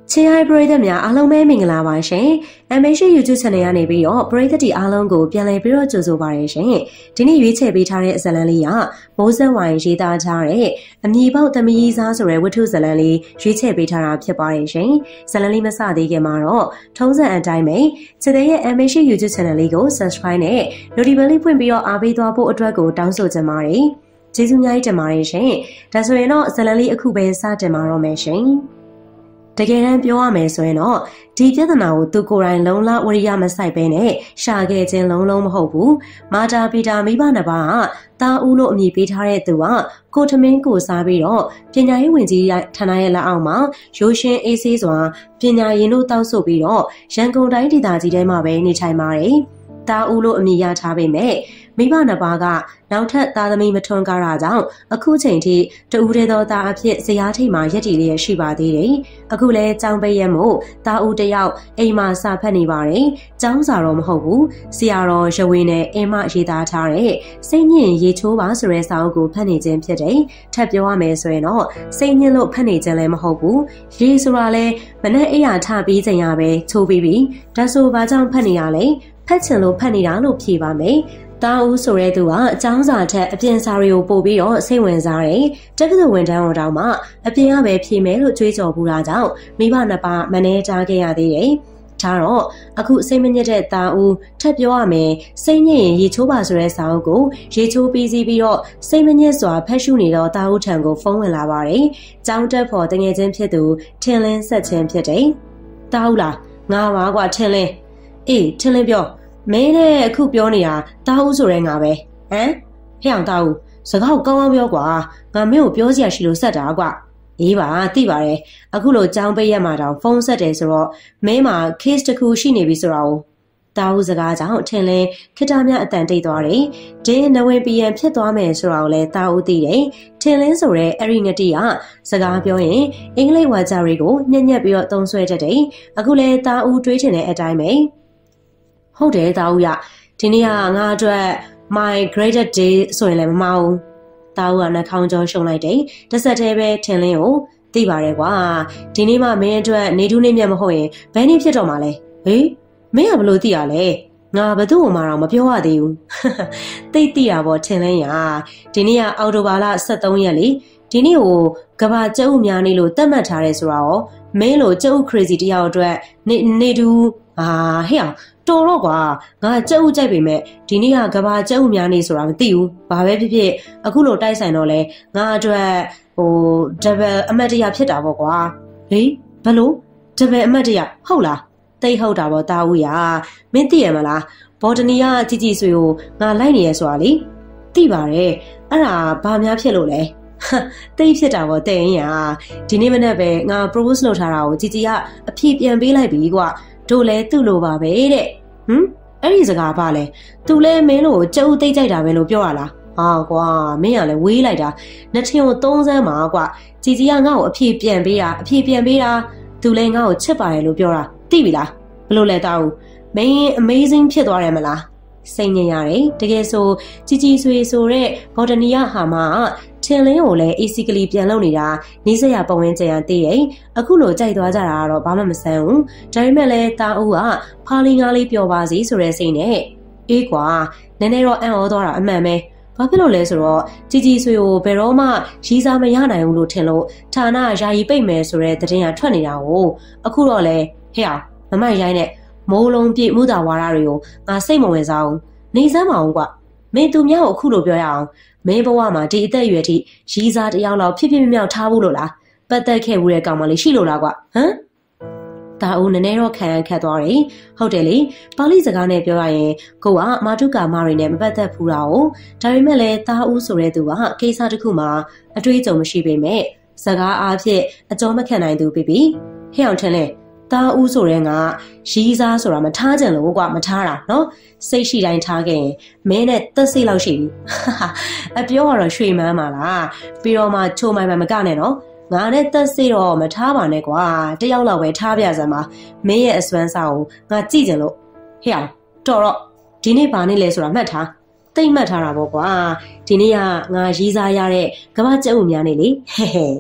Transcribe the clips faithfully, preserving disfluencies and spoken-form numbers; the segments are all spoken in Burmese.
ချင်းဟိုင်ပရိသတ်များအားလုံးပဲမင်္ဂလာပါရှင် M H YouTube Channel ကနေပြီးတော့ပရိသတ်တီအားလုံးကိုပြန်လည်ပြီးတော့ကြိုဆိုပါရရှင်ဒီနေ့ရွေးချယ်ပေးထားတဲ့ဇာတ်လမ်းလေးကမိုးဆက်ဝိုင်ရေးသားထားတဲ့အမည်ပေါက်သမီးစားဆိုတဲ့ဝတ္ထုဇာတ်လမ်းလေးရွေးချယ်ပေးထားတာဖြစ်ပါတယ်ရှင်ဇာတ်လမ်းလေးမစသေးခင်မှာတော့ထုံးစံအတိုင်းပဲချစ်တဲ့ရဲ့ M H YouTube Channel လေးကို Subscribe နဲ့ Notification လေးဖွင့်ပြီးတော့အားပေးသွားဖို့အတွက်ကိုတောင်းဆိုချင်ပါတယ်ကျေးဇူးများကြီးတင်ပါတယ်ရှင်ဒါဆိုရင်တော့ဇာတ်လမ်းလေးအခုပဲစတင်ပါတော့မယ်ရှင်တကယ်တမ်းပြောရမယ်ဆိုရင်တော့ဒီပြဿနာကိုသူကိုယ်တိုင်လုံးလဝရိယမဆိုင်ပဲနဲ့ရှာခဲ့ခြင်းလုံးလုံးမဟုတ်ဘူးမာတာပီတာမိဘနှစ်ပါးကတာဦးလို့အမည်ပေးထားတဲ့သူကကိုထမင်းကိုစားပြီးတော့ပညာရေးဝန်ကြီးဌာနရဲ့လက်အောက်မှာရိုးရှင်းအေးဆေးစွာပညာရင်တို့တောက်ဆိုပြီးတော့ရန်ကုန်တိုင်းဒေသကြီးထဲမှာပဲနေထိုင်ပါတယ်တာဦးလို့အမည်ရထားပေမဲ့မိဘနှစ်ပါးကနောက်ထပ်သားသမီးမထွန်းကားတာကြောင့်အခုချိန်ထိတဦးတည်းသောသားအဖြစ်ဇယားထိပ်မှာရက်တည်လျက်ရှိပါသေးတယ်။အခုလဲចောင်းပိတ်ရက်မို့သားဦးတယောက်အိမ်မှာစာဖတ်နေပါတယ်။ចောင်းစာတော့မဟုတ်ဘူး။ဆရာတော်ရဝေနဲ့အင်းမရေးသားထားတဲ့စိတ်ညစ်ရေချိုးပါဆိုတဲ့စာအုပ်ကိုဖတ်နေခြင်းဖြစ်တယ်။ထပ်ပြောရမယ်ဆိုရင်တော့စိတ်ညစ်လို့ဖတ်နေခြင်းလည်းမဟုတ်ဘူး။ရေဆိုတာလဲမနဲ့အိယာထပြီးချိန်ရပဲချိုးပြီးပြီ။ဒါဆိုဘာကြောင့်ဖတ်နေရလဲ။ဖတ်ချင်လို့ဖတ်နေတာလို့ဖြေပါမယ်။တာဦးဆိုတဲ့သူကအចောင်းစာထက်အပြင်စာတွေကိုပို့ပြီးတော့စိတ်ဝင်စားတယ်။တက္ကသိုလ်ဝန်ထမ်းတော်တောင်မှအပြင်ကပဲဖြေမယ်လို့ကြွေးကြော်ပူတာကြောင့်မိဘနှစ်ပါးမနှဲကြားခဲ့ရသေးတယ်။ဒါတော့အခုစိတ်မညစ်တဲ့တာဦးထပ်ပြောရမယ်စိတ်ညစ်ရင်ရေချိုးပါဆိုတဲ့စာအုပ်ကိုရေချိုးပြီးစီးပြီးတော့စိတ်မညစ်စွာဖတ်ရှုနေတော့တာဦးထံကိုဖုန်းဝင်လာပါတယ်။ကျောင်းတက်ဖို့တငယ်ချင်းဖြစ်သူထင်လင်းဆက်ချင်းဖြစ်တယ်။တာဦးလားငါပါကွာထင်လင်းအေးထင်လင်းပြောမင်းနဲ့အခုပြောနေတာတာဦးဆိုတဲ့ငါပဲဟမ်ဖျောင်းတာဦးစကားကိုကောင်းကောင်းပြောကွာငါမင်းကိုပြောစရာရှိလို့ဆက်တာကွာအေးပါသိပါတယ်အခုလိုကြောင်းပိတ်ရက်မှာတောင်ဖုန်းဆက်တယ်ဆိုတော့မင်းမှာ case တစ်ခုရှိနေပြီဆိုတာကိုတာဦးစကားကြောင့်ထင်လဲခိတ္တမြအတန်တိတ်သွားတယ်ဒင်းနဝင်ပီယံဖြစ်သွားမယ်ဆိုတာကိုလည်းတာဦးသိတယ်ထင်လင်းဆိုတဲ့အဲ့ဒီငတိကစကားပြောရင်အင်္ဂလိပ်ဝါကြတွေကိုညှက်ညက်ပြီးတော့သုံးဆွဲတတ်တယ်အခုလဲတာဦးတွေးချင်တဲ့အတိုင်းပဲဟုတ်တယ်တာဦးရဒီနေ့ကငါအတွက် my greatest day ဆိုရင်လည်းမမအောင်တာဦးကနှာခေါင်းကျော်ရှုံလိုက်တယ်တစ်ဆက်တည်းပဲထင်လင်းကိုသိပါတယ်ကွာဒီနေ့မှမင်းအတွက်နေထူးနေမြတ်မဟုတ်ရင်ဘယ်နည်းဖြစ်တော့မှာလဲဟေးမင်းကဘလို့သိရလဲငါဘသူ့ကိုမှတော့မပြောရသေးဘူးသိသိရပေါ့ထင်လင်းရဒီနေ့ကအော်တိုဘာလဆက်သုံးရက်လေဒီနေ့ကိုကဘာကျုပ်များနေလို့တတ်မှတ်ထားတယ်ဆိုတာရောမင်းလိုကျုပ် crazy တယောက်အတွက်နေနေတူအာဟဲ့တော်တော့ကွာငါကြက်ဥကြိုက်ပေမဲ့ဒီနေ့ကကဘာကြက်ဥများနေဆိုတာမသိဘူးဘာပဲဖြစ်ဖြစ်အခုလိုတိုက်ဆိုင်တော့လဲငါအတွက်ဟို double အမတ်တရဖြစ်တာပေါ့ကွာဟေးဘလို့ double အမတ်တရဟုတ်လားတိတ်ဟုတ်တာပေါ့တာဦးရမင်းသိရမလားဘော်ဒနီကជីជីဆွေကိုငါလိုက်နေရဆိုတာလေသိပါတယ်အဲ့ဒါဘာများဖြစ်လို့လဲတိတ်ဖြစ်တာပေါ့တဲ့ရင်ရဒီနေ့မနေ့ပဲငါ propose လုပ်ထားတာကိုជីជីကအဖြေပြန်ပေးလိုက်ပြီကွာတို့လဲသူ့လိုပါပဲတဲ့ဟမ်အဲ့ဒီစကားပါလဲသူလဲမင်းလို့ကြုံသိကြိုက်တာပဲလို့ပြောရလားဟာကွာမင်းကလည်းဝေးလိုက်တာနှစ်ထင်ကိုသုံးစမ်းပါကွာជីជីကငါ့ကိုအဖြေပြန်ပေးတာအဖြေပြန်ပေးတာသူလဲငါ့ကိုချစ်ပါတယ်လို့ပြောတာသိပြီလားဘလို့လဲတောက်မင်း amazing ဖြစ်သွားတယ်မလားစိတ်ညစ်ရတယ်တကယ်ဆိုជីជីဆွေဆိုတဲ့ဘော်ဒနီယာဟာမထင်လင်းကိုလည်း easy ကလေးပြန်လုပ်နေတာနေစရာပုံဝင်ကြံရသေးတယ်အခုလိုကြိုက်သွားကြတာကတော့ဘာမှမဆန်းဘူးဒါပေမဲ့လည်းတာဦးကဖာလီငါလေးပျော်ပါစေဆိုတဲ့စိတ်နဲ့အေးကွာနည်းနည်းတော့အံ့ဩသွားတာအမှန်ပဲဘာဖြစ်လို့လဲဆိုတော့ជីជីဆွေကိုဘယ်တော့မှရီးစားမရနိုင်ဘူးလို့ထင်လို့ဌာနယာယီပိတ်မယ်ဆိုတဲ့သတင်းကထွက်နေတာကိုအခုတော့လေဟဲ့မမရိုင်းနဲ့မိုးလုံးပြည့်မှုသာဝါဒတွေကိုငါစိတ်မဝင်စားဘူးနေစမ်းမအောင်ကွာမင်းသူများကိုအခုလိုပြောရအောင်မင်းဘဝမှာဒီအသက်အရွယ်ထိရီးစားတယောက်လောက်ဖြစ်ဖြစ်မြောက်ထားဘူးလို့လားပတ်သက်ခဲ့ဘူးတဲ့ကောင်မလေးရှိလို့လားကွာဟမ်တာဦးနည်းနည်းတော့ခံခတ်သွားတယ်ဟုတ်တယ်လေပါဠိစကားနဲ့ပြောရရင်ကိုကမာတုကာမတွေနဲ့မပတ်သက်ဘူးတာကိုဒါပေမဲ့လည်းတာဦးဆိုတဲ့သူကကိစ္စတစ်ခုမှာအတွေ့အကြုံမရှိပေမဲ့စကားအားဖြင့်အကျော်မခံနိုင်သူပြီပြီဟဲ့အောင်ထင်လဲတာဦးဆိုတဲ့ငါရီးစားဆိုတာမထားကြလို့ကွာမထားတာနော်စိတ်ရှိတိုင်းထားခဲ့ရင်မင်းနဲ့သက်စိတ်လောက်ရှိပြီအပြောကတော့ရွှေမန်းပါလားပြီးတော့မှချိုမိုင်မှမကနဲ့နော်ငါနဲ့သက်စိတ်တော့မထားပါနဲ့ကွာတယောက်လောက်ပဲထားပြစမ်းပါမင်းရဲ့အစွမ်းစားကိုငါကြည့်ကြလို့ဟဲ့အောင်တော်တော့ဒီနေ့ဘာနေ့လဲဆိုတာမှတ်ထားတိတ်မှတ်ထားတာပေါ့ကွာဒီနေ့ကငါရီးစားရတဲ့ကမ္ဘာကျုပ်များနေလေဟဲ့ဟဲ့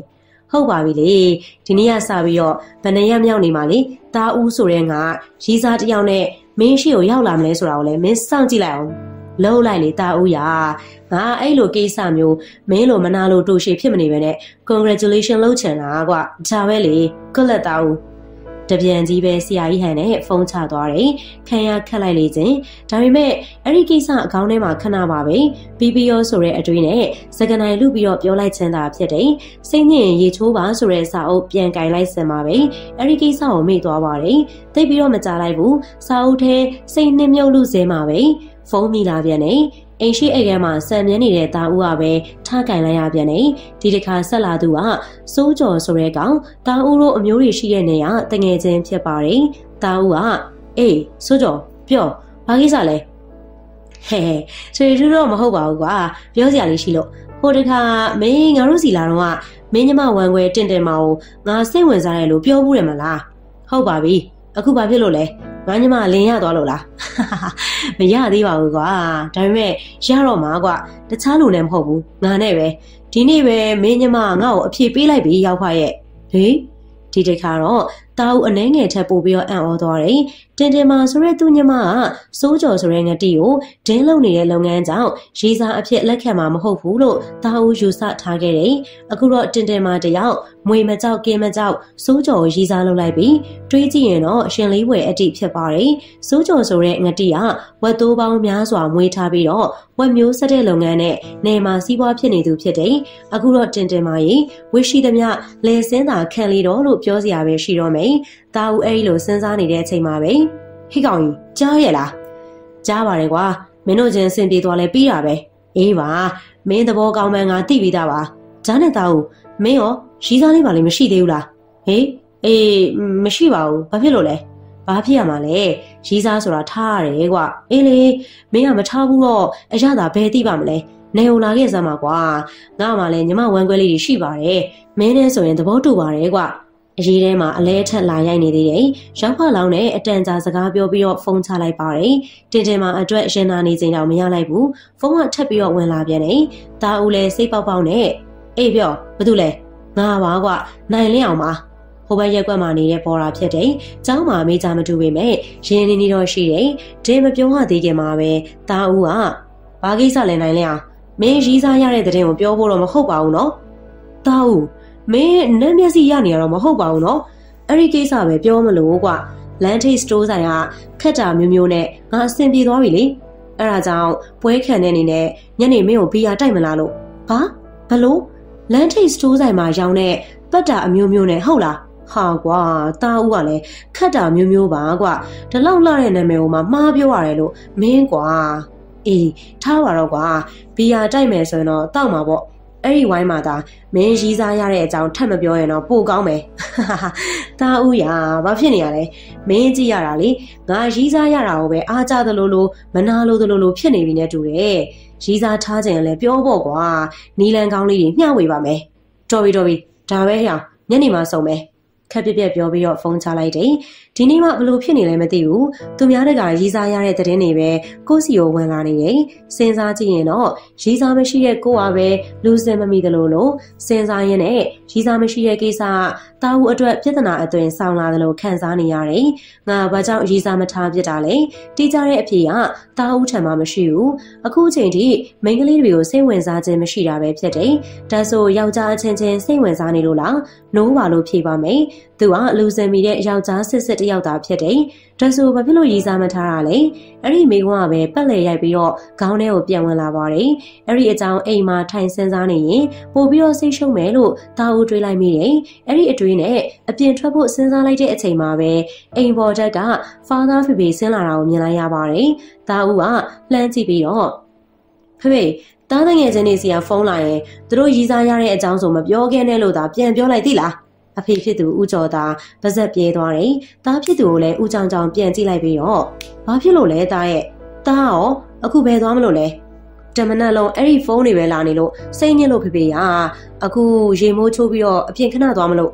ဟုတ်ပါပြီလေဒီနေ့ကစပြီးတော့ဗနေရမြောက်နေမှာလေတာဦးဆိုတဲ့ငါရီးစားတယောက်နဲ့မင်းရှိကိုရောက်လာမလဲဆိုတာကိုလည်းမင်းစောင့်ကြည့်လိုက်အောင်လှုပ်လိုက်လေတာဦးရငါအဲ့လိုကိစ္စမျိုးမင်းလိုမနာလိုတူရှိဖြစ်မနေပဲနဲ့ congratulation လုပ်ချင်တာကွာဒါပဲလေကွက်လက်တာဦးတပြန်ကြီးပဲဆရာကြီးဟန်နဲ့ဖုန်းချသွားတယ်ခံရခက်လိုက်လေချင်းဒါပေမဲ့အဲ့ဒီကိစ္စအကောင်းထဲမှာခဏပါပဲပြီးပြီးရောဆိုတဲ့အတွေ့နဲ့စကနိုင်လူပြီးတော့ပြောလိုက်ချင်တာဖြစ်တယ်စိတ်ညစ်ရေချိုးပါဆိုတဲ့စာအုပ်ပြန်ကင်လိုက်စင်ပါပဲအဲ့ဒီကိစ္စကိုမေ့သွားပါတယ်သိပြီးတော့မကြလိုက်ဘူးစာအုပ်ထဲစိတ်နှိမ့်မြုပ်လို့စဲမှာပဲဖုန်းမိလာပြန်တယ်အိမ်ရှိအိမ်ထဲမှာစံမြန်းနေတဲ့တာဦးကပဲထားကင်လိုက်ရပြန်တယ်ဒီတစ်ခါဆက်လာသူကစိုးကျော်ဆိုတဲ့ကောင်တာဦးတို့အမျိုးတွေရှိတဲ့နေရာတငယ်ချင်းဖြစ်ပါတယ်တာဦးကအေးစိုးကျော်ပြောဘာကိစ္စလဲဟဲ့ဆွေတူတော့မဟုတ်ပါဘူးကွာပြောစရာလေးရှိလို့ဟိုတခါမင်းငါတို့စီလာတော့ကမင်းညမဝမ်ခွဲတင့်တယ်မအောင်ငါစိတ်ဝင်စားတယ်လို့ပြောဘူးတယ်မလားဟုတ်ပါပြီအခုဘာဖြစ်လို့လဲငါညမလင်ရသွားလို့လားမရသေးပါဘူးကွာဒါပေမဲ့ရတော့မှာကွာတခြားလူလည်းမဟုတ်ဘူးငါနဲ့ပဲဒီနေ့ပဲမင်းညမငါ့ကိုအဖြေပေးလိုက်ပြီရောက်ဖရဲ့ဟေးဒီတခါတော့တာဦးအနှဲငယ်ထက်ပို့ပြီးတော့အံ့ဩသွားတယ်တင်တင်မာဆိုတဲ့သူညမကစိုးကျော်ဆိုတဲ့ငတိကိုဒင်းလုံနေတဲ့လုပ်ငန်းကြောင့်ရေးစားအဖြစ်လက်ခံမှာမဟုတ်ဘူးလို့တာဦးယူဆထားခဲ့တယ်အခုတော့တင်တင်မာတယောက်မွေမကြောက်ကင်းမကြောက်စိုးကျော်ကိုရေးစားလုပ်လိုက်ပြီးတွေးကြည့်ရင်တော့ရှင်လေးဝယ်အတိဖြစ်ပါတယ်စိုးကျော်ဆိုတဲ့ငတိကဝက်သိုးပေါင်းများစွာမွေးထားပြီးတော့ဝက်မျိုးဆက်တဲ့လုပ်ငန်းနဲ့နေမှာစီးပွားဖြစ်နေသူဖြစ်တယ်အခုတော့တင်တင်မာရေဝရှိသမျှလဲစင်းသာခံလီတော့လို့ပြောစရာပဲရှိတော့မယ်တာဦးအဲ့လိုစဉ်းစားနေတဲ့အချိန်မှာပဲဟိကောင်ကြီးကြားရဲ့လားကြားပါတယ်ကွာမင်းတို့ချင်းဆင်ပြေသွားလဲပြီးတာပဲအေးပါမင်းသဘောကောင်းမှန်းငါသိပြီးသားပါဂျာနဲ့တာဦးမင်းရောရီးစားလေးပါလေမရှိသေးဘူးလားဟေးအေးမရှိပါဘူးဘာဖြစ်လို့လဲဘာဖြစ်ရမှာလဲရီးစားဆိုတာထားရတယ်ကွာအေးလေမင်းကမထားဘူးတော့အရသာဘယ်သိပါမလဲနေုံလာခဲ့စမ်းပါကွာငါမှလည်းညီမဝမ်းခွဲလေးတွေရှိပါတယ်မင်းနဲ့ဆိုရင်သဘောတူပါတယ်ကွာအရေးထဲမှာအလဲထက်လာရိုက်နေသေးတယ်။ရောက်ဖလောင်းနဲ့အတန်ကြာစကားပြောပြီးတော့ဖုန်းချလိုက်ပါတယ်။တင်တင်မှာအတွက်ရင်နာနေချိန်တော့မရလိုက်ဘူး။ဖုန်းကထပ်ပြီးတော့ဝင်လာပြန်တယ်။တာဦးလည်းစိတ်ပေါက်ပေါက်နဲ့အေးပြောဘာတူလဲငါပါကွာနိုင်လင်းအောင်ပါဟိုဘက်ရက်ကွက်မှာနေတဲ့ပေါ်တာဖြစ်တယ်။เจ้าမှာမေးကြမတူပေမဲ့ရင်းနေနေတော့ရှိတယ်။ဒင်းမပြောရသေးခင်မှာပဲတာဦးကဘာကိစ္စလဲနိုင်လင်းအောင်မင်းရီးစားရတဲ့တဲ့တင်ကိုပြောဖို့တော့မဟုတ်ပါဘူးနော်။တာဦးမင်းနဲ့မျက်စိရနေရတော့မဟုတ်ပါဘူးနော်အဲ့ဒီကိစ္စပဲပြောမလို့ကွာလန်ထိတ်စတိုးဆိုင်ကခက်တာမျိုးမျိုးနဲ့ငါအဆင်ပြေသွားပြီလေအဲ့ဒါကြောင့်ပွဲခံတဲ့အနေနဲ့ညနေမင်းကိုဘီယာတိုက်မလားလို့ဟာဘလို့လန်ထိတ်စတိုးဆိုင်မှာရောင်းတဲ့ပတ်တာအမျိုးမျိုးနဲ့ဟုတ်လားဟာကွာတာဦးကလည်းခက်တာမျိုးမျိုးပါကွာဒီလောက်လှတဲ့နာမည်ကိုမှမှားပြောရတယ်လို့မင်းကွာအေးထားပါတော့ကွာဘီယာတိုက်မယ်ဆိုရင်တော့တောက်မှာပေါ့အဲ့ဒီဝိုင်းမှာသာမင်းရီးစားရတဲ့အကြောင်းထပ်မပြောရင်တော့ပိုကောင်းမယ်။တာဦးရဘာဖြစ်နေရလဲ။မင်းကြည့်ရတာလေငါရီးစားရတာကိုပဲအားကြသလိုလိုမနာလိုသလိုလိုဖြစ်နေပြီနဲ့တူတယ်။ရီးစားထားခြင်းလည်းပြောဖို့ကွာ။နီလန်ကောင်းလေးတွေမျှဝေပါမယ်။တော်ပြီတော်ပြီဒါပဲဟျောင်ညနေမှစုံမယ်။ခက်ပြက်ပြက်ပြောပြီးတော့ဖုန်းချလိုက်တယ်။ဒီနေ့မှဘလို့ဖြစ်နေလဲမသိဘူး။သူများတကရီးစားရတဲ့သတင်းတွေပဲကိုစီကိုဝင်လာနေတယ်။စဉ်းစားကြည့်ရင်တော့ရီးစားမရှိတဲ့ကိုကပဲလူစင်မမိသလိုလိုစဉ်းစားရင်းနဲ့ရီးစားမရှိတဲ့ကိစ္စတာဦးအတွက်ပြဿနာအသွင်ဆောင်လာသလိုခံစားနေရတယ်။ငါဘာကြောင့်ရီးစားမထားပြစ်တာလဲ။တီးကြတဲ့အဖေကတာဦးထံမှာမရှိဘူး။အခုချိန်ထိမိန်းကလေးတွေကိုစိတ်ဝင်စားခြင်းမရှိတာပဲဖြစ်တယ်။ဒါဆိုယောက်ျားအချင်းချင်းစိတ်ဝင်စားနေလို့လား။နိုးပါလို့ဖြေပါမယ်။သူကလူစင်မီတဲ့ယောက်ျားစစ်စစ်တယောက်သာဖြစ်တယ်။ဒါဆိုဘာဖြစ်လို့ရီးစားမထားတာလဲ။အဲ့ဒီမိကွန်းကပဲပက်လေရိုက်ပြီးတော့ခေါင်းထဲကိုပြန်ဝင်လာပါတယ်။အဲ့ဒီအကြောင်းအိမ်မှာထိုင်စင်းစားနေရင်ပို့ပြီးတော့စိတ်ရှုံမယ်လို့တာဦးတွေးလိုက်မိတယ်။အဲ့ဒီအတွေးနဲ့အပြင်ထွက်ဖို့စဉ်းစားလိုက်တဲ့အချိန်မှာပဲအိမ်ပေါ်တက်က Father ဖေဖေဆင်းလာတာကိုမြင်လိုက်ရပါတယ်။တာဦးကလှမ်းကြည့်ပြီးတော့ဖေဖေတားတဲ့ငယ်ချင်းတွေစီကဖုန်းလာရင်သူတို့ရီးစားရတဲ့အကြောင်းဆိုမပြောခဲ့နဲ့လို့သာပြန်ပြောလိုက်သီးလားအဖေဖြစ်သူဦးကျော်သာပါဇက်ပြေးသွားတယ်။တားဖြစ်သူကိုလည်းဦးချောင်းချောင်းပြန်ကြည့်လိုက်ပြီးတော့ဘာဖြစ်လို့လဲတားရဲ့တားရောအခုဘယ်သွားမလို့လဲတမနက်လုံးအဲ့ဒီဖုန်းတွေပဲလာနေလို့စိတ်ညစ်လို့ဖေဖေရအခုရေမိုးချိုးပြီးတော့အပြင်ခဏသွားမလို့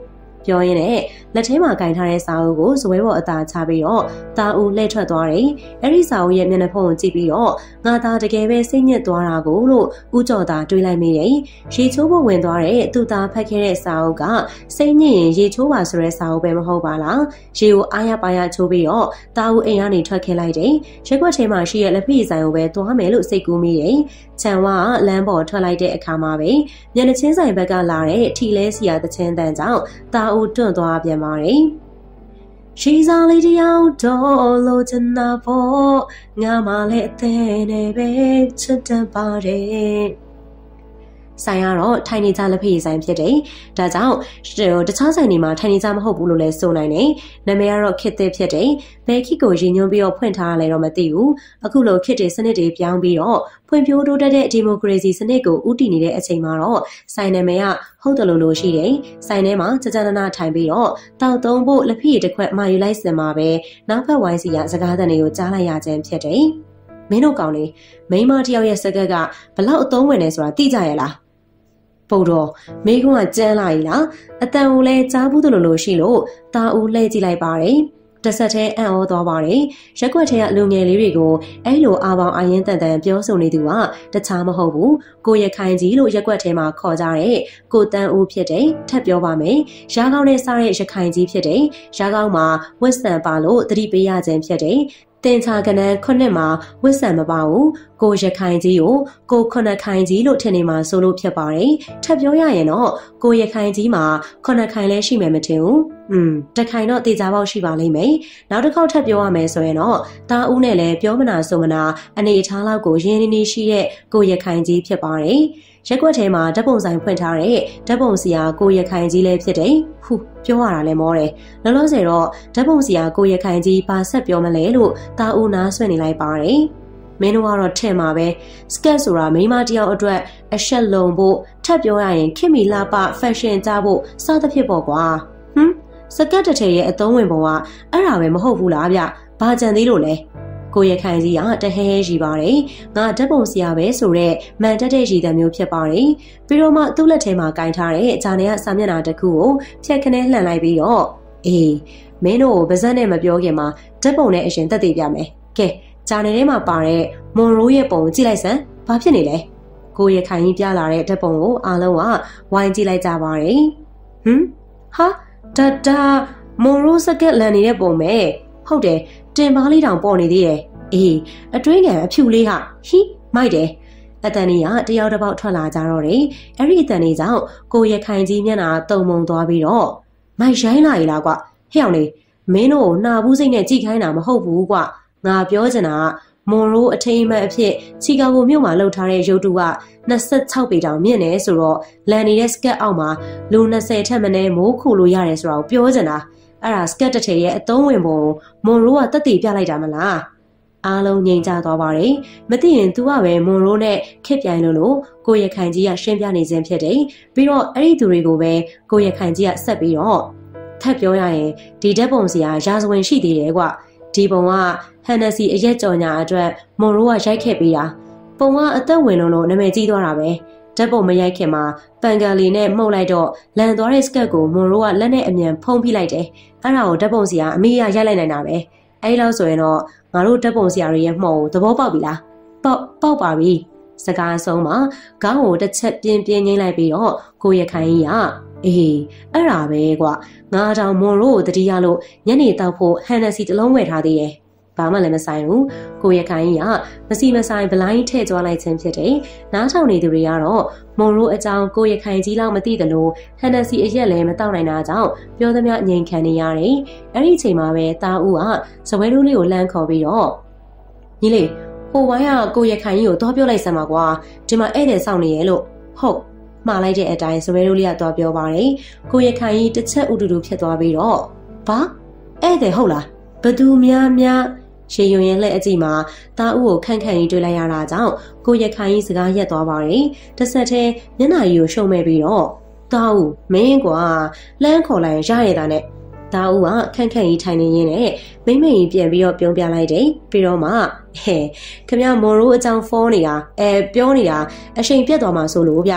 ပြောရင်းနဲ့လက်ထဲမှာကင်ထားတဲ့စာအုပ်ကိုဇပွဲပေါ်အသာချပြီးတော့တာဦးလှည့်ထွက်သွားတယ်။အဲ့ဒီစာအုပ်ရဲ့မျက်နှာဖုံးကိုကြည့်ပြီးတော့ငါသားတကယ်ပဲစိတ်ညစ်သွားတာကိုလို့ဦးကျော်သာတွေးလိုက်မိတယ်။ရေချိုးဖို့ဝင်သွားတဲ့သူ့သားဖတ်ခဲ့တဲ့စာအုပ်ကစိတ်ညစ်ရင်ရေချိုးပါဆိုတဲ့စာအုပ်ပဲမဟုတ်ပါလား။ရေကိုအားရပါရချိုးပြီးတော့တာဦးအိမ်ကနေထွက်ခဲ့လိုက်တယ်။ရက်ွက်ထဲမှာရှိတဲ့လက်ဖက်ဆိုင်ကိုပဲသွားမယ်လို့စိတ်ကူးမိတယ်။ချန်ဝါကလမ်းပေါ်ထွက်လိုက်တဲ့အခါမှာပဲမျက်နှာချင်းဆိုင်ဘက်ကလာတဲ့ထီလဲစီယာတချင်းတန်ကြောင့်တာဦးတွန့်သွားပြန်ပါတယ်။ရှိစားလေးတယောက်တော့လို့ချင်တာပေါ့ငါမှလည်းအသေးနဲ့ပဲချစ်တတ်ပါတယ်။ဆိုင်ကတော့ထိုင်နေကြလက်ဖက်ဆိုင်ဖြစ်တယ်။ဒါကြောင့်တခြားဆိုင်တွေမှာထိုင်နေကြမဟုတ်ဘူးလို့လည်းဆိုနိုင်တယ်။နာမည်ကတော့ခစ်သစ်ဖြစ်တယ်။ဘယ်ခေတ်ကိုရည်ညွှန်းပြီးတော့ဖွင့်ထားရလဲတော့မသိဘူး။အခုလိုခေတ်တွေစနစ်တွေပြောင်းပြီးတော့ဖွံ့ဖြိုးတိုးတက်တဲ့ဒီမိုကရေစီစနစ်ကိုဦးတည်နေတဲ့အချိန်မှာတော့ဆိုင်နာမည်ကဟုတ်တယ်လို့လို့ရှိတယ်။ဆိုင်ထဲမှာကြကြနနာထိုင်ပြီးတော့တောက်သုံးဖို့လက်ဖက်တစ်ခွက်မှာယူလိုက်စင်မှာပဲနောက်ဖက်ဝိုင်းစီကစကားသံတွေကိုကြားလိုက်ရခြင်းဖြစ်တယ်။မင်းတို့ကောင်လေးမိန်းမတယောက်ရဲ့စကားကဘလောက်အသုံးဝင်နေဆိုတာသိကြရလားပုံတော့မိကုန်းကကြမ်းလာ ਈ လားအတန်ကိုလည်းကြားဘူးတယ်လို့လို့ရှိလို့တာဦးလှည့်ကြည့်လိုက်ပါတယ်တဆက်တဲ့အံ့ဩသွားပါတယ်ရက်ွက်ထဲကလူငယ်လေးတွေကိုအဲ့လိုအာပေါင်အရင်တန်တန်ပြောဆိုနေသူကတခြားမဟုတ်ဘူးကိုရခိုင်ကြီးလို့ရက်ွက်ထဲမှာခေါ်ကြတဲ့ကိုတန်းဦးဖြစ်တယ်ထပ်ပြောပါမယ်ရာကောင်းနဲ့စားတဲ့ရခိုင်ကြီးဖြစ်တယ်ရာကောင်းမှာဝက်ဆန်ပါလို့သတိပေးရခြင်းဖြစ်တယ်တင်ချာကနန်းခုနှစ်မှာဝစ်ဆန်မပါဘူးကိုရခိုင်ကြီးကိုကိုခုနှစ်ခိုင်ကြီးလို့ထင်နေမှာဆိုလို့ဖြစ်ပါတယ်ထပ်ပြောရရင်တော့ကိုရခိုင်ကြီးမှာခုနှစ်ခိုင်လဲရှိမယ်မထင်ဘူးอืมတခိုင်တော့တေချာပေါက်ရှိပါလိမ့်မယ်နောက်တစ်ခေါက်ထပ်ပြောရမယ်ဆိုရင်တော့တာဦးနဲ့လည်းပြောမနာဆိုမနာအနေအထားလောက်ကိုရင်းနှီးနှီးရှိတဲ့ကိုရခိုင်ကြီးဖြစ်ပါတယ်ရက်ွက်ထဲမှာဓာတ်ပုံဆိုင်ဖွင့်ထားတဲ့ဓာတ်ပုံဆရာကိုရခိုင်ကြီးလည်းဖြစ်တယ်ဟူပြောရတာလည်းမောတယ်လောလောဆယ်တော့ဓာတ်ပုံဆရာကိုရခိုင်ကြီးဘာဆက်ပြောမလဲလို့တာဦးနားဆွနေလိုက်ပါတယ်မင်းတို့ကတော့ထင်မှာပဲစကတ်ဆိုတာမိန်းမတယောက်အတွက်အဆက်လုံဖို့ထပ်ပြောရရင်ခင်မီလာပဖက်ရှင်ကြဖို့စသဖြင့်ပေါ့ကွာဟမ်စကတ်တစ်ထည်ရဲ့အသုံးဝင်ပုံကအဲ့ဒါပဲမဟုတ်ဘူးလားဗျဘာကြံသေးလို့လဲကိုရခိုင်ကြီးကတဟဲဟဲရှိပါတယ်ငါဓာတ်ပုံဆရာပဲဆိုတော့မန်တက်တဲ့ရည်တံမျိုးဖြစ်ပါတယ်ပြီးတော့မှသူ့လက်ထဲမှာကင်ထားတဲ့ဂျာနယ်ကစာမျက်နှာတစ်ခုကိုဖြတ်ခနဲလှန်လိုက်ပြီးတော့အေးမင်းတို့ဗဇက်နဲ့မပြောခင်မှာဓာတ်ပုံနဲ့အရင်တက်သေးပြမယ်ကဲဂျာနယ်ထဲမှာပါတဲ့မွန်ရိုးရဲ့ပုံကြည့်လိုက်စမ်းဘာဖြစ်နေလဲကိုရခိုင်ကြီးပြလာတဲ့ဓာတ်ပုံကိုအားလုံးကဝိုင်းကြည့်လိုက်ကြပါတယ်ဟမ်ဟာဒါဒါမွန်ရိုးစကက်လန်နေတဲ့ပုံပဲဟုတ်တယ်တင်ပါးလေးတောင်ပေါ်နေသေးတယ်အေးအတွင်းကန်အဖြူလေးဟာဟိမိုက်တယ်အတန်ကြီးကတယောက်တစ်ပေါက်ထွက်လာကြတော့တယ်အဲ့ဒီအတန်ကြီးကြောင့်ကိုရခိုင်ကြီးမျက်နှာတုံမုံသွားပြီးတော့မိုက်ရိုင်းလာရီလားကွဟဲ့အောင်လေးမင်းတို့နှာဘူးစိတ်နဲ့ကြိတ်ခိုင်းတာမဟုတ်ဘူးကွငါပြောချင်တာကမွန်ရိုးအထိမ်းအမှတ်အဖြစ်ချီကာဂိုမြို့မှာလှုပ်ထားတဲ့ရုပ်တုကနှစ်ဆယ့်ခြောက်ပေတောင်မြင့်နေဆိုတော့လန်နေတဲ့စကတ်အောက်မှာလူနှစ်ဆယ်ထက်မနည်းမိုးခိုလို့ရတယ်ဆိုတာကိုပြောချင်တာအဲ့ဒါစကတ်တစ်ထည်ရဲ့အသုံးဝင်ပုံမွန်ရိုးကတက်တည်ပြလိုက်တာမလားအားလုံးငြိမ်ကြသွားပါတယ်မသိရင် तू ကပဲမွန်ရိုးနဲ့ခစ်ပြိုင်လို့လို့ကိုရခိုင်ကြီးကရှင်းပြနေခြင်းဖြစ်တယ်ပြီးတော့အဲ့ဒီသူတွေကိုပဲကိုရခိုင်ကြီးကဆက်ပြီးတော့ထပ်ပြောရရင်ဒီဓာတ်ပုံစီကရာဇဝင်ရှိသေးတယ်ကွဒီပုံကဟန်နစီအရက်ကြော်ညာအတွက်မွန်ရိုးကရိုက်ခဲ့ပေးတာပုံကအသက်ဝင်လုံးလို့နာမည်ကြီးသွားတာပဲဓာတ်ပုံမရိုက်ခင်မှာပန်ကန်လီနဲ့မှုတ်လိုက်တော့လန်သွားတဲ့စကတ်ကိုမွန်ရိုးကလက်နဲ့အမြန်ဖုံးပြလိုက်တယ်အဲ့ဒါကိုဓာတ်ပုံစီကအမေရရိုက်လိုက်နိုင်တာပဲအဲ့လောက်ဆိုရင်တော့ငါတို့ဓာတ်ပုံဆရာတွေရဲ့မှော်ကိုသဘောပေါက်ပြီလားပေါက်ပေါက်ပါပြီစကားဆုံးမှာခေါင်းကိုတစ်ချက်ပြင်းပြင်းငိမ့်လိုက်ပြီးတော့ကိုရခိုင်ကြီးကအေးအဲ့ဒါပဲကွာငါတောင်မွန်ရိုးကိုတတိယလို့ညနေတောက်ဖို့ဟန်နစီတစ်လုံးဝယ်ထားသေးတယ်ဘာမှလည်းမဆိုင်ဘူးကိုရခိုင်ကြီးကမစီမဆိုင်ဘလိုင်းထည့်ကြွားလိုက်ခြင်းဖြစ်တယ်နားထောင်နေသူတွေကတော့မွန်ရိုးအကြောင်းကိုရခိုင်ကြီးလောက်မသိတယ်လို့ဟန်နစီအရက်လည်းမတောက်နိုင်တာကြောင့်ပြောသမျှငြိမ်ခံနေရတယ်အဲ့ဒီအချိန်မှာပဲတာဦးကစပွဲလူးလေးကိုလှမ်းခေါ်ပြီးတော့ညီလေးဟိုဝိုင်းကကိုရခိုင်ကြီးကိုသွားပြောလိုက်စမ်းပါကွာဒီမှာဧည့်သည်စောင့်နေရဲ့လို့ဟုတ်မှားလိုက်တဲ့အတိုင်းစပွဲလူးလေးကသွားပြောပါတယ်ကိုရခိုင်ကြီးတစ်ချက်ဥတူတူဖြစ်သွားပြီးတော့ဘာဧည့်သည်ဟုတ်လားဘသူများများရှေယွန်ရဲ့လက်အကြည့်မှာတာဦးကိုခန့်ခန့်ကြီးတွေ့လိုက်ရတာကြောင့်ကိုရခိုင်ကြီးစကားရက်သွားပါတယ်တစ်ဆက်တည်းမျက်နှာကြီးကိုရှုံမဲ့ပြီးတော့တာဦးမင်းကွာလှမ်းခေါ်လိုက်ရရတာနဲ့တာဦးကခန့်ခန့်ကြီးထိုင်နေရင်းနဲ့မိမ့်မိန်ကြီးပြန်ပြီးတော့ပြုံးပြလိုက်တယ်ပြီးတော့မှဟဲခမမွန်ရိုးအကြောင်းဖောနေတာအဲပြောနေတာအချိန်ပြတ်သွားမှဆိုလို့ဗျက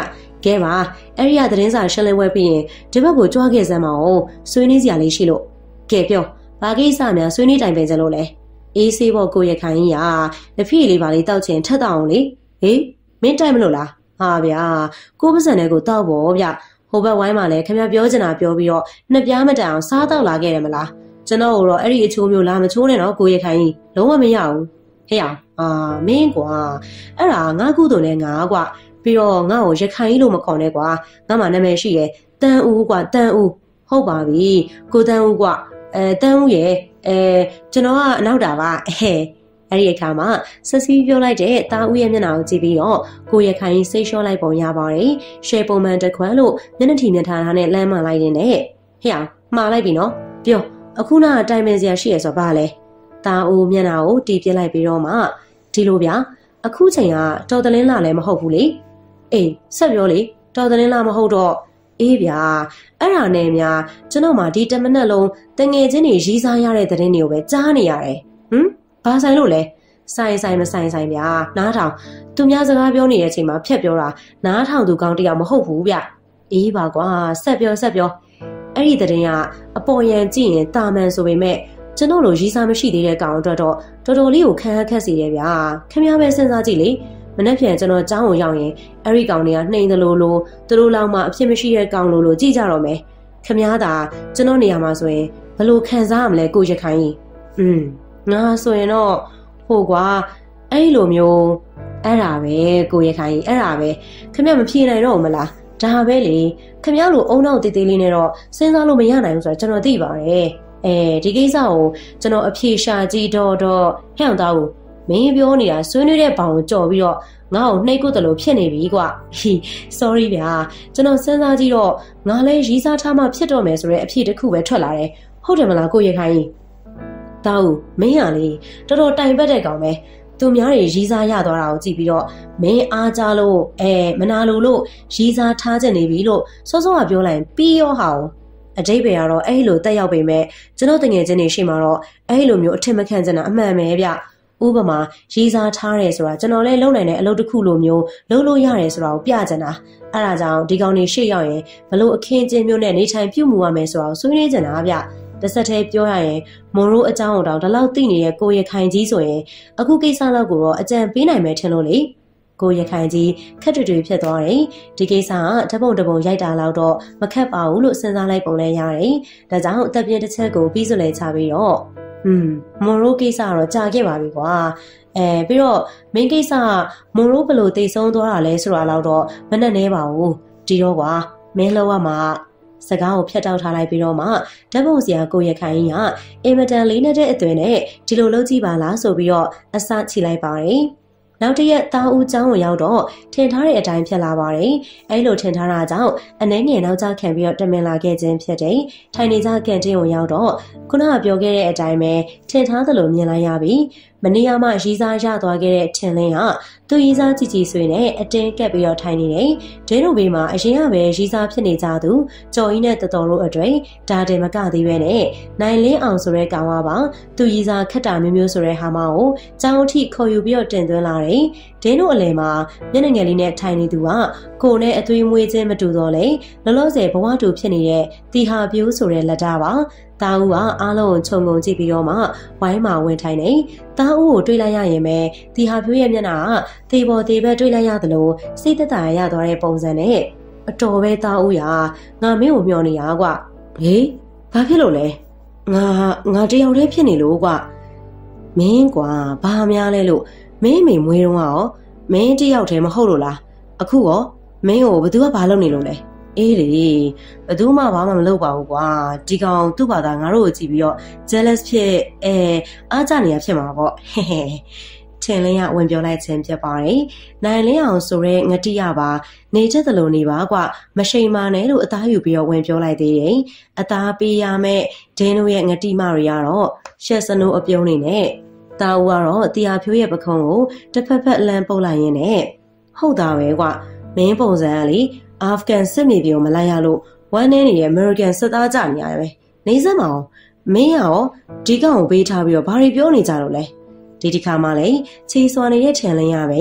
ကဲပါအဲ့ဒီကသတင်းစာရှင်းလင်းပွဲပြီးရင်ဒီဘက်ကိုကြွားခဲ့စမ်းမအောင်ဆွေးနွေးစရာလေးရှိလို့ကဲပြောဘာကိစ္စများဆွေးနွေးတိုင်ပင်ကြလို့လဲအေးဆေးဖို့ကိုရခိုင်ကြီးကတဖီလေးပါလေးတောက်ချင်ထက်တော့အောင်လေဟေးမင်းတိုင်မလို့လားဟာဗျာကိုပစံတဲ့ကိုတောက်ဖို့ဗျဟိုဘက်ဝိုင်းမှာလည်းခင်ဗျပြောချင်တာပြောပြီးတော့နှစ်ပြားမတန်အောင်စားတော့လာခဲ့တယ်မလားကျွန်တော်တို့တော့အဲ့ဒီအချိုးမျိုးလာမချိုးနဲ့တော့ကိုရခိုင်ကြီးလုံးဝမရဘူးဟဲ့အောင်အာမင်းကွာအဲ့ဒါငါကုသိုလ်နဲ့ငါကွာပြီးတော့ငါ့ကိုရခိုင်ကြီးလို့မခေါ်နဲ့ကွာငါမှနာမည်ရှိတယ်တန်ဦးကွာတန်ဦးဟုတ်ပါပြီကိုတန်ဦးကွာအဲတန်ဦးရဲ့အဲကျွန်တော်ကအနောက်တာပါဟဲ့အဲ့ဒီအခါမှာဆက်စီးပြောလိုက်တဲ့တာဦးရဲ့မျက်နှာကိုကြည့်ပြီးတော့ကိုရခိုင်စိတ်လျှော့လိုက်ပုံရပါတယ်ရှယ်ပုံမှန်တစ်ခွန်းလို့မျက်နှာထီနဲ့ထားထားနဲ့လမ်းမှန်လိုက်နေနဲ့ဟဲ့အောင်မှားလိုက်ပြီနော်ပြောအခုနအတိုင်ပင်စရာရှိရဆိုပါလဲတာဦးမျက်နှာကိုတီးပြလိုက်ပြီးတော့မှဒီလိုဗျာအခုချိန်ကတော်တလင်းလာလည်းမဟုတ်ဘူးလေအေးဆက်ပြောလေတော်တလင်းလာမဟုတ်တော့အေးဗျာအဲ့ဒါနဲ့များကျွန်တော်မှဒီတမနက်လုံးတငယ်ချင်းတွေရီးစားရတဲ့သတင်းတွေကိုပဲကြားနေရတယ်ဟမ်ဘာဆိုင်လို့လဲဆိုင်ဆိုင်မဆိုင်ဆိုင်ဗျာနားထောင်သူများစကားပြောနေတဲ့အချိန်မှာဖြတ်ပြောတာနားထောင်သူကောင်းတယောက်မဟုတ်ဘူးဗျအေးပါကွာဆက်ပြောဆက်ပြောအဲ့ဒီသတင်းကအပေါ်ယံကြည့်ရင်တာမန်ဆိုပေမဲ့ကျွန်တော်တို့ရီးစားမရှိသေးတဲ့ကောင်အတွက်တော့တော်တော်လေးကိုခံရခက်စီတယ်ဗျာခင်ဗျားပဲစဉ်းစားကြည့်လေမနေ့ပြန်ကျွန်တော်ကျောင်းကိုရောက်ရင်အဲ့ဒီကောင်တွေကနှိမ်တယ်လို့လို့သူတို့လောက်မှအဖြစ်မရှိတဲ့ကောင်လို့လို့ကြည့်ကြတော့မယ်ခင်ဗျားသာကျွန်တော်နေရာမှာဆိုရင်ဘယ်လိုခံစားရမလဲကိုရခိုင်ကြီးอืมငါဆိုရင်တော့ဟိုကွာအဲ့လိုမျိုးအဲ့ဒါပဲကိုရခိုင်ကြီးအဲ့ဒါပဲခင်ဗျားမဖြေနိုင်တော့မလားဒါပဲလေခင်ဗျားလိုအုံနောက်တေးသေးလေးနဲ့တော့စဉ်းစားလို့မရနိုင်ဘူးဆိုတော့ကျွန်တော်သိပါတယ်အဲဒီကိစ္စကိုကျွန်တော်အဖြေရှာကြည့်တော့တော့ဟဲ့အောင်သားကိုမင်းပြောနေတာဆွေးနွေးတဲ့ဘောင်ကိုကြော်ပြီးတော့ငါ့ကိုနှိပ်ကုတ်တယ်လို့ဖြစ်နေပြီကွာ sorry ဗျာကျွန်တော်စဉ်းစားကြည့်တော့ငါလည်းရီးစားထားမှဖြစ်တော့မယ်ဆိုတဲ့အဖြေတစ်ခုပဲထွက်လာတယ်ဟုတ်တယ်မလားကိုရခိုင်ကြီးတောက်မင်းရလေတော်တော်တိုင်ပတ်တဲ့ကောင်ပဲသူများတွေရီးစားရသွားတာကိုကြည့်ပြီးတော့မင်းအားကြလို့အဲမနာလို့လို့ရီးစားထားချင်နေပြီလို့စောစောကပြောလိုက်ပြီးရောဟာအတိတ်ပဲကတော့အဲ့လိုတက်ရောက်ပေမဲ့ကျွန်တော်တငယ်ချင်းတွေရှိမှာတော့အဲ့လိုမျိုးအထင်မခံချင်တာအမှန်ပဲဗျဥပမာရေးစားထားတယ်ဆိုတာကျွန်တော်လည်းလုံနိုင်တဲ့အလုပ်တစ်ခုလိုမျိုးလုပ်လို့ရတယ်ဆိုတာကိုပြချင်တာအဲ့ဒါကြောင့်ဒီကောင်တွေရှေ့ရောက်ရင်ဘလို့အခင်းကျင်းမျိုးနဲ့နေထိုင်ပြုမှုရမယ်ဆိုတာကိုဆွေးနွေးချင်တာဗျတစ်ဆက်တည်းပြောရရင်မွန်ရိုးအကြောင်းတောင်ဒီလောက်သိနေတဲ့ကိုရခိုင်ကြီးဆိုရင်အခုကိစ္စလောက်ကိုတော့အကြံပေးနိုင်မယ်ထင်လို့လေကိုရခိုင်ကြီးခက်တွေ့တွေ့ဖြစ်သွားတယ်ဒီကိစ္စကတပုံတပုံရိုက်တာလောက်တော့မခက်ပါဘူးလို့စဉ်းစားလိုက်ပုံလဲရတယ်ဒါကြောင့်အသက်ပြင်းတစ်ချက်ကိုပြီးစလဲချပြီးတော့อืมမွန်ရိုးကိစ္စကတော့ကြာခဲ့ပါပြီကွာအဲပြီးတော့မင်းကိစ္စကမွန်ရိုးဘလို့တိတ်ဆုံးသွားတာလဲဆိုတာတော့မနဲ့နေပါဘူးဒီတော့ကွာမင်းလောက်ရမှာစကားကိုဖြတ်တောက်ထားလိုက်ပြီးတော့မှဓာတ်ပုံစရာကိုရခိုင်ကြီးကအင်မတန်လေးနဲ့တဲ့အသွင်နဲ့ဒီလိုလုပ်ကြည့်ပါလားဆိုပြီးတော့အစချီလိုက်ပါတယ်နောက်တရက်သားဦးကျောင်းကိုရောက်တော့ထင်ထားတဲ့အတိုင်းဖြစ်လာပါတယ်။အဲလိုထင်ထားတာကြောင့်အနှဲငယ်နောက်ကျခံပြီးတော့တမင်လာခဲ့ခြင်းဖြစ်တယ်။ထိုင်နေကြကန်တင်းကိုရောက်တော့ခုနကပြောခဲ့တဲ့အတိုင်းပဲထင်ထားသလိုမြင်လိုက်ရပြီ။မနေ့ကမှရီးစားရသွားခဲ့တဲ့ထင်လင်းကသူရီးစားကြည်ကြည်ဆွေနဲ့အတင်းကပ်ပြီးတော့ထိုင်နေတယ်။ဒင်းတို့ဘေးမှာအရင်ကပဲရီးစားဖြစ်နေကြသူကြော်ကြီးနဲ့တတော်တို့အတွေ့ဒါတင်မကသေးပဲနဲ့နိုင်လင်းအောင်ဆိုတဲ့ကောင်ကပါသူရီးစားခက်တာမျိုးမျိုးဆိုတဲ့ဟာမကိုကြောင်းအထိခေါ်ယူပြီးတော့တင်သွင်းလာတယ်။ဒင်းတို့အလဲမှာမျက်နှာငယ်လေးနဲ့ထိုင်နေသူကကိုနဲ့အသွေးမွေးခြင်းမတူတော့လေလောလောဆယ်ဘဝတူဖြစ်နေတဲ့တီဟာပြိုးဆိုတဲ့လက်တာပါတာဦးကအားလုံးကိုခြုံငုံကြည့်ပြီးတော့မှဝိုင်းမှာဝင်ထိုင်နေတာဦးကိုတွေးလိုက်ရရင်ပဲတီဟာပြိုးရဲ့မျက်နှာကသေပေါ်သေဘက်တွေးလိုက်ရသလိုစိတ်သက်သာရသွားတဲ့ပုံစံနဲ့အတော်ပဲတာဦးရငါမင်းကိုမျှော်နေရကွာဟေးဘာဖြစ်လို့လဲငါငါတယောက်တည်းဖြစ်နေလို့ကွာမင်းကွာဘာများလဲလို့မင်းမိမွေးတော့ရောမင်းတယောက်တည်းမဟုတ်လို့လားအခုရောမင်းကိုဘသူကဘာလုပ်နေလို့လဲအေးလေဘသူမှဘာမှမလုပ်ပါဘူးကွာဒီကောင်သူ့ဘာသာငါတို့ကိုကြည့်ပြီးတော့ jealous ဖြစ်အဲအားကြနေရဖြစ်မှာပေါ့ဟဲ့ဟဲ့ထင်လင်းရဝင်ပြောလိုက်ခြင်းဖြစ်ပါတယ်နိုင်လင်းအောင်ဆိုရဲငတိရပါနေချက်သလိုနေပါကွာမရှိန်မာနဲ့လို့အသားယူပြီးတော့ဝင်ပြောလိုက်သေးတယ်အသားပေးရမဲ့ဒင်းတို့ရဲ့ငတိမတွေကတော့ရှက်စနိုးအပြုံးနေနဲ့တာဦးကတော့တရားဖြိုးရဲ့ပခုံးကိုတစ်ဖက်ဖက်လမ်းပုတ်လိုက်ရင်းနဲ့ဟုတ်တာပဲကွာမင်းပုံစံကလေအာဖဂန်စစ်မြေပြင်ကိုမလိုက်ရလို့ဝမ်းနေနေတဲ့အမေရိကန်စစ်သားကြနေရတယ်ပဲနေစမ်းမအောင်မင်းရောဒီကောင်ကိုပေးထားပြီးတော့ဘာတွေပြောနေကြတော့လဲဒီဒီခါမှလည်းခြေစွာနေတဲ့ထန်လင်းရပဲ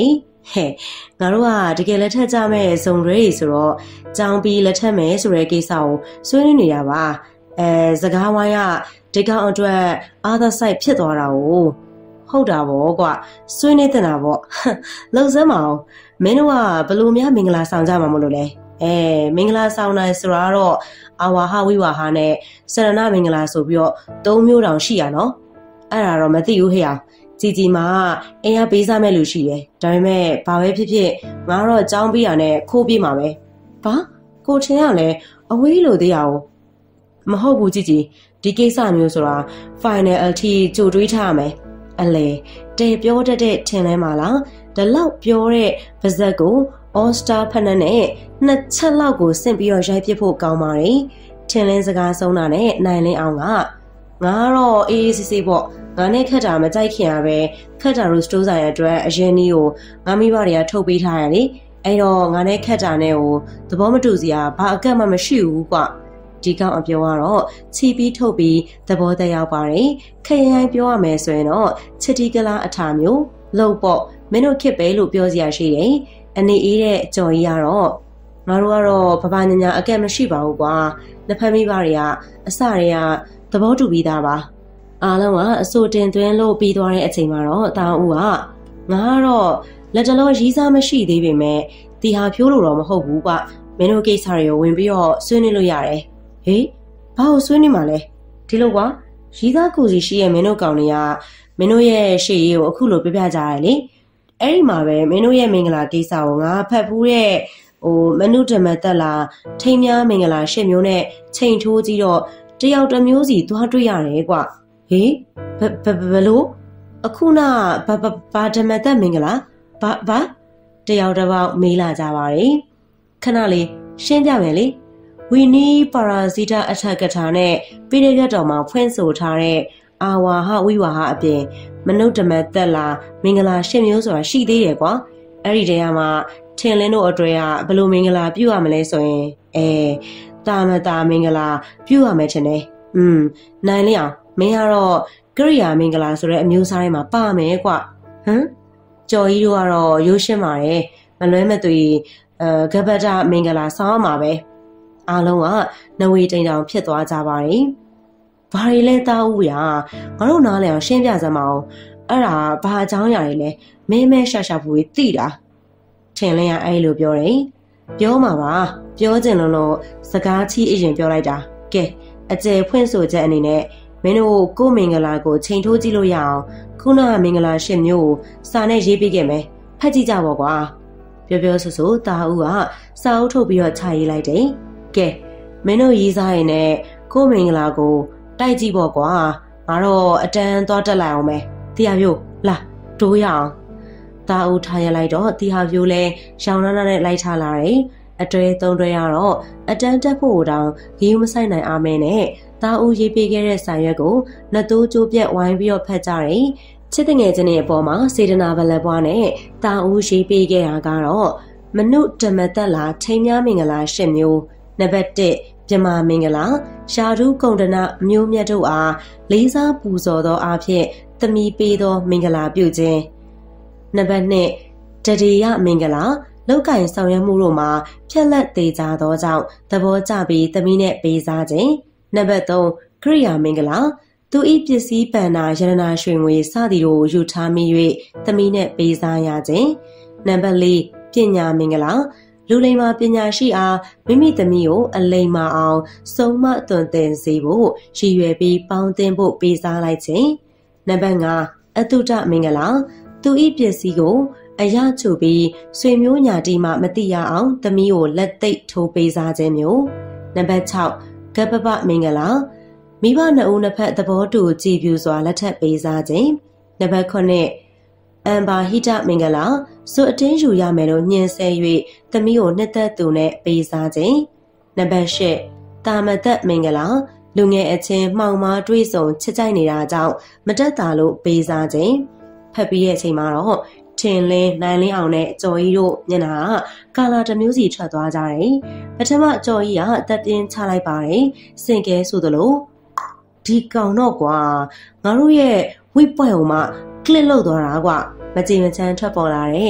ဟဲ့ငါတို့ကတကယ်လက်ထက်ကြမဲ့ဇုံတွေဆိုတော့ကြောင်ပြီးလက်ထက်မယ်ဆိုတဲ့ကိစ္စကိုဆွေးနွေးနေတာပါအဲစကားဝိုင်းကဒီကောင်အတွက်အာသာဆိုင်ဖြစ်သွားတာကိုဟုတ်တာပေါ့ကွာဆွေးနေတဲ့တာပေါ့လှုပ်စမ်းမအောင်မင်းတို့ကဘလို့များမင်္ဂလာဆောင်ကြမှာမလို့လဲအဲမင်္ဂလာဆောင်နိုင်ဆိုတာတော့အာဝါဟဝိဝါဟနဲ့စရဏမင်္ဂလာဆိုပြီးတော့သုံးမျိုးတောင်ရှိရနော်အဲ့ဒါတော့မသိဘူးဟဲ့အောင်ជីជីမှာအင်အားပေးစားမဲ့လူရှိတယ်ဒါပေမဲ့ဘာပဲဖြစ်ဖြစ်ငါတော့ကြောင်းပြရနဲ့ခိုးပြေးမှာပဲဘာကိုချင်းကလည်းအဝေးလိုသေးရအောင်မဟုတ်ဘူးជីជីဒီကိစ္စမျိုးဆိုတာ final အထိကြိုတွေးထားရမယ်အလေတဲပြောတတ်တဲ့ထင်လဲမှာလားဒီလောက်ပြောတဲ့ပါဇက်ကို all star ဖက်နဲ့နှစ်ချက်လောက်ကိုဆင့်ပြီးတော့ရိုက်ပစ်ဖို့ကောင်းပါတယ်ထင်လင်းစကားဆုံးတာနဲ့နိုင်လင်းအောင်ကငါတော့အေးအေးဆေးဆေးပေါ့ငါနဲ့ခက်တာမကြိုက်ခင်ရပဲခက်တာရိုစတိုးဆိုင်ရအတွက်အရင်နီးကိုငါမိဘတွေကထုတ်ပေးထားရလေအဲ့တော့ငါနဲ့ခက်တာနဲ့ကိုသဘောမတူစရာဘာအကန့်မှမရှိဘူးကွဒီကောင်အပြောကတော့ချီပြီးထုတ်ပြီးသဘောတရောက်ပါတယ်ခရရိုင်းပြောရမယ်ဆိုရင်တော့ချစ်တီကလာအထာမျိုးလှုပ်ပေါ့မင်းတို့ခစ်ပဲလို့ပြောစရာရှိတယ်အနေအေးတဲ့ကြော်ကြီးကတော့ငါတို့ကတော့ဗဗညာညာအကန့်မရှိပါဘူးကွာနှစ်ဖက်မိဘတွေကအစတွေကသဘောတူပြီးသားပါအားလုံးကအစိုးတင်သွင်းလို့ပြီးသွားတဲ့အချိန်မှာတော့တာဦးကငါကတော့လက်တလောရီးစားမရှိသေးပေမဲ့ဒီဟာဖြိုးလို့တော့မဟုတ်ဘူးကွမင်းတို့ကိစ္စတွေကိုဝင်ပြီးတော့ဆွေးနွေးလို့ရတယ်ဟေးဘာလို့ဆွေးနွေးမှာလဲဒီလိုကွာရီးသားကိုစီရှိရဲ့မင်းတို့ကောင်တွေကမင်းတို့ရဲ့ရှေ့ရေးကိုအခုလိုပြပြကြရတယ်လေအဲ့ဒီမှာပဲမင်းတို့ရဲ့မင်္ဂလာကိစ္စကိုငါဖတ်ဘူးတဲ့ဟိုမနုဓမ္မတက်လာထိမ်းများမင်္ဂလာရှစ်မျိုးနဲ့ချိန်ထိုးကြည့်တော့တယောက်တစ်မျိုးစီသွားတွေ့ရတယ်ကွဟေးဘဘလို့အခုနဘဘဘာဓမ္မတက်မင်္ဂလာဘာဘာတယောက်တစ်ပေါက်မေးလာကြပါတယ်ခဏလေးရှင်းပြမယ်လေဝီနီပါရာဇီတာအထက်ကထာနဲ့ပိရိယတ်တော်မှာဖွင့်ဆိုထားတဲ့အာဝါဟဝိဝါဟအပြင်မနုဓမ္မတက်လာမင်္ဂလာရှစ်မျိုးဆိုတာရှိသေးတယ်ကွာအဲ့ဒီတည်းကမှထင်လင်းတို့အတွေ့အဘလို့မင်္ဂလာပြုရမလဲဆိုရင်အဲတာမတာမင်္ဂလာပြုရမယ်ထင်တယ်อืมနိုင်လင်းအောင်မင်းကတော့ကရိယာမင်္ဂလာဆိုတဲ့အမျိုးအစားတွေမှာပါမယ်ကွဟမ်ကြော်ကြီးတို့ကတော့ရိုးရှင်းပါတယ်မလွဲမသွေအဲဂဘဒမင်္ဂလာဆောင်းမှာပဲအားလုံးကနဝေတိန်တောင်ဖြစ်သွားကြပါတယ်ဘာတွေလဲတားဦးရငါတို့နားလဲအောင်ရှင်းပြစမ်းမအောင်အဲ့ဒါဘာအကြောင်းအရာတွေလဲမင်းမဲရှာရှာဘူးသိတာထင်လင်းကအဲ့လိုပြောတယ်ပြောမှာပါပြောချင်လို့လို့စကားချီအရင်ပြောလိုက်တာကဲအကျယ်ဖွင့်ဆိုချက်အနေနဲ့မင်းတို့ကိုမင်္ဂလာကိုချိန်ထိုးကြည့်လို့ရအောင်ခုနကမင်္ဂလာရှစ်မျိုးကိုစာနဲ့ရေးပေးခဲ့မယ်ဖတ်ကြည့်ကြပါကွာပြောပြောဆိုဆိုတာဦးကစာအုပ်ထုတ်ပြီးတော့ခြာရေးလိုက်တယ်ကဲမင်းတို့ရေးစားရင်နဲ့ကိုမင်္ဂလာကိုတိုက်ကြည့်ပေါ့ကွာငါတော့အတန်းသွားတက်လိုက်အောင်မယ်တရားပြို့လာတိုးရအောင်တာဦးထားရလိုက်တော့တရားပြို့လဲရောင်နာနာနဲ့လိုက်ထားလာတယ်အတွဲသုံးတွဲရတော့အတန်းတက်ဖို့တောင်ဂီးမဆိုင်နိုင်အားမဲနဲ့တာဦးရေးပေးခဲ့တဲ့ဆိုင်ရွက်ကိုနှစ်တိုးကျိုးပြက်ဝိုင်းပြီးတော့ဖတ်ကြတယ်ချစ်တဲ့ငယ်ချင်းရဲ့အပေါ်မှာစေတနာဗလက်ပွားနဲ့တာဦးရေးပေးခဲ့တာကတော့မနုဓမ္မတက်လာထိမ်းများမင်္ဂလာရှစ်မျိုးနံပါတ်တစ်ပြမမင်္ဂလာရှာဓုကုံဒနာမျိုးမြတ်တို့အားလေးစားပူဇော်သောအားဖြင့်သမီးပေးသောမင်္ဂလာပြုခြင်းနံပါတ်နှစ်တတိယမင်္ဂလာလောက်ကင်ဆောင်ရွက်မှုတို့မှာဖြက်လက်သေးကြသောကြောင့်သဘောကျပြီးသမီးနဲ့ပေးစားခြင်းနံပါတ်သုံးကရိယာမင်္ဂလာသူ၏ပစ္စည်းပန္နာယရနာရွှေငွေစသည်တို့ယူထားမိ၍သမီးနဲ့ပေးစားရခြင်းနံပါတ်လေးပညာမင်္ဂလာလူလိမ္မာပညာရှိအားမိမိသမီးကိုအလိမ္မာအောင်စုံမသွန်သင်စေဖို့ရည်ရွယ်ပြီးပေါင်းသင်ဖို့ပေးစားလိုက်ခြင်းနံပါတ်ငါအတုဒမင်္ဂလာသူ၏ပစ္စည်းကိုအရချိုပြီးဆွေမျိုးညာတီမှမတိရအောင်သမီးကိုလက်သိပ်ထိုးပေးစားခြင်းမျိုးနံပါတ်ခြောက်ကပ္ပပမင်္ဂလာမိဘနှစ်ဦးနှစ်ဖက်သဘောတူကြည်ပြူစွာလက်ထပ်ပေးစားခြင်းနံပါတ်ခုနှစ်အမ်ဘာဟိတမင်္ဂလာစွတ်အတင်းယူရမယ်လို့ညှင်းဆဲ၍သမီးကိုနှစ်သက်သူနဲ့ပေးစားခြင်းနံပါတ်ရှစ်တာမသက်မင်္ဂလာလူငယ်အချင်းမှောင်မားတွေးဆုံချစ်ကြိုက်နေတာကြောင့်မတက်တာလို့ပေးစားခြင်းဖတ်ပြီးတဲ့အချိန်မှာတော့ထင်လင်းနိုင်လင်းအောင်နဲ့ကြော်ကြီးတို့မျက်နှာကကာလာတစ်မျိုးစီထွက်သွားကြတယ်ပထမကြော်ကြီးကအသက်ပြင်းချလိုက်ပါတယ်စင်ကဲဆိုသလိုဒီကောင်တော့ကွာငါတို့ရဲ့ဝိပွက်ဟိုမှာကလစ်လောက်သွားတာကွာမကြည်မချမ်းထွက်ပေါ်လာတဲ့ထ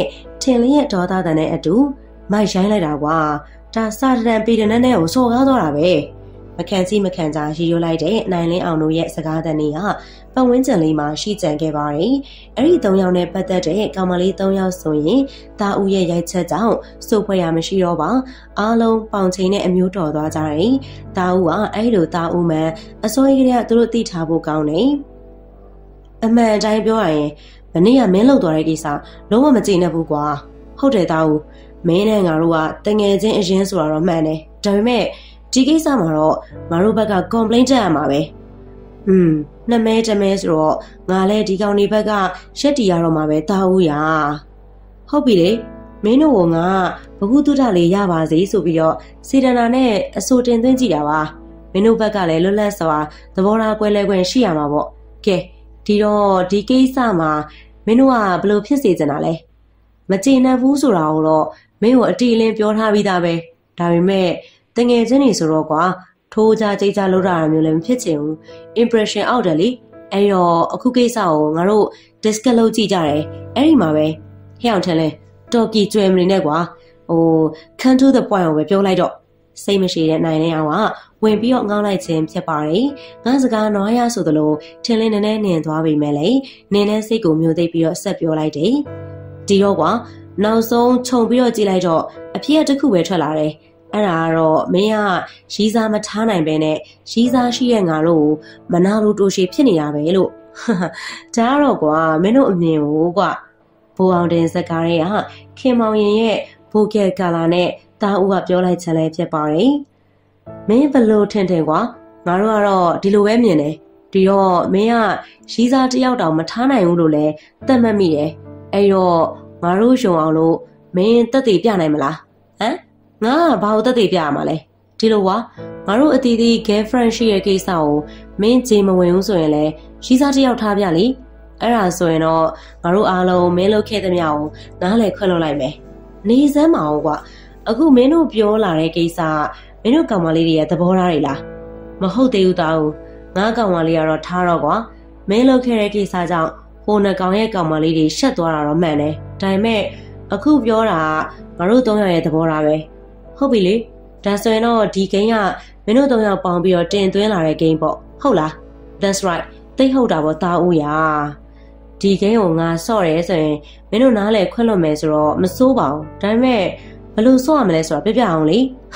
ထင်လျက်ဒေါသတန်တဲ့အတူမိုက်ရိုင်းလိုက်တာကွာဒါစာတန်ပေတနက်နဲ့ကိုစော်ကားသွားတာပဲမခံစီမခံကြရီရိုလိုက်တဲ့နိုင်လင်းအောင်တို့ရဲ့စကားသံတွေကပတ်ဝန်းကျင်လေးမှာရှိကြံခဲ့ပါတယ်အဲ့ဒီသုံးယောက်နဲ့ပတ်သက်တဲ့ကောင်မလေးသုံးယောက်ဆိုရင်တာဦးရဲ့ရိုက်ချက်ကြောင့်စိုးဖွဲ့ရမရှိတော့ပါအားလုံးပေါင်ချိန်နဲ့အမျိုးတော်သွားကြတယ်တာဦးကအဲ့လိုတာဦးမှန်အစိုးရကသူတို့သိထားဖို့ကောင်းတယ်အမှန်အတိုင်းပြောရရင်မနေ့ကမင်းလှုပ်သွားတဲ့ကိစ္စလုံးဝမကြည့်နဲ့ဘူးကွာဟုတ်တယ်တာဦးမင်းနဲ့ငါတို့ကတငယ်ချင်းအရင်ဆိုတာတော့မှန်တယ်ဒါပေမဲ့ဒီကိစ္စမှာတော့ငါတို့ဘက်က complaint တက်ရမှာပဲอืมနှမဲတမဲဆိုတော့ငါလည်းဒီကောင်ဒီဘက်ကရက်တီရတော့မှာပဲတာဦးရဟုတ်ပြီလေမင်းတို့ကငါဘဟုတုဒလေးရပါစေဆိုပြီးတော့စေတနာနဲ့အဆိုတင်သွင်းကြည့်တာပါမင်းတို့ဘက်ကလည်းလွတ်လပ်စွာသဘောထားကွဲလဲခွင့်ရှိရမှာပေါ့ကဲဒီတော့ဒီကိစ္စမှာမင်းတို့ကဘယ်လိုဖြစ်စေချင်တာလဲမကျေနပ်ဘူးဆိုတာကိုတော့မင်းကိုအတီအလင်းပြောထားပြီးသားပဲဒါပေမဲ့တငယ်ချင်းတွေဆိုတော့ကွာထိုးကြကြိတ်ကြလို့တာမျိုးလည်းမဖြစ်ချင်ဘူး impression အောက်တယ်လေအဲ့တော့အခုကိစ္စကိုငါတို့ discuss လုပ်ကြည့်ကြတယ်အဲ့ဒီမှာပဲဟဲ့အောင်ထင်လဲတော်ကီကျွဲမနေနဲ့ကွာဟို come to the point ကိုပဲပြောလိုက်တော့စိတ်မရှိတဲ့နိုင်နေအောင်ကဝင်ပြီးတော့ငေါက်လိုက်ခြင်းဖြစ်ပါတယ်ငါစကားနွားရဆိုသလိုထင်လင်းနည်းနည်းနင်သွားပြီမဲ့လေနင်းတဲ့စိတ်ကိုမျိုးသိပ်ပြီးတော့ဆက်ပြောလိုက်တယ်ဒီတော့ကွာနောက်ဆုံးခြုံပြီးတော့ကြည့်လိုက်တော့အဖြစ်အတစ်ခုပဲထွက်လာတယ်အဲ့ဒါကတော့မင်းကရီးစားမထားနိုင်ပဲနဲ့ရီးစားရှိရဲ့ငါတို့မနာလိုတိုရှည်ဖြစ်နေတာပဲလို့ဒါကတော့ကွာမင်းတို့အမြင်ကိုကွာဘိုးအောင်တင်စကားတွေကခင်မောင်ရင်ရဲ့ဘိုကက်ကာလာနဲ့တာဦးကပြောလိုက်ချက်လည်းဖြစ်ပါတယ်မင်းဘလို့ထင်ထင်ကွာငါတို့ကတော့ဒီလိုပဲမြင်တယ်ဒီတော့မင်းကရီးစားတယောက်တောင်မထားနိုင်ဘူးလို့လည်းသတ်မှတ်မိတယ်အဲ့တော့ငါတို့ယုံအောင်လို့မင်းတက်တည်ပြနိုင်မလားဟမ်ငါကဘာလို့တက်တည်ပြရမှာလဲဒီလိုကွာငါတို့အတီးတီး girlfriend ရှိရဲ့ကိစ္စကိုမင်းကြေမဝင်ဘူးဆိုရင်လည်းရီးစားတယောက်ထားပြလေအဲ့ဒါဆိုရင်တော့ငါတို့အားလုံးမင်းလုပ်ခဲ့တဲ့မြောက်ကိုနားလေခွက်လွှတ်လိုက်မယ်နေစမ်းမအောင်ကွာအခုမင်းတို့ပြောလာတဲ့ကိစ္စမင်းတို့ကောင်မလေးတွေရဲ့သဘောထားတွေလားမဟုတ်သေးဘူးသားဦးငါကောင်မလေးကတော့ထားတော့ကွာမင်းလုပ်ခဲ့တဲ့ကိစ္စကြောင့်ဟိုနှကောင်ရဲ့ကောင်မလေးတွေရှက်သွားတာတော့မှန်တယ်ဒါပေမဲ့အခုပြောတာကငါတို့သုံးယောက်ရဲ့သဘောထားပဲဟုတ်ပြီလေဒါဆိုရင်တော့ဒီဂိမ်းကမင်းတို့သုံးယောက်ပေါင်းပြီးတော့တင်သွင်းလာတဲ့ဂိမ်းပေါ့ဟုတ်လား That's right သိဟုတ်တာပေါ့သားဦးရဒီဂိမ်းကိုငါဆော့ရဲဆိုရင်မင်းတို့နားလေခွင့်လွှတ်မယ်ဆိုတော့မစိုးပါဘူးဒါပေမဲ့ဘယ်လိုဆော့ရမလဲဆိုတာပြပြအောင်လေ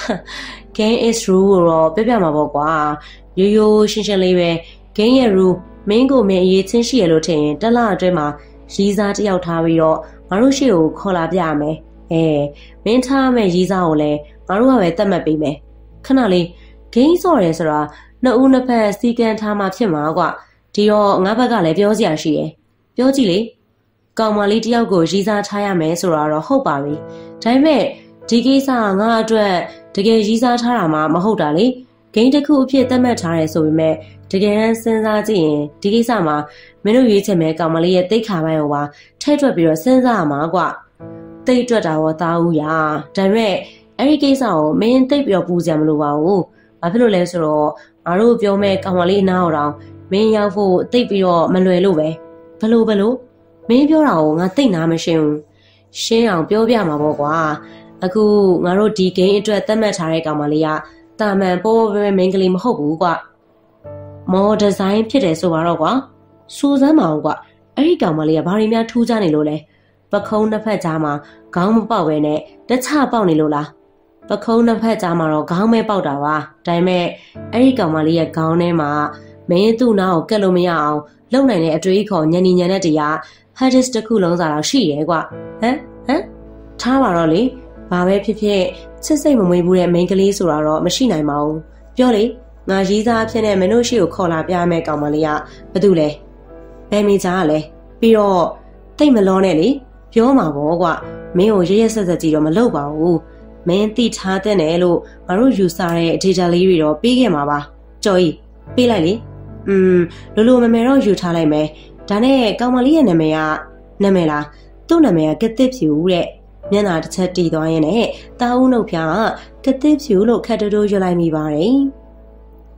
Game is rule ကိုတော့ပြပြမှာပေါ့ကွာရိုးရိုးရှင်းရှင်းလေးပဲ Game ရဲ့ rule မင်းကိုမင်းအရေးချင်းရှိရလို့ထင်ရင်တက်လာအတွင်းမှာရီးစားတယောက်ထားပြီးတော့ငါတို့ရှေ့ကိုခေါ်လာပြရမယ်အဲမင်းထားမဲ့ရီးစားကိုလည်းငါတို့ကပဲတတ်မှတ်ပေးမယ်ခဏလေး Game ဆော့ရဲဆိုတာနှစ်ဦးနှစ်ဖက်စီကံထားမှဖြစ်မှာကွာဒီတော့ငါဘက်ကလည်းပြောစရာရှိရယ်ပြောကြည့်လေကောင်မလေးတယောက်ကိုရီးစားထားရမယ်ဆိုတာတော့ဟုတ်ပါပြီဒါပေမဲ့ဒီကိစ္စကငါအတွက်တကယ်ရီးစားထားတာမှမဟုတ်တာလေဂိမ်းတစ်ခုအဖြစ်သတ်မှတ်ထားရဲဆိုပေမဲ့တကယ်တမ်းစဉ်းစားကြည့်ရင်ဒီကိစ္စမှာမင်းတို့ရွေးချယ်မဲ့ကောင်မလေးရဲ့တိတ်ခါပိုင်းကိုပါထဲထွက်ပြီးတော့စဉ်းစားရမှာကွတိတ်တွက်တာရောသားဦးရဒါပေမဲ့အဲ့ဒီကိစ္စကိုမင်းတိတ်ပြီးတော့ပူစရာမလိုပါဘူးဘာဖြစ်လို့လဲဆိုတော့ငါတို့ပြောမဲ့ကောင်မလေးအနားတော်မင်းရောက်ဖို့တိတ်ပြီးတော့မလွယ်လို့ပဲဘလို့ဘလို့မင်းပြောတာကိုငါတိတ်နာမရှင်းဘူးရှင်းအောင်ပြောပြမှာပေါ့ကွာအခုငါတို့ဒီဂိမ်းအတွက်သတ်မှတ်ထားတဲ့ကောင်မလေးကတာမန်ပေါ်ပေါ်ပဲမင်းကလေးမဟုတ်ဘူးကွာမော်ဒီဇိုင်းဖြစ်တယ်ဆိုတော့ကွာစူးစမ်းမအောင်ကွာအဲ့ဒီကောင်မလေးကဘာတွေများထူးခြားနေလို့လဲပခုံးနှစ်ဖက်ကြားမှာခေါင်းမပေါက်ပဲနဲ့တခြားပေါက်နေလို့လားပခုံးနှစ်ဖက်ကြားမှာတော့ခေါင်းမဲပေါက်တာပါဒါပေမဲ့အဲ့ဒီကောင်မလေးရဲ့ခေါင်းထဲမှာမင်းသူ့နားကိုကက်လို့မရအောင်လုံနိုင်တဲ့အတွေးခေါ်ညံနေညံတဲ့တရား hadis တစ်ခုလုံးစားတော့ရှိရဲကွာဟမ်ဟမ်ထားပါတော့လေဘာပဲဖြစ်ဖြစ်ချစ်စိတ်မမွေးဘူးတဲ့မိန်းကလေးဆိုတာတော့မရှိနိုင်ပါဘူးပြောလေငါရီးစားဖြစ်တဲ့မင်းတို့ရှိကိုခေါ်လာပြမယ်ကောင်မလေးကဘာတူလဲဘယ်မိသားကလဲပြီးတော့တိတ်မလောနဲ့လေပြောမှာပေါ့ကွာမင်းကိုရရဆက်ဆက်ကြည့်တော့မလုပ်ပါဘူးမင်းတိထားတဲ့နယ်လို့ငါတို့ယူစားတဲ့ data လေးတွေတော့ပေးခဲ့မှာပါကြော်ကြီးပေးလိုက်လေอืมလိုလိုမမယ်တော့ယူထားလိုက်မယ်ဒါနဲ့ကောင်မလေးရဲ့နာမည်ကနာမည်လားသူ့နာမည်ကကတစ်ဖြူတဲ့မျက်နှာတစ်ချက်တီသွားရင်းနဲ့တာဦးနှုတ်ဖျားကကတစ်ဖြူလို့ခက်တိုးတိုးရွတ်လိုက်မိပါတယ်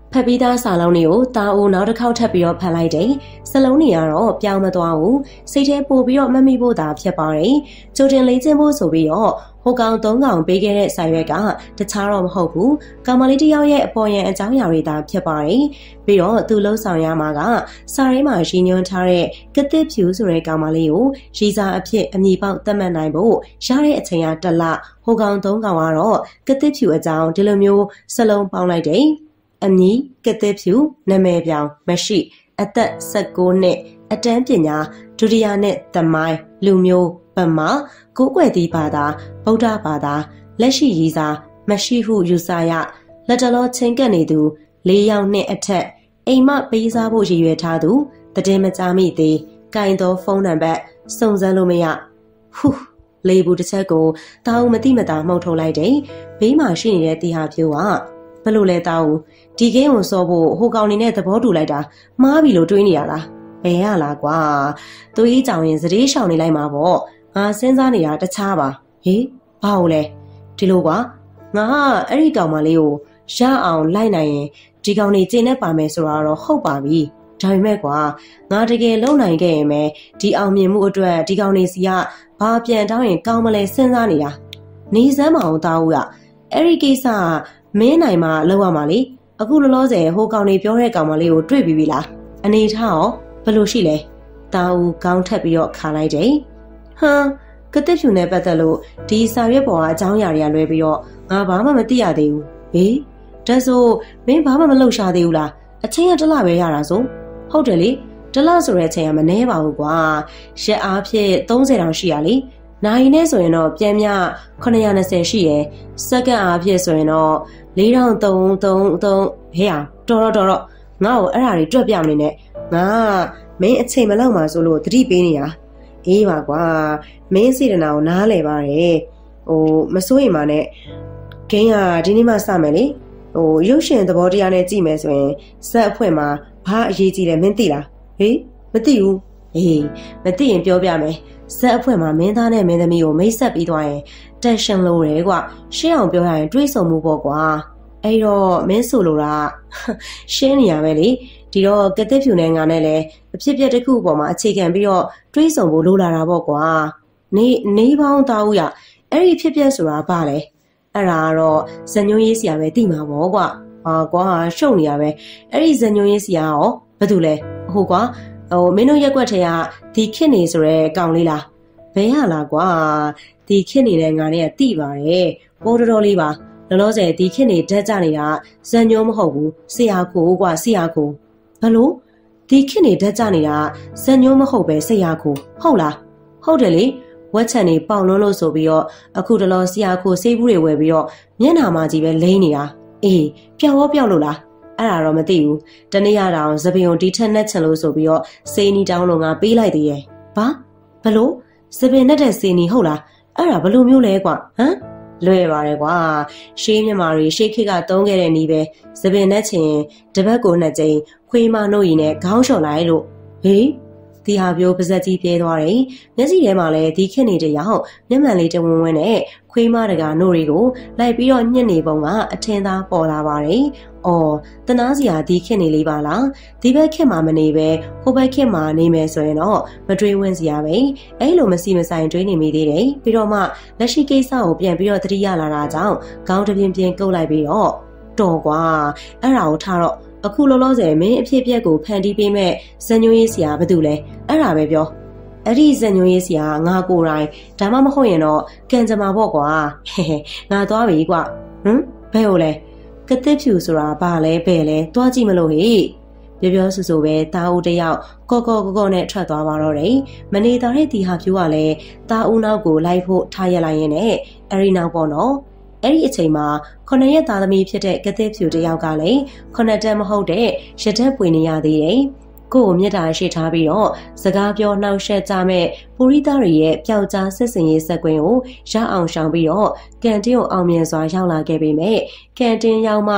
ဖက်ပြီးသားစာလုံးတွေကိုတာအူနောက်တစ်ခေါက်ထပ်ပြီးတော့ဖတ်လိုက်တယ်စလုံးတွေကတော့ပြောင်းမသွားဘူးစိတ်ထဲပို့ပြီးတော့မမိဖို့သာဖြစ်ပါတယ်ကြိုတင်လေ့ကျင့်ဖို့ဆိုပြီးတော့ဟိုကောင်သုံးကောင်ပေးခဲ့တဲ့စာရွက်ကတခြားတော့မဟုတ်ဘူးကောင်မလေးတစ်ယောက်ရဲ့အပေါ်ယံအကြောင်းအရာတွေသာဖြစ်ပါတယ်ပြီးတော့သူလှုပ်ဆောင်ရမှာကစာရင်းမှာရည်ညွှန်းထားတဲ့ကတစ်ဖြူဆိုတဲ့ကောင်မလေးကိုရီစာအဖြစ်အမည်ပေါက်သတ်မှတ်နိုင်ဖို့ရတဲ့အချိန်ကတစ်လဟိုကောင်သုံးကောင်ကတော့ကတစ်ဖြူအကြောင်းဒီလိုမျိုးစလုံးပေါင်းလိုက်တယ်အမည်ကတစ်ဖြူနာမည်ပြောင်မရှိအသက်၁၉နှစ်အတန်းပညာဒုတိယနှစ်သမိုင်းလူမျိုးပမာကိုးကွယ်သည့်ဘာသာဗုဒ္ဓဘာသာလက်ရှိရည်စာမရှိဟုယူဆရလက်တလောချင်းကပ်နေသူလေးယောက်နှစ်အထက်အိမ်မပေးစားဖို့ရည်ရွယ်ထားသူတည်မကြမိသေးကင်သောဖုန်းနံပါတ်စုံစမ်းလို့မရဟူးလေးဘူးတစ်ချက်ကိုတာဦးမတိမတာမှုတ်ထုတ်လိုက်တယ်ဘေးမှာရှိနေတဲ့တီဟာဖြိုးကဘလို့လဲတာဦးဒီကိန်းကိုစောဖို့ဟိုကောင်နေနဲ့သဘောတူလိုက်တာမှားပြီလို့တွေးနေရလားဘယ်ရလားကွာသူကြီးကြောင်ရင်စတေးရှောင်နေလိုက်မှာပေါ့ငါစဉ်းစားနေတာတခြားပါဟေးဘာလို့လဲဒီလိုကွာငါအဲ့ဒီကောင်မလေးကိုရအောင်လိုက်နိုင်ရင်ဒီကောင်နေကျင်းနဲ့ပါမယ်ဆိုတာတော့ဟုတ်ပါပြီဒါပေမဲ့ကွာငါတကယ်လုံနိုင်ခဲ့ရင်ပဲဒီအောင်မြင်မှုအတွက်ဒီကောင်နေစီကဘာပြန်တောင်းရင်ကောင်းမလဲစဉ်းစားနေတာနေစမ်းမအောင်တောင်းဦးရအဲ့ဒီကိစ္စမင်းနိုင်မှလောက်ရမှာလေအခုလောလောဆယ်ဟိုကောင်နေပြောတဲ့ကောင်မလေးကိုတွေ့ပြီးပြီလားအနေထားရောဘယ်လိုရှိလဲတာဦးကောင်းထက်ပြီးတော့ခါလိုက်တယ်ဟမ်ကတစ်ဖြူနဲ့ပတ်သက်လို့ဒီစာရွက်ပေါ်ကအကြောင်းအရာတွေကလွဲပြီးတော့ငါဘာမှမသိရသေးဘူးဟေးဒါဆိုမင်းဘာမှမလုပ်ရှာသေးဘူးလားအချိန်ကတစ်လပဲရတာဆိုဟုတ်တယ်လေတစ်လဆိုတဲ့အချိန်ကမနှဲပါဘူးကွာရက်အားဖြင့်သုံးဆယ်တောင်ရှိရလေနိုင်နဲ့ဆိုရင်တော့ပြန်မြခုနှစ်ရာ၂၀ရှိရယ်စက္ကန့်အားဖြင့်ဆိုရင်တော့လေးထောင်သုံးသုံးသုံးဟဲ့အောင်တော်တော့တော်တော့ငါ့ကိုအဲ့ဒါတွေတွက်ပြမနေနဲ့ငါမင်းအချိန်မလောက်မှဆိုလို့တတိပေးနေတာအေးပါကွာမင်းစေတနာကိုနားလဲပါတယ်ဟိုမစိုးရင်ပါနဲ့ဂိမ်းကဒီနေ့မှစမယ်လေဟိုရုပ်ရှင်သဘောတရားနဲ့ကြည့်မယ်ဆိုရင်ဇက်အဖွင့်မှာဘာအရေးကြီးလဲမင်းသိလားဟေးမသိဘူးအေးမသိရင်ပြောပြမယ်ဇက်အဖွင့်မှာမင်းသားနဲ့မင်းသမီးကိုမိတ်ဆက်ပြီးသွားရင်တက်ရှင်လို့ရဲကွာရှင်းအောင်ပြောရရင်တွေးဆုံမှုပေါ့ကွာအဲ့တော့မင်းဆိုလိုတာရှင်းနေရပဲလေဒီတော့ကတစ်ဖြူနဲ့ငါနဲ့လည်းအဖြစ်ပြက်တစ်ခုအပေါ်မှာအခြေခံပြီးတော့တွေးဆုံဖို့လိုလာတာပေါ့ကွာနေနေပေါင်းသားဦးရအဲ့ဒီဖြစ်ပြက်ဆိုတာဘာလဲအဲ့ဒါကတော့ဇညွန်းရေးဆရာပဲသိမှာပေါ့ကွာဟာကွာရှုံနေရပဲအဲ့ဒီဇညွန်းရေးဆရာရောဘာတူလဲဟိုကွာဟိုမင်းတို့ရက်ွက်ထဲကဒီခစ်နေဆိုရဲကောင်လေးလားဘယ်ရလားကွာဒီခစ်နေတဲ့ငါနဲ့ကတိပါတယ်ပိုးတော်တော်လေးပါလောလောဆယ်ဒီခစ်နေဓာတ်ကြနေတာဇညွန်းမဟုတ်ဘူးဆရာကိုကွာဆရာကိုဘလို့ဒီခစ်နေဓာတ်ကြနေတာဇညွန်းမဟုတ်ပဲဆရာကိုဟုတ်လားဟုတ်တယ်လေဝက်ချန်နေပေါင်လွန်းလို့ဆိုပြီးတော့အခုတလောဆရာကိုဆေးဘူးတွေဝယ်ပြီးတော့မျက်နှာမှာကြီးပဲလိမ့်နေတာအေးပျောက်ရောပျောက်လို့လားအဲ့ဒါတော့မသိဘူးတနေ့ရတောင်သပင်ုံဒီထက်နဲ့ချင်လို့ဆိုပြီးတော့စေနီတောင်းလို့ငါပေးလိုက်သေးရဲ့ဘာဘလို့သပင်နဲ့တဲ့စေနီဟုတ်လားအဲ့ဒါဘလို့မျိုးလဲကွာဟမ်လွယ်ပါတယ်ကွာရှေးမြမာတွေရှေးခေတ်ကတုံးခဲ့တဲ့နီးပဲသပင်နဲ့ချင်တပတ်ကိုနှစ်ကြိမ်ခွေးမနှုတ်ရည်နဲ့ခေါင်းလျှော်လိုက်လို့ဟေးဒီဟာပြိုပါဇက်ကြီးပြဲသွားတယ်မျက်စိထဲမှာလည်းဒီခစ်နေတဲ့ရောက်မျက်မှန်လေးတဝန်းဝန်းနဲ့ခွေးမတကာနို့တွေကိုလိုက်ပြီးတော့ညှစ်နေပုံကအထင်သာပေါ်လာပါတယ်အော်တနာစီဟာဒီခစ်နေလေးပါလားဒီဘက်ခစ်မှာမနေပဲဟိုဘက်ခစ်မှာနေမယ်ဆိုရင်တော့မတွေးဝန်းစရာပဲအဲ့လိုမစီမဆိုင်တွေးနေမိသေးတယ်ပြီးတော့မှလက်ရှိကိစ္စကိုပြန်ပြီးတော့သတိရလာတာကြောင့်ခေါင်းတပြင်းပြင်းကုတ်လိုက်ပြီးတော့တော်ကွာအဲ့ဒါကိုထားတော့အခုလောလောဆယ်မင်းအဖြစ်ပြက်ကိုဖန်တီးပေးမဲ့ဇညွန်းရေးဆရာဘာတူလဲအဲ့ဒါပဲပြောအဲ့ဒီဇညွန်းရေးဆရာငါကိုယ်တိုင်ဒါမှမဟုတ်ရင်တော့ကံကြမ္မာပေါ့ကွာဟဲဟဲငါသွားပြီကွာဟမ်ဘယ်ဟိုလဲကတစ်ဖြူဆိုတာဘာလဲဘယ်လဲသွားကြည့်မလို့ဟေ့ပြောပြောဆူဆူပဲတာဦးတယောက်ကော့ကော့ကော့ကော့နဲ့ထွက်သွားပါတော့တယ်မနေတာတဲ့ဒီဟာဖြူကလည်းတာဦးနောက်ကိုလိုက်ဖို့ထားရလိုက်ရင်နဲ့အဲ့ဒီနောက်ပေါ့နော်အဲ့ဒီအချိန်မှာခုနှစ်ရက်သားသမီးဖြစ်တဲ့ကတဲ့ဖြူတယောက်ကလည်းခုနှစ်တက်မဟုတ်တဲ့ရတက်ပွေနေရသေးတယ်။ကို့ကိုမြတ်တာရှိထားပြီးတော့စကားပြောနှောက်ယှက်ကြမဲ့ပူရိသတွေရဲ့ပျောက်ကြားဆက်စင်ရေးဆက်ကွင်းကိုရအောင်ရှောင်ပြီးတော့ကန်တင်းကိုအောင်မြင်စွာရောက်လာခဲ့ပေမဲ့ကန်တင်းရောက်မှ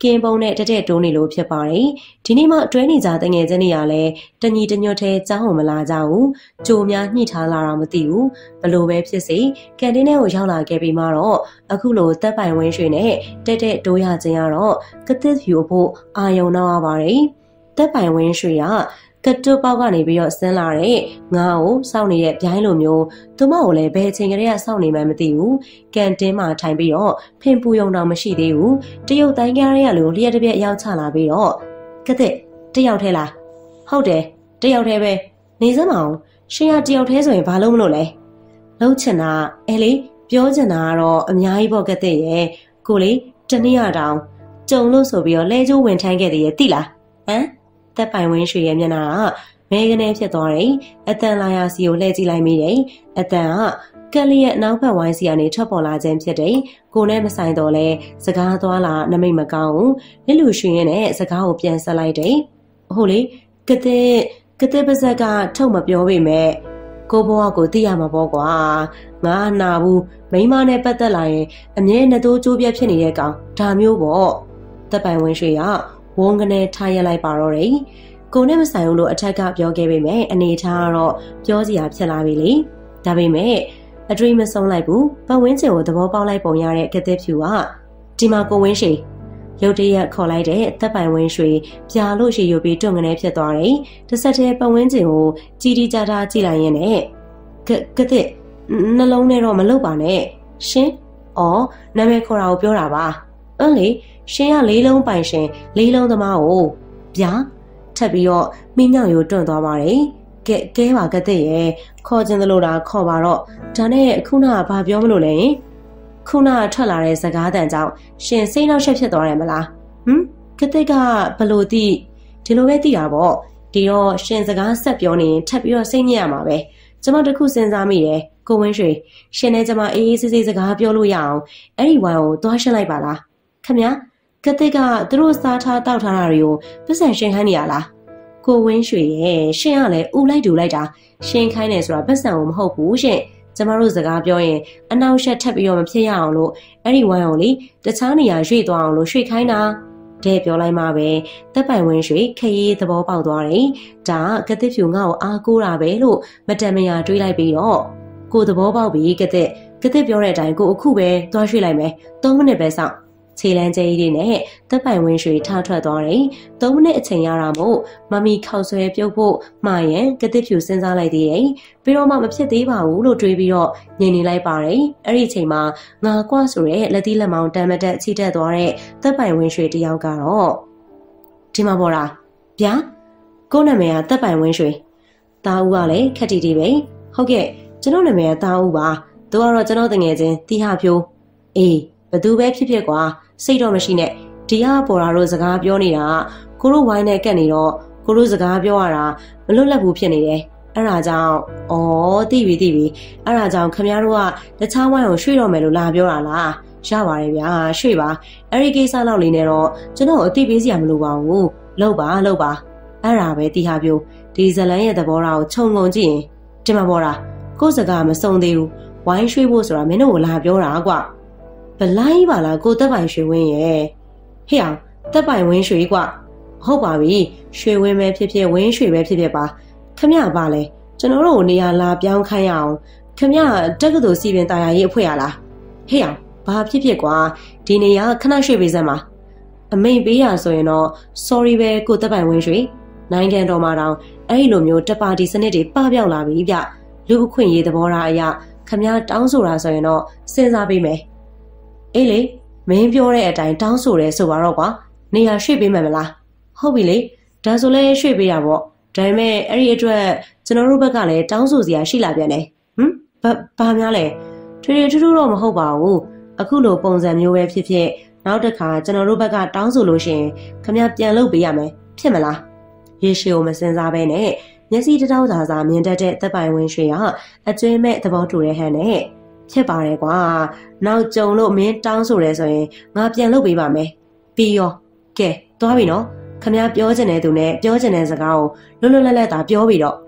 ကင်းပုံနဲ့တက်တဲ့တိုးနေလို့ဖြစ်ပါတယ်ဒီနေ့မှတွဲနေကြတဲ့ငယ်ချင်းတွေကလည်းတညီတညွတ်ထဲကြောင်းကိုမလာကြဘူးကြိုများညှိထားလာတော့မသိဘူးဘလို့ပဲဖြစ်စေကန်တင်းထဲကိုရောက်လာခဲ့ပြီးမှတော့အခုလိုတက်ပိုင်ဝင်းရွှေနဲ့တက်တဲ့တိုးရခြင်းကတော့ကသစ်ဖြူဖို့အာယုံနောက်ရပါတယ်တက်ပိုင်ဝင်းရွှေကကတုပေါက်ကနေပြီးတော့ဆင်းလာတဲ့ငါ့ကိုစောင့်နေတဲ့ဗျိုင်းလိုမျိုးသူမကိုလည်းဘယ်ချိန်ကလေးကစောင့်နေမှမသိဘူးကန်တင်းမှာထိုင်ပြီးတော့ဖင်ပူယုံတော့မရှိသေးဘူးတရုတ်တိုင်းကားရလိုလျှက်တစ်ပြက်ရောက်ချလာပြီးတော့ကတဲ့တယောက်ထဲလားဟုတ်တယ်တယောက်ထဲပဲနေစမ်းမအောင်ရှင်ကတယောက်ထဲဆိုရင်ဘာလို့မလို့လဲလုံးချင်တာအဲလေပြောချင်တာကတော့အများကြီးပေါ့ကတဲ့ရဲ့ကိုလေတနည်းရတောင်ကြုံလို့ဆိုပြီးတော့လဲကျိုးဝင်ထိုင်းခဲ့သေးရဲ့တိလားဟမ်တက်ပိုင်ဝင်းရွှေရဲ့မျက်နှာကမဲကနေဖြစ်သွားတယ်အတန်လာယာစီကိုလှည့်ကြည့်လိုက်မိတယ်အတန်ကကက်လီရဲ့နောက်ဘက်ဝိုင်းစီကနေထွက်ပေါ်လာခြင်းဖြစ်တယ်ကိုနဲ့မဆိုင်တော့လဲစကားသွားလာနမိတ်မကောင်းဘူးလက်လူရွှေရဲ့နဲ့စကားကိုပြန်ဆက်လိုက်တယ်ဟုတ်လေကတဲ့ကတဲ့ပါဇက်ကထုတ်မပြောပေမဲ့ကိုဘွားကိုသိရမှာပေါ့ကွာငါနာဘူးမိမနဲ့ပတ်သက်လာရင်အမြဲနှစ်တိုးကြိုးပြက်ဖြစ်နေတဲ့ကောင်ဒါမျိုးပေါ့တက်ပိုင်ဝင်းရွှေကဝုန်းကနေထားရလိုက်ပါတော့တယ်ကိုနဲ့မဆိုင်ဘူးလို့အထက်ကပြောခဲ့ပေမဲ့အနေထားကတော့ပြောစရာဖြစ်လာပြီလေဒါပေမဲ့အတွေ့မဆုံးလိုက်ဘူးပတ်ဝန်းကျင်ကိုသဘောပေါက်လိုက်ပုံရတဲ့ကတဲ့ဖြူကဒီမှာကိုဝင်းရှိရုတ်တရက်ခေါ်လိုက်တဲ့တက်ပိုင်ဝင်းရွှေပြာလို့ရှိယူပြီးတွန့်ကနေဖြစ်သွားတယ်တစ်ဆက်တည်းပတ်ဝန်းကျင်ကိုကြည်တီကြတာကြည့်လိုက်ရင်နဲ့ကကတဲ့နှလုံးနဲ့တော့မလုတ်ပါနဲ့ရှင်အော်နာမည်ခေါ်တာကိုပြောတာပါအင်းလေရှင်ကလေးလုံးပိုင်ရှင်လေးလုံးသမားကိုဗျာထပ်ပြီးတော့မိညောင်ရိုးတွန့်သွားပါတယ်ကဲကဲပါကတဲ့ရဲ့ခေါ်ခြင်းသလိုတာခေါ်ပါတော့ဒါနဲ့ခုနကဘာပြောမလို့လဲခုနကထွက်လာတဲ့စကားတန်ကြောင့်ရှင်စိတ်နှောက်ယှက်ဖြစ်သွားတယ်မလားဟမ်ကတဲ့ကဘလို့တိဒီလိုပဲသိတာပေါ့ဒီတော့ရှင်စကားဆက်ပြောနေရင်ထပ်ပြီးတော့စိတ်ညစ်ရမှာပဲကျမတခုစဉ်းစားမိတယ်ကိုဝင်းရွှေရှင်နဲ့ကျမအေးအေးဆေးဆေးစကားပြောလို့ရအောင်အဲ့ဒီဝိုင်းကိုသွားရှင်းလိုက်ပါလားခင်ဗျာကတဲ့ကသူတို့စားထားတောက်ထားတာတွေကိုပတ်စံရှင်ခိုင်းနေရလားကိုဝင်းရွှေရဲ့ရှင်ကလည်းဥလိုက်တူလိုက်တာရှင်ခိုင်းနေဆိုတာပတ်စံကိုမဟုတ်ဘူးရှင်ကျမတို့စကားပြောရင်အနောက်ရှက်ထပ်ပြီးတော့မဖြစ်ရအောင်လို့အဲ့ဒီဝိုင်းအောင်လေတခြားနေရာရွှေ့သွားအောင်လို့ရွှေ့ခိုင်းတာတဲ့ပြောလိုက်မှပဲတက်ပိုင်ဝင်းရွှေခရီးသဘောပေါက်သွားတယ်ဒါကကတဲ့ဖြူငါ့ကိုအားကိုးတာပဲလို့မတန်မရာတွေးလိုက်ပြီးတော့ကိုသဘောပေါက်ပြီကတဲ့ကတဲ့ပြောတဲ့အတိုင်းကိုအခုပဲသွားရွှေ့လိုက်မယ်သုံးမိနစ်ပဲစောင့်ခြေလမ်းကျဲကြီးနဲ့တက်ပိုင်ဝင်းရွှေထားထွက်သွားတယ်သုံးမိနစ်အချိန်ရတာမို့မမီခောက်ဆွဲပြုတ်ဖို့မှားရင်ကတဲ့ဖြူစဉ်းစားလိုက်သေးတယ်ပြီးတော့မှမဖြစ်သေးပါဘူးလို့တွေးပြီးတော့ညင်နေလိုက်ပါတယ်အဲ့ဒီအချိန်မှာငါကွာဆိုရဲလက်သီးလက်မောင်းတမ်းမတက်ချီတက်သွားတဲ့တက်ပိုင်ဝင်းရွှေတယောက်ကတော့ဒီမှာပေါ်တာဗျာကိုနာမည်ကတက်ပိုင်ဝင်းရွှေတာဦးကလည်းခက်တီတီပဲဟုတ်ကဲ့ကျွန်တော်နာမည်ကတာဦးပါသူကတော့ကျွန်တော်တငယ်ချင်းတီဟာဖြိုးအေးဘသူပဲဖြစ်ဖြစ်ကွာစိတ်တော့မရှိနဲ့ဒီဟာပေါ်တာတို့စကားပြောနေတာကိုတို့ဝိုင်းနဲ့ကက်နေတော့ကိုတို့စကားပြောရတာမလွတ်လပ်ဘူးဖြစ်နေတယ်အဲ့ဒါကြောင့်ဩသိပြီသိပြီအဲ့ဒါကြောင့်ခင်ဗျားတို့ကတခြားဝိုင်းကိုရွှေ့တော့မယ်လို့လာပြောတာလားရပါတယ်ဗျာရွှေ့ပါအဲ့ဒီကိစ္စလောက်လေးနဲ့တော့ကျွန်တော်အသိပေးစရာမလိုပါဘူးလောက်ပါလောက်ပါအဲ့ဒါပဲတီဟာပြိုးဒီဇလန်ရဲ့သဘောထားကိုခြုံငုံကြည့်ရင်ဒီမှာပေါ်တာကိုယ်စကားမစုံသေးဘူးဝိုင်းရွှေ့ဖို့ဆိုတာမင်းတို့ကိုလာပြောတာကွာဘလိုက်ပါလားကိုတက်ပိုင်ရွှေဝင်းရဲ့ဟေ့အောင်တက်ပိုင်ဝင်းရွှေကွာဟုတ်ပါပြီရွှေဝင်းပဲဖြစ်ဖြစ်ဝင်းရွှေပဲဖြစ်ဖြစ်ပါခမရပါလဲကျွန်တော်တို့ကိုနေရာလာပြောင်းခိုင်းရအောင်ခမရတက္ကသိုလ်စီပင်တာယာရေးအဖွဲ့ရလားဟေ့အောင်ဘာဖြစ်ဖြစ်ကွာဒီနေရာခဏရွှေ့ပေးစမ်းပါအမိန်ပေးရဆိုရင်တော့ sorry ပဲကိုတက်ပိုင်ဝင်းရွှေနိုင်ငံတော်မှာတောင်အဲ့ဒီလိုမျိုးတပါတီစနစ်တွေပပျောက်လာပြီဗျလူအခွင့်ရေးသဘောထားအရာခမရတောင်းဆိုတာဆိုရင်တော့စဉ်းစားပေးမယ်အေးလေမင်းပြောတဲ့အတိုင်းတောင်းဆိုတယ်ဆိုပါတော့ကွာနေရာရွှေ့ပေးမယ်မလားဟုတ်ပြီလေဒါဆိုလဲရွှေ့ပေးတာပေါ့ဒါပေမဲ့အဲ့ဒီအတွက်ကျွန်တော်တို့ဘက်ကလည်းတောင်းဆိုစရာရှိလာပြန်တယ်ဟမ်ဘာဘာများလဲထွေထွေထူးထူးတော့မဟုတ်ပါဘူးအခုလိုပုံစံမျိုးပဲဖြစ်ဖြစ်နောက်တစ်ခါကျွန်တော်တို့ဘက်ကတောင်းဆိုလို့ရှိရင်ခမပြန်လုပ်ပေးရမယ်ဖြစ်မလားရေရှည်ကိုမစင်စားပဲနဲ့မျက်စိတတောက်သာသာမြင်တတ်တဲ့သက်ပိုင်ဝင်းရွှေကအကျွေးမဲ့သဘောတူတဲ့ဟန်နဲ့ဖြစ်ပါတယ်ကွာနောက်ကြုံလို့မင်းတောင်းဆိုရဲဆိုရင်ငါပြန်လုပ်ပေးပါမယ်ပြီးရောကဲသွားပြီနော်ခမပြောချင်တဲ့သူနဲ့ပြောချင်တဲ့စကားကိုလွတ်လွတ်လပ်လပ်သာပြောပြီးတော့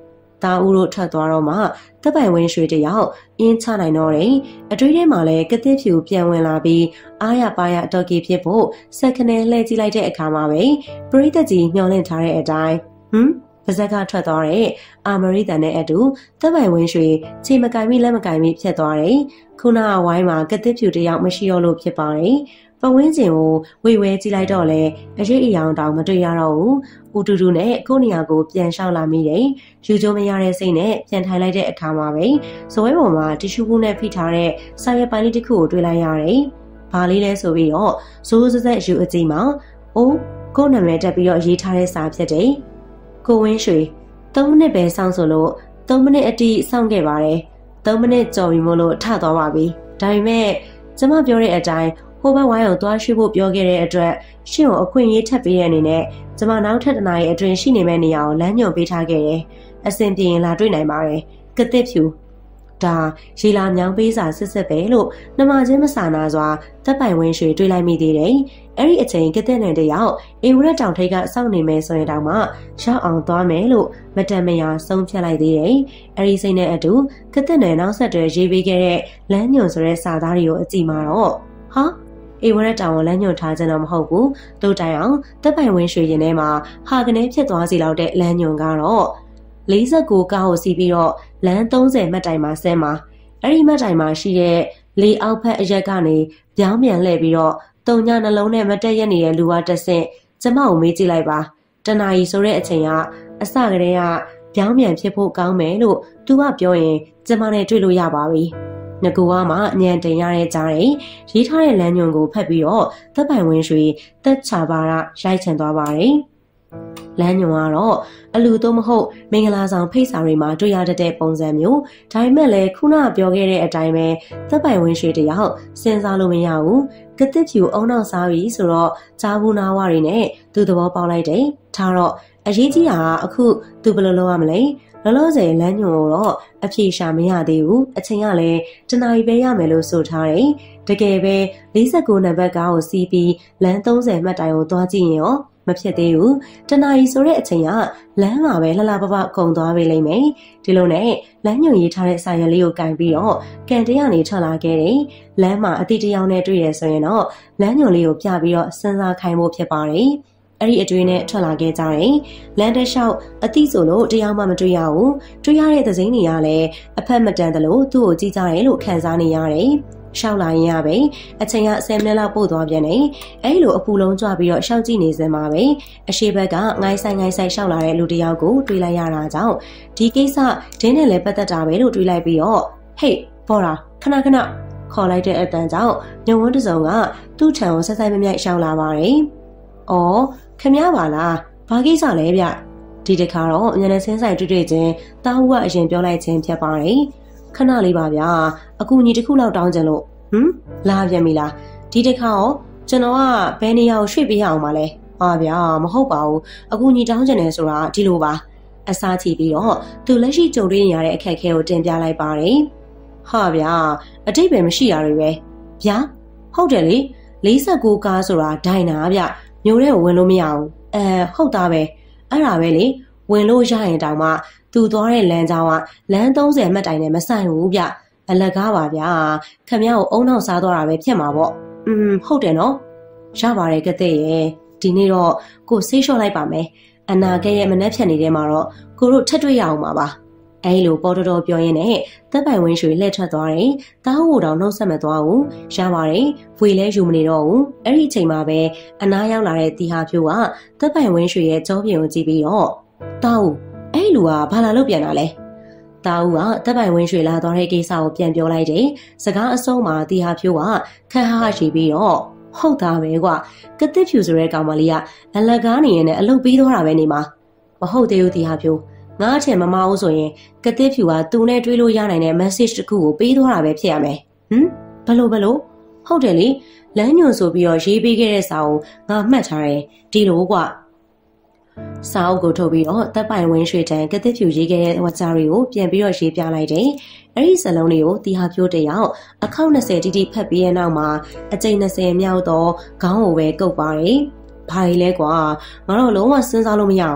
တာဦးတို့ထွက်သွားတော့မှတပ်ပိုင်ဝင်းရွှေတယောက်အင်းချနိုင်တော့တယ်အတွေ့ထဲမှာလည်းကတစ်ဖြူပြန်ဝင်လာပြီးအားရပါရတော်ကီဖြစ်ဖို့စက်ခနဲလှည့်ကြည့်လိုက်တဲ့အခါမှာပဲပရိသတ်ကြီးမျှော်လင့်ထားတဲ့အတိုင်းဟမ်ပါဇက်ကထွက်သွားတဲ့အာမရီတန်နဲ့အတူတပ်ပိုင်ဝင်းရွှေခြေမကင်မိလက်မကင်မိဖြစ်သွားတယ်ခုနကဝိုင်းမှာကတစ်ဖြူတယောက်မရှိတော့လို့ဖြစ်ပါတယ်ပဝင်းကျင်ကိုဝေဝဲကြည့်လိုက်တော့လေအရေးအယောင်တောင်မတွေ့ရတော့ဘူးဦးတူတူနဲ့ကိုနေရာကိုပြန်လျှောက်လာမိတယ်ယူကျိုးမရတဲ့စိတ်နဲ့ပြန်ထိုင်လိုက်တဲ့အခါမှာပဲဇွဲပေါ်မှာတီရှူးဘူးနဲ့ဖိထားတဲ့စာရွက်ပိုင်းလေးတစ်ခုကိုတွေ့လိုက်ရတယ်ဘာလေးလဲဆိုပြီးတော့ဇိုးစက်ယူအကြည့်မှာအိုးကိုနာမည်တက်ပြီးတော့ရေးထားတဲ့စာဖြစ်တယ်ကိုဝင်းရွှေသုံးမိနစ်ပဲစောင့်ဆိုလို့သုံးမိနစ်အတိစောင့်ခဲ့ပါတယ်သုံးမိနစ်ကြော်ပြီမို့လို့ထသွားပါပြီဒါပေမဲ့ကျမပြောတဲ့အတိုင်းဟိုဘက်ဝိုင်းအောင်သွားရွှေ့ဖို့ပြောခဲ့တဲ့အတွက်ရှင့်ကိုအခွင့်အရေးထပ်ပေးတဲ့အနေနဲ့ကျမနောက်ထပ်တစ်နာရီအတွင်းရှိနေမယ့်နေရာကိုလမ်းညွှန်ပေးထားခဲ့တယ်။အဆင်ပြေရင်လာတွေ့နိုင်ပါတယ်။ကတစ်ဖြူဒါရေလာမြောင်းပေးစာစစ်စစ်ပဲလို့နှမချင်းမဆာနာစွာတပ်ပိုင်ဝင်းရွှေတွေးလိုက်မိသေးတယ်။အဲ့ဒီအချိန်ကတစ်နဲ့တယောက်အေဝရက်တောင်ထိပ်ကစောင့်နေမယ်ဆိုရင်တောင်မှရောက်အောင်သွားမယ်လို့မတန်မရာဆုံးဖြတ်လိုက်သေးတယ်။အဲ့ဒီစိတ်နဲ့အတူကတစ်နဲ့နောက်ဆက်တွဲရေးပေးခဲ့တဲ့လမ်းညွှန်ဆိုတဲ့စာသားတွေကိုအကြည့်မှာတော့ဟာအေဝရက်တောင်ကိုလမ်းညွှန်ထားခြင်းတော့မဟုတ်ဘူးတို့တိုင်အောင်တပ်ပိုင်ဝင်းရွှေရင်ထဲမှာဟာကနေဖြစ်သွားစီလောက်တဲ့လမ်းညွှန်ကတော့လေးဆယ့်ကိုကားကိုစီးပြီးတော့လမ်းသုံးဆယ်မှတ်တိုင်မှာဆင်းမှာအဲ့ဒီမှတ်တိုင်မှာရှိတဲ့လေအောက်ဖက်အရက်ကနေပြောင်းပြန်လှည့်ပြီးတော့တုံညနှလုံးနဲ့မတက်ရက်နေတဲ့လူဝတက်ဆင့်ကျမကိုမေးကြည့်လိုက်ပါတနာရီဆိုတဲ့အချိန်ကအစကတည်းကပြောင်းပြန်ဖြစ်ဖို့ကောင်းမယ်လို့သူကပြောရင်ကျမနဲ့တွေ့လို့ရပါပြီငကူကမှညံတင်ရတဲ့ကြားရင်ရေးထားတဲ့လမ်းညွှန်ကိုဖတ်ပြီးတော့တပ်ပိုင်ဝင်းရွှေတက်ချပါရရိုက်ချင်သွားပါတယ်လမ်းညွှန်ကတော့အလူတော့မဟုတ်မင်္ဂလာဆောင်ဖိတ်စာတွေမှာတွေ့ရတဲ့ပုံစံမျိုးဒါပေမဲ့လည်းခုနကပြောခဲ့တဲ့အတိုင်းပဲတပ်ပိုင်ဝင်းရွှေတယောက်စဉ်းစားလို့မရဘူးကတစ်ဖြူအုံနောက်စားပြီဆိုတော့ဂျာဘူးနာဝါတွေနဲ့သူသဘောပေါက်လိုက်တယ်ဒါတော့အရေးကြီးတာကအခုသူဘယ်လိုလုပ်ရမလဲလောလောဆယ်လမ်းညွှန်ကိုတော့အပြေရှာမရသေးဘူးအချိန်ကလည်းတနာရီပဲရမယ်လို့ဆိုထားတယ်တကယ်ပဲလေးဆယ့်ကိုနံပါတ်ကားကိုစီးပြီးလမ်းသုံးဆယ်မှတ်တိုင်ကိုသွားကြည့်ရင်ရောမဖြစ်သေးဘူးတနာရီဆိုတဲ့အချိန်ကလမ်းမှာပဲလှလှပပကုန်သွားပြီလိမ့်မယ်ဒီလိုနဲ့လမ်းညွှန်ရေးထားတဲ့စာရွက်လေးကိုကင်ပြီးတော့ကန်တဲကနေထွက်လာခဲ့တယ်လမ်းမှာအတိတယောက်နဲ့တွေ့ရဆိုရင်တော့လမ်းညွှန်လေးကိုပြပြီးတော့စဉ်းစားခိုင်းဖို့ဖြစ်ပါတယ်အဲ့ဒီအတွေ့နဲ့ထွက်လာခဲ့ကြတယ်။လမ်းတစ်လျှောက်အတိဆိုလို့တရားမှမတွေ့ရဘူး။တွေ့ရတဲ့သစိမ်းတွေကလည်းအဖက်မတန်သလိုသူ့ကိုကြည့်ကြတယ်လို့ခံစားနေရတယ်။ရှောက်လာရင်ရပဲအချိန်ကဆယ်မိနစ်လောက်ပို့သွားပြန်တယ်။အဲ့လိုအပူလုံးကြွပြီးတော့ရှောက်ကြည့်နေစင်ပါပဲ။အရှိဘက်ကငိုင်းဆိုင်ငိုင်းဆိုင်ရှောက်လာတဲ့လူတစ်ယောက်ကိုတွေ့လိုက်ရတာကြောင့်ဒီကိစ္စဒင်းနဲ့လည်းပတ်သက်တာပဲလို့တွေးလိုက်ပြီးတော့ဟေးပေါ်တာခဏခဏခေါ်လိုက်တဲ့အတန်ကြောင့်ညဝန်းတစုံကသူ့ထံကိုဆက်ဆိုင်မမြိုက်ရှောက်လာပါတယ်။အော်ခမရပါလားဘာကိစ္စလဲဗျဒီတခါတော့ညနေစင်းဆိုင်တွေ့တွေ့ချင်းတာဟုကအရင်ပြောလိုက်ခြင်းဖြစ်ပါတယ်ခဏလေးပါဗျာအကူညီတစ်ခုလောက်တောင်းကြလို့ဟမ်လာပြန်ပြီလားဒီတခါရောကျွန်တော်ကဘယ်နေရာကိုရွှေ့ပေးရအောင်မလဲဟာဗျာမဟုတ်ပါဘူးအကူညီတောင်းကြတယ်ဆိုတာဒီလိုပါအစားချီပြီးတော့သူလက်ရှိကြုံတွေ့နေရတဲ့အခက်အခဲကိုတင်ပြလိုက်ပါတယ်ဟာဗျာအတိတ်ပဲမရှိရတွေပဲဗျာဟုတ်တယ်လေလေးဆယ့်ကိုကားဆိုတာဒိုင်နာဗျမျိုးတဲ့ကိုဝင်လို့မရဘူးအဲဟုတ်သားပဲအဲ့ဒါပဲလေဝင်လို့ရရင်တောင်မှသူသွားတဲ့လမ်းကြောင်းကလမ်းသုံးဆယ်မှတ်တိုင်နဲ့မဆိုင်ဘူးဗျအလကားပါဗျာခမ ्या ကိုအုံနောက်စားသွားတာပဲဖြစ်မှာပေါ့อืมဟုတ်တယ်နော်ရပါတယ်ကတဲ့ရဲ့ဒီနေ့တော့ကိုဆေးလျှော့လိုက်ပါမယ်အနာကရဲ့မနှက်ဖြတ်နေတဲ့မှာတော့ကိုတို့ထက်တွေ့ရအောင်ပါပါအဲလိုပေါ်တော်တော်ပြောရင်းနဲ့တပ်ပိုင်ဝင်းရွှေလှည့်ထွက်သွားတယ်။တားဟိုတောင်နှုတ်ဆက်မသွားဘူး။ရပါတယ်။ဝေလဲယူမနေတော့ဘူး။အဲ့ဒီအချိန်မှာပဲအနားရောက်လာတဲ့တီဟာဖြိုးကတပ်ပိုင်ဝင်းရွှေရဲ့ကြောပြင်ကိုကြည့်ပြီးတော့တားဟိုအဲ့လူကဘာလာလို့ပြန်လာလဲ။တားဟိုကတပ်ပိုင်ဝင်းရွှေလာသွားတဲ့ကိစ္စကိုပြန်ပြောလိုက်တယ်။စကားအဆုံးမှာတီဟာဖြိုးကခက်ဟာဟာရှိပြီးတော့ဟုတ်သားပဲကွာ။ကတစ်ဖြူဆိုတဲ့ကောင်မလေးကအလကားနေရင်လည်းအလုပ်ပြီးသွားတာပဲနေမှာ။မဟုတ်သေးဘူးတီဟာဖြိုးငါအထင်မမအောင်ဆိုရင်ကတစ်ဖြူကသူနဲ့တွေးလို့ရနိုင်တဲ့ message တစ်ခုကိုပေးသွားတာပဲဖြစ်ရမယ်ဟမ်ဘလို့ဘလို့ဟုတ်တယ်လေလမ်းညွန်ဆိုပြီးတော့ရေးပေးခဲ့တဲ့စာကိုငါမှတ်ထားတယ်ဒီလိုကွာစာအုပ်ကိုထုတ်ပြီးတော့တပ်ပိုင်ဝင်းရွှေတန်ကတစ်ဖြူရေးခဲ့တဲ့ဝါစာတွေကိုပြန်ပြီးတော့ရေးပြလိုက်တယ်အဲ့ဒီစလုံးတွေကိုတီဟာဖြိုးတယောက်အခေါက်၂၀တိတိဖတ်ပြီးတဲ့နောက်မှာအကြိမ်၂၀မြောက်တော့ခေါင်းကိုပဲကုတ်ပါတယ်ဘာလဲကွာငါတော့လုံးဝစဉ်းစားလို့မရဘူး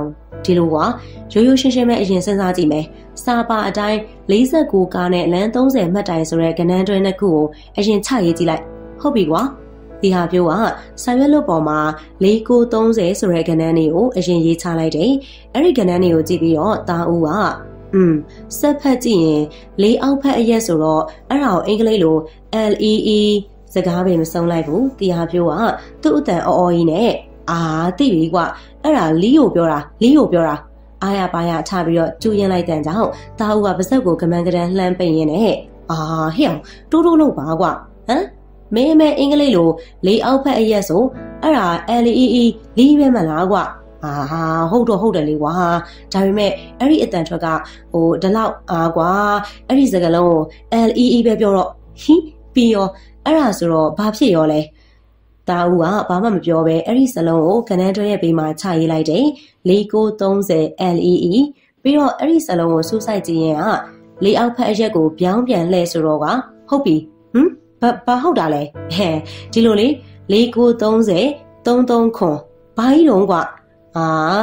ဒီလိုကွာရိုးရိုးရှင်းရှင်းပဲအရင်စဉ်းစားကြည့်မယ်စာပါအတိုင်း၄၉ကားနဲ့လမ်း၃၀မှတ်တိုင်ဆိုတဲ့ကဏ္ဍတွဲနှစ်ခုကိုအရင်ချရေးကြည့်လိုက်ဟုတ်ပြီကွာဒီဟာပြောကစာရွက်လွတ်ပေါ်မှာ၄၉၃၀ဆိုတဲ့ကဏ္ဍတွေကိုအရင်ရေးချလိုက်တယ်အဲ့ဒီကဏ္ဍတွေကိုကြည့်ပြီးတော့တာဦးကอืมစက်ဖက်ကြည့်ရင်လေးအောက်ဖက်အရက်ဆိုတော့အဲ့ဒါကိုအင်္ဂလိပ်လို L E E စကားပဲမဆုံးလိုက်ဘူးဒီဟာပြောကသူ့အတန်အော်အော်ကြီးနဲ့အာသိပြီကွာအဲ့ဒါလီကိုပြောတာလီကိုပြောတာအားရပါရချပြီးတော့ကျူးရင်လိုက်တဲ့ကြောင့်တာဦးကပါဇက်ကိုကမန်းကရန်လှမ်းပိန်ရင်းနဲ့အာဟဲ့အောင်တိုးတိုးလို့ပါကွာဟမ်မင်းမဲအင်္ဂလိပ်လိုလေးအောက်ဖက်အရက်ဆိုအဲ့ဒါ L E E လီပဲမလားကွာအာဟာဟုတ်တော့ဟုတ်တယ်လေကွာဒါပေမဲ့အဲ့ဒီအတန်ထွက်ကဟိုဒီလောက်အာကွာအဲ့ဒီစကားလုံးကို L E E ပဲပြောတော့ဟီပြီးရောအဲ့ဒါဆိုတော့ဘာဖြစ်ရောလဲတာဦးကဘာမှမပြောပဲအဲ့ဒီစလုံးကိုကဏ္ဍတွဲရဲ့ဘေးမှာချရေးလိုက်တယ်၄၉၃၀ L E E ပြီးတော့အဲ့ဒီစလုံးကိုစူးစိုက်ကြည့်ရင်ကလေးအောက်ဖက်အရက်ကိုပြောင်းပြန်လှည့်ဆိုတော့ကဟုတ်ပြီဟမ်ဘာဘာဟုတ်တာလဲဟဲ့ဒီလိုလေ၄၉၃၀ ၃၃ခွန်ဘာကြီးတုံးကွာအာ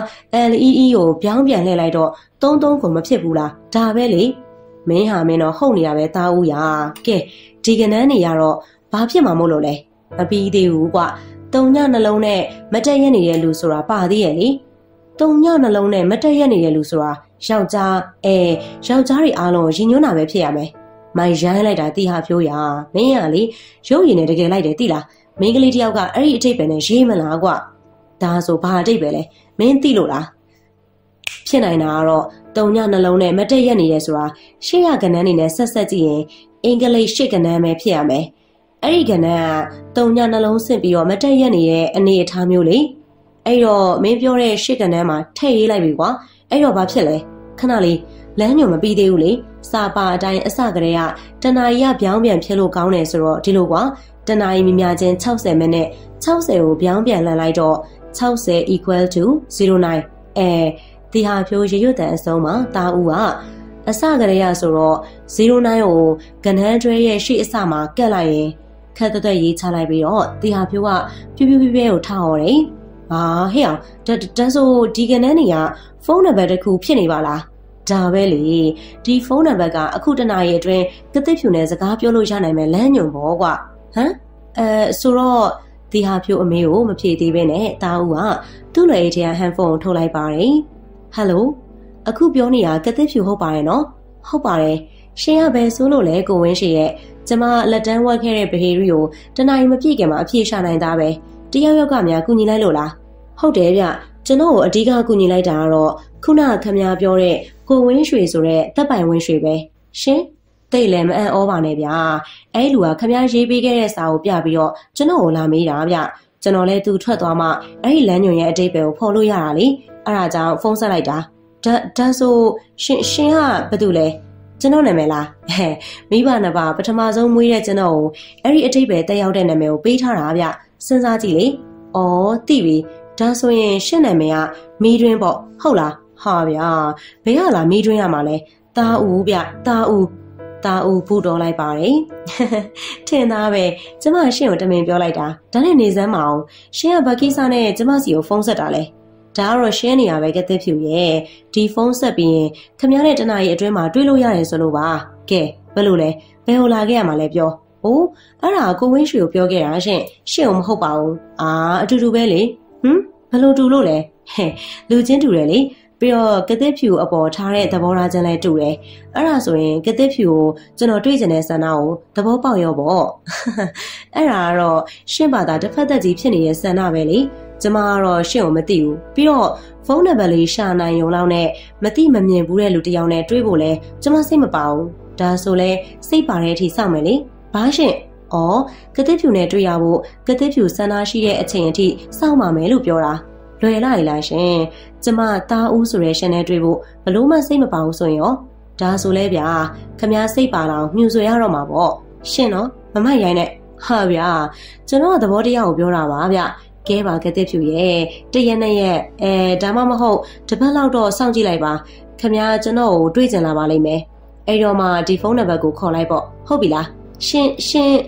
L E E ကိုပြောင်းပြန်လှည့်လိုက်တော့၃၃ခွန်မဖြစ်ဘူးလားဒါပဲလေမင်းဟာမင်းတော့ဟုတ်နေရပဲတာဦးရကဲဒီကဏ္ဍနေရတော့ဘာဖြစ်မှာမို့လို့လဲမပြီးသေးဘူးကွတုံညနှလုံးနဲ့မတက်ရက်နေတဲ့လူဆိုတာပါသေးရဲ့လေတုံညနှလုံးနဲ့မတက်ရက်နေတဲ့လူဆိုတာယောက်ျားအဲယောက်ျားတွေအားလုံးရင်ညွှန်းတာပဲဖြစ်ရမယ်မိုင်ရိုင်းလိုက်တာတိဟာဖြိုးရမင်းကလေရုပ်ရည်နဲ့တကယ်လိုက်တယ်တိလားမင်းကလေးတယောက်ကအဲ့ဒီအထိပ်ပဲနဲ့ရေးမလားကွဒါဆိုဘာအထိပ်ပဲလဲမင်းသိလို့လားဖြစ်နိုင်တာကတော့တုံညနှလုံးနဲ့မတက်ရက်နေတယ်ဆိုတာရှေ့ရကဏ္ဍနေနဲ့ဆက်ဆက်ကြည့်ရင်အင်္ဂလိပ်ရှစ်ကဏ္ဍပဲဖြစ်ရမယ်အဲ့ဒီကဏ္ဍကတုံညနှလုံးဆင့်ပြီးတော့မတက်ရက်နေတဲ့အနေအထားမျိုးလေအဲ့တော့မင်းပြောတဲ့ရှစ်ကဏ္ဍမှာထည့်ရေးလိုက်ပြီကွာအဲ့တော့ဘာဖြစ်လဲခဏလေးလမ်းညွန်မပြီးသေးဘူးလေစာပါအတိုင်းအစကတည်းကတနာရီကပြောင်းပြန်ဖြစ်လို့ကောင်းတယ်ဆိုတော့ဒီလိုကွာတနာရီမြမြချင်း၆၀မိနစ်၆၀ကိုပြောင်းပြန်လှန်လိုက်တော့၆၀ equal to ศูนย์ 9အဲဒီဟာဖြိုးရရွတ်တန်အဆုံးမှာတာဦးကအစကတည်းကဆိုတော့ศูนย์ 9ကိုကဏ္ဍတွဲရဲ့ရှေ့အစမှာကတ်လိုက်ရင်ခက်သက်သက်ရေးချလိုက်ပြီးတော့ဒီဟာဖြိုးကပြူးပြူးပြူးပြဲကိုထားဟောတယ်ဟာဟဲ့အောင်ဒါဒါဆိုဒီကဏ္ဍနေကဖုန်းနံပါတ်တစ်ခုဖြစ်နေပါလားဒါပဲလေဒီဖုန်းနံပါတ်ကအခုတနာရီအတွင်းကတိဖြူနဲ့စကားပြောလို့ရနိုင်မယ်လမ်းညွန်ပေါ့ကွာဟမ်အဲဆိုတော့ဒီဟာဖြူအမေကိုမဖြေသေးပဲနဲ့တာဦးကသူ့လေထဲကဟန်ဖုန်းကိုထုတ်လိုက်ပါတယ်ဟယ်လိုအခုပြောနေတာကတိဖြူဟုတ်ပါတယ်နော်ဟုတ်ပါတယ်ရှင်ကဘယ်ဆိုလို့လဲကိုဝင်းရှိရဲ့ကျမလက်တန်းဝတ်ခဲ့တဲ့ဘဟေရီကိုတနာရီမပြည့်ခင်မှာအပြေရှာနိုင်တာပဲတယောက်ယောက်ကများကူညီလိုက်လို့လားဟုတ်တယ်ဗျကျွန်တော်ကိုအဓိကကူညီလိုက်တာကတော့ခုနကခမများပြောတဲ့ကိုဝင်းရွှေဆိုတဲ့တပ်ပိုင်ဝင်းရွှေပဲရှင်တိတ်လည်းမအံ့ဩပါနဲ့ဗျာအဲ့လူကခမများရေးပေးခဲ့တဲ့စာကိုပြပြီးတော့ကျွန်တော်ကိုလာမေးတာဗျကျွန်တော်လည်းသူထွက်သွားမှအဲ့ဒီလမ်းညွန်ရဲ့အတိတ်ပဲကိုဖော်လို့ရတာလေအဲ့ဒါကြောင့်ဖုန်းဆက်လိုက်တာဒါဒါဆိုရှင်ရှင်ကဘာတူလဲကျွန်တော်နာမည်လားဟဲ့မိဘနှစ်ပါးပထမဆုံးမွေးတဲ့ကျွန်တော်ကိုအဲ့ဒီအတိတ်ပဲတက်ရောက်တဲ့နာမည်ကိုပေးထားတာဗျစဉ်းစားကြည့်လေအော်သိပြီဒါဆိုရင်ရှင့်နာမည်ကမီးတွင်းပေါ့ဟုတ်လားဟာဗျာဘယ်ကလာမီးတွင်းရမှာလဲတာဦးဗျတာဦးတာဦးဖူတော်လိုက်ပါတယ်ထင်သားပဲကျမရှင့်ကိုတမင်ပြောလိုက်တာဒါနဲ့နေစမ်းမအောင်ရှင့်ကဘာကိစ္စနဲ့ကျမစီကိုဖုန်းဆက်တာလဲဒါကတော့ရှင်းနေရပဲကတဲ့ဖြူရဲ့ဒီဖုန်းဆက်ပြီးရင်ခမရတဲ့တနာရီအတွင်းမှာတွေ့လို့ရတယ်ဆိုလို့ပါကဲဘယ်လိုလဲဘယ်ဟိုလာခဲ့ရမှာလဲပြောဟိုအဲ့ဒါကိုဝင်းရွှေကိုပြောခဲ့တာရှင့်ရှင့်ကိုမဟုတ်ပါဘူးအာအတူတူပဲလေဟမ်ဘယ်လိုတူလို့လဲဟဲ့လူချင်းတူတယ်လေပြီးတော့ကတဲ့ဖြူအပေါ်ထားတဲ့သဘောထားချင်းလည်းတူတယ်အဲ့ဒါဆိုရင်ကတဲ့ဖြူကိုကျွန်တော်တွေ့ကျင်တဲ့ဆန္ဒကိုသဘောပေါက်ရောပေါ့အဲ့ဒါကတော့ရှင့်ဘာသာတစ်ဖက်သက်ကြီးဖြစ်နေတဲ့ဆန္ဒပဲလေကျမကတော့ရှင့်ကိုမသိဘူးပြီးတော့ဖုန်းနံပါတ်လေးရှာနိုင်ရုံလောက်နဲ့မသိမမြင်ဘူးတဲ့လူတစ်ယောက်နဲ့တွေ့ဖို့လဲကျမစိတ်မပါဘူးဒါဆိုလဲစိတ်ပါတဲ့အထိစောင့်မယ်လေဘာရှင့်ဩကတိဖြူနဲ့တွေ့ရဖို့ကတိဖြူစန္ဒရှိတဲ့အချိန်အထိစောင့်ပါမယ်လို့ပြောတာလွယ်လိုက်လားရှင်ကျမတားဦးဆိုတဲ့ရှင်နဲ့တွေ့ဖို့ဘလို့မှစိတ်မပါဘူးဆိုရင်ရောဒါဆိုလဲဗျာခမည်းစိတ်ပါတော့မြူဆွေရတော့မှာပေါ့ရှင်နော်မမရိုင်းနဲ့ဟာဗျာကျွန်တော်ကသဘောတရားကိုပြောတာပါဗျကဲပါကတဲ့ဖြူရဲ့တရက်နဲ့ရက်အဲဒါမှမဟုတ်တစ်ပတ်လောက်တော့စောင့်ကြည့်လိုက်ပါခမည်းကျွန်တော်ကိုတွေ့ကြလာပါလိမ့်မယ်အဲ့တော့မှဒီဖုန်းနံပါတ်ကိုခေါ်လိုက်ပေါ့ဟုတ်ပြီလားရှင်ရှင်ဖ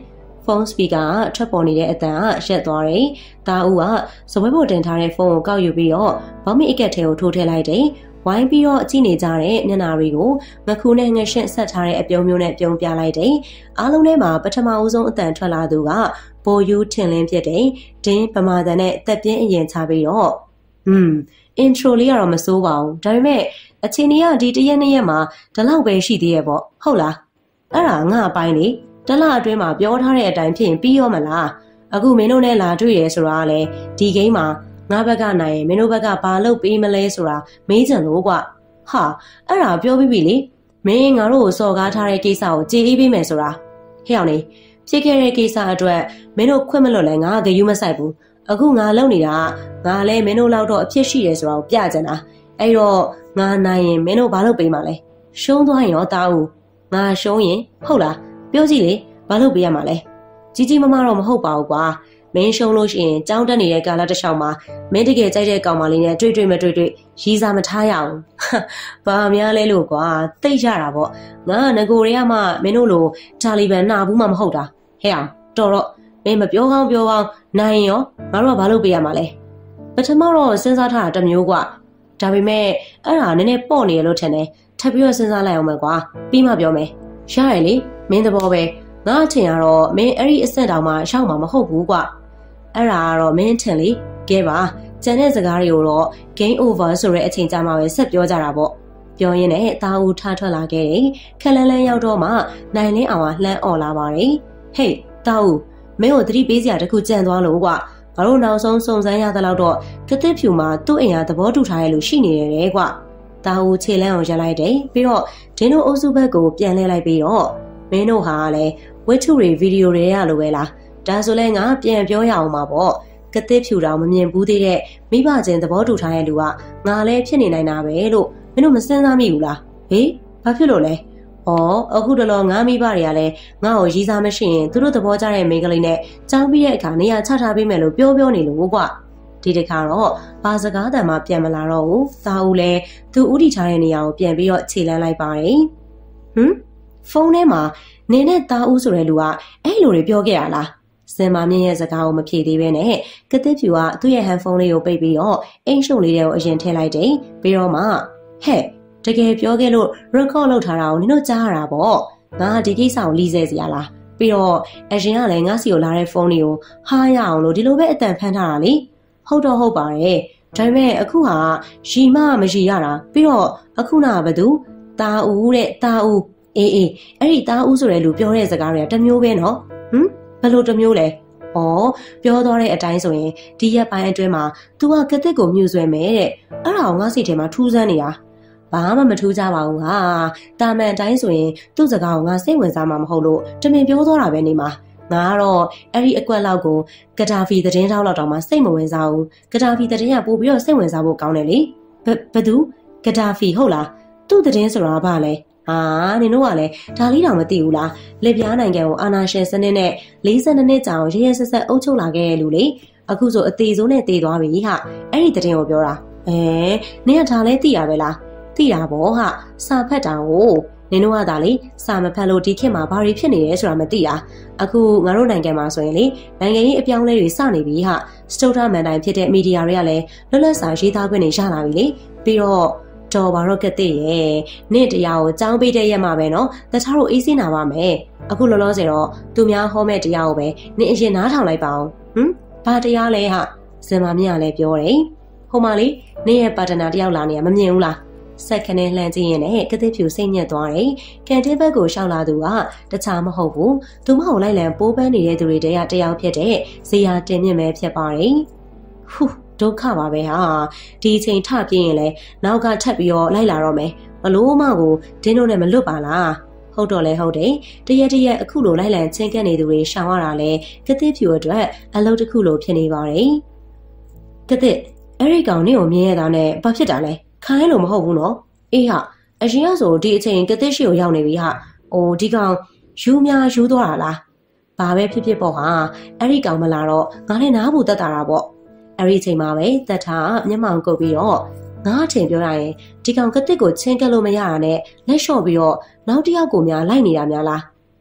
ဖုန်းစပီကာထွက်ပေါ်နေတဲ့အတန်ကရက်သွားတယ်။တာဦးကစပွဲပေါ်တင်ထားတဲ့ဖုန်းကိုကောက်ယူပြီးတော့ဘောင်းမီအကက်ထဲကိုထိုးထည့်လိုက်တယ်။ဝိုင်းပြီးတော့ကြည့်နေကြတဲ့မျက်နှာတွေကိုငခုနဲ့ငရှင်းဆက်ထားတဲ့အပြုံးမျိုးနဲ့ပြုံးပြလိုက်တယ်။အားလုံးထဲမှာပထမဦးဆုံးအတန်ထွက်လာသူကပိုယူထင်လင်းဖြစ်တယ်။ဒင်းပမာတန်နဲ့တက်ပြင်းအရင်ချပြီးတော့อืม intro လေးကတော့မစိုးပါဘူးဒါပေမဲ့အချိန်ကြီးကဒီတရက်နှစ်ရက်မှာဒီလောက်ပဲရှိသေးရဲ့ပေါ့ဟုတ်လားအဲ့ဒါငါအပိုင်းလေတလအတွင်းမှာပြောထားတဲ့အတိုင်းဖြစ်ရင်ပြီးရောမလားအခုမင်းတို့နဲ့လာတွေ့ရဲဆိုတာကလည်းဒီဂိမ်းမှာငါဘက်ကနိုင်ရင်မင်းတို့ဘက်ကဘာလုပ်ပေးမလဲဆိုတာမေးချင်လို့ကွာဟာအဲ့ဒါပြောပြီးပြီလေမင်းငါတို့ကိုစော်ကားထားတဲ့ကိစ္စကိုကြေအေးပေးမယ်ဆိုတာဟဲ့အောင်လေဖြစ်ခဲ့တဲ့ကိစ္စအတွက်မင်းတို့ခွင့်မလွတ်လဲငါဂယုမဆိုင်ဘူးအခုငါလုပ်နေတာငါလည်းမင်းတို့လောက်တော့အဖြစ်ရှိတယ်ဆိုတာကိုပြကြတာအဲ့တော့ငါနိုင်ရင်မင်းတို့ဘာလုပ်ပေးမှာလဲရှုံးသွားရင်ရောတာဦးငါရှုံးရင်ဟုတ်လားပြောကြည့်လေဘာလုပ်ပေးရမှာလဲကြီးကြီးမမတော့မဟုတ်ပါဘူးကွာမင်းရှုံးလို့ရှိရင်ကြောင်းတက်နေတဲ့ကာလတစ်လျှောက်မှာမင်းတကယ်ကြိုက်တဲ့ကောင်မလေးနဲ့တွေ့တွေ့မတွေ့တွေ့ရီးစားမထားရအောင်ဘာများလဲလို့ကွာသိကြတာပေါ့ငါငကိုတွေကမှမင်းတို့လိုတာလီဘန်နာဘူးမှမဟုတ်တာဟဲ့အောင်တော်တော့မင်းမပြောကောင်းပြောကောင်းနိုင်ရောငါတို့ကဘာလုပ်ပေးရမှာလဲပထမတော့စဉ်းစားထားတာတစ်မျိုးကွာဒါပေမဲ့အဲ့ဒါနည်းနည်းပေါ့နေရလို့ထင်တယ်ထပ်ပြီးတော့စဉ်းစားလိုက်အောင်မယ်ကွာပြီးမှပြောမယ်ရရလေမင်းသဘောပဲငါအထင်ကတော့မင်းအဲ့ဒီအဆက်တောင်မှရှောက်မှာမဟုတ်ဘူးကွာအဲ့ဒါကတော့မင်းထင်လေကဲပါကျန်တဲ့စကားတွေကိုတော့ game over ဆိုတဲ့အချိန်ကြာမှပဲဆက်ပြောကြတာပေါ့ပြောရင်းနဲ့တာဦးထားထွက်လာခဲ့တယ်ခက်လန်းလန်းရောက်တော့မှနိုင်လင်းအောင်ကလှမ်းអော်လာပါတယ်ဟေးတာဦးမင်းကိုသတိပေးစရာတခုကြံသွားလို့ကွာငါတို့နောက်ဆုံးစုံစမ်းရသလောက်တော့ကတိဖြူမှာသူ့အိမ်ကသဘောတူထားရလို့ရှိနေတယ်ကွာတာဦးခြေလန်းအောင်ရလိုက်တယ်ပြီးတော့ဒင်းတို့အုပ်စုဘက်ကိုပြန်လဲလိုက်ပြီးတော့မင်းတို့ဟာလည်းဝက်ထုတွေဗီဒီယိုတွေရလို့ပဲလားဒါဆိုလဲငါပြန်ပြောရအောင်ပါပေါ့ကတိဖြူတော်မမြင်ဘူးသေးတဲ့မိဘချင်းသဘောတူထားတဲ့လူကငါလည်းဖြစ်နေနိုင်တာပဲလို့မင်းတို့မစမ်းစားမိဘူးလားဟေးဘာဖြစ်လို့လဲဩအခုတလောငါမိဘတွေကလည်းငါ့ကိုရီးစားမရှိရင်သူတို့သဘောကျတဲ့မိန်းကလေးနဲ့ကြောင်းပြီးတဲ့အခါနေရာချထားပေးမယ်လို့ပြောပြောနေလို့ကွာဒီတခါတော့ဘာစကားတန်မှပြန်မလာတော့ဘူးသာဦးလည်းသူဥတီထားတဲ့နေရာကိုပြန်ပြီးတော့ခြေလန်းလိုက်ပါတယ်ဟမ်ဖုန်းထဲမှာနေနဲ့တာဦးဆိုတဲ့လူကအဲ့လိုတွေပြောခဲ့ရလားစင်မာမြင့်ရဲ့စကားကိုမဖြေသေးပဲနဲ့ကတိဖြူကသူ့ရဲ့ဟန်ဖုန်းလေးကိုပိတ်ပြီးတော့အိမ်ရှုပ်လေးတွေကိုအရင်ထည့်လိုက်တယ်ပြီးတော့မှဟဲ့တကယ်ပြောခဲ့လို့ record လုပ်ထားတာကိုနင်တို့ကြားရတာပေါ့ငါဒီကိစ္စကိုလီးဆဲစီရလားပြီးတော့အရင်ကလည်းငါစီကိုလာတဲ့ဖုန်းလေးကိုဟားရအောင်လို့ဒီလိုပဲအတန်ဖမ်းထားတာလေဟုတ်တော့ဟုတ်ပါတယ်ဒါပေမဲ့အခုဟာရီမမရှိရတာပြီးတော့အခုနာကဘသူတာဦးတဲ့တာဦးအေးအေးအဲ့ဒီတာဦးဆိုတဲ့လူပြောတဲ့စကားတွေကတစ်မျိုးပဲနော်ဟမ်ဘယ်လိုတစ်မျိုးလဲဩပြောသွားတဲ့အတိုင်းဆိုရင်ဒီရက်ပိုင်းအတွင်းမှာ तू ကကတစ်ကိုမြူဆွဲမယ်တဲ့အဲ့ဒါကိုငါစိတ်ထဲမှာထူးဆန်းနေတာဘာမှမထူးကြပါဘူးဟာတာမန်တိုင်းဆိုရင်သူ့စကားကိုငါစိတ်ဝင်စားမှာမဟုတ်လို့တမင်ပြောသွားတာပဲနေမှာငါကတော့အဲ့ဒီအကွက်လောက်ကိုဂဒါဖီသတင်းတောက်လောက်တောင်မှစိတ်မဝင်စားဘူးဂဒါဖီသတင်းကပို့ပြီးတော့စိတ်ဝင်စားဖို့ကောင်းတယ်လေဘဘသူဂဒါဖီဟုတ်လားသူ့သတင်းဆိုတာဘာလဲဟာနင်တို့ကလည်းဒါလေးတောင်မသိဘူးလားလက်ပြားနိုင်ငံကိုအာနာရှင်စနစ်နဲ့လေးဆယ်နှစ်နှစ်ကြာအောင်ရရဆက်ဆက်အုပ်ချုပ်လာခဲ့တဲ့လူလေအခုဆိုအသေးဆုံးနဲ့တည်သွားပြီဟာအဲ့ဒီသတင်းကိုပြောတာအဲနင်ကဒါလည်းသိရပဲလားသိတာပေါ့ဟာစာဖတ်တာကိုနင်တို့ကဒါလေစာမဖတ်လို့ဒီခေတ်မှာဘာတွေဖြစ်နေလဲဆိုတာမသိတာအခုငါတို့နိုင်ငံမှာဆိုရင်လေနိုင်ငံရေးအပြောင်းလဲတွေစနေပြီဟာစတုထမန်တိုင်းဖြစ်တဲ့မီဒီယာတွေကလည်းလွတ်လပ်စွာရေးသားခွင့်တွေရလာပြီလေပြီးတော့တော်ဘာရော့ကတဲ့ရဲ့နေ့တရားကိုကြောင်းပေးတဲ့ရက်မှာပဲနော်တခြားတို့အေးစင်းနာပါမယ်အခုလောလောဆယ်တော့သူများဟောမဲ့တရားကိုပဲနင်အရင်နားထောင်လိုက်ပါအောင်ဟမ်ဘာတရားလဲဟာစင်မမြင့်ကလည်းပြောတယ်ဟိုမှာလေနင်ရဲ့ပါတနာတယောက်လာနေရမမြင်ဘူးလားစက်ခနဲ့လှမ်းကြည့်ရင်လည်းကတိဖြူစိတ်ညက်သွားတယ်။ကန်တင်းဘက်ကိုရှောက်လာသူကတခြားမဟုတ်ဘူး။သူမဟုတ်လိုက်လံပိုးပန်းနေတဲ့သူတွေတည်းတယောက်ဖြစ်တဲ့ဇေယျတင်မြင့်ပဲဖြစ်ပါတယ်။ဟူးဒုက္ခပါပဲဟာဒီအချိန်ထပြင်းရင်လည်းနောက်ကထပ်ပြီးတော့လိုက်လာတော့မယ်။ဘလို့မှကိုဒင်းတို့နဲ့မလွတ်ပါလား။ဟုတ်တော့လဲဟုတ်တယ်။တရက်တရက်အခုလိုလိုက်လံချင်းကပ်နေသူတွေရှောင်ရတာလဲကတိဖြူအတွက်အလုပ်တစ်ခုလိုဖြစ်နေပါတယ်။ကတိအဲ့ဒီကောင်နေကိုမြင်ရတာနဲ့ဘာဖြစ်တာလဲ။ခိုင်းလို့မဟုတ်ဘူးနော်အေးဟာအရင်ကဆိုဒီအချိန်ကတိရှိကိုရောက်နေပြီဟာအိုဒီကောင်ယူများယူသွားတာလားဘာပဲဖြစ်ဖြစ်ပေါ့ဟာအဲ့ဒီကောင်မလာတော့ငါလည်းနားဖို့တက်တာတာပေါ့အဲ့ဒီအချိန်မှာပဲတက်ထားမျက်မှောင်ကုတ်ပြီးတော့ငါအချိန်ပြောရရင်ဒီကောင်ကတိကိုချင်းကက်လို့မရတာနဲ့လက်လျှော့ပြီးတော့နောက်တစ်ယောက်ကိုများလိုက်နေတာများလား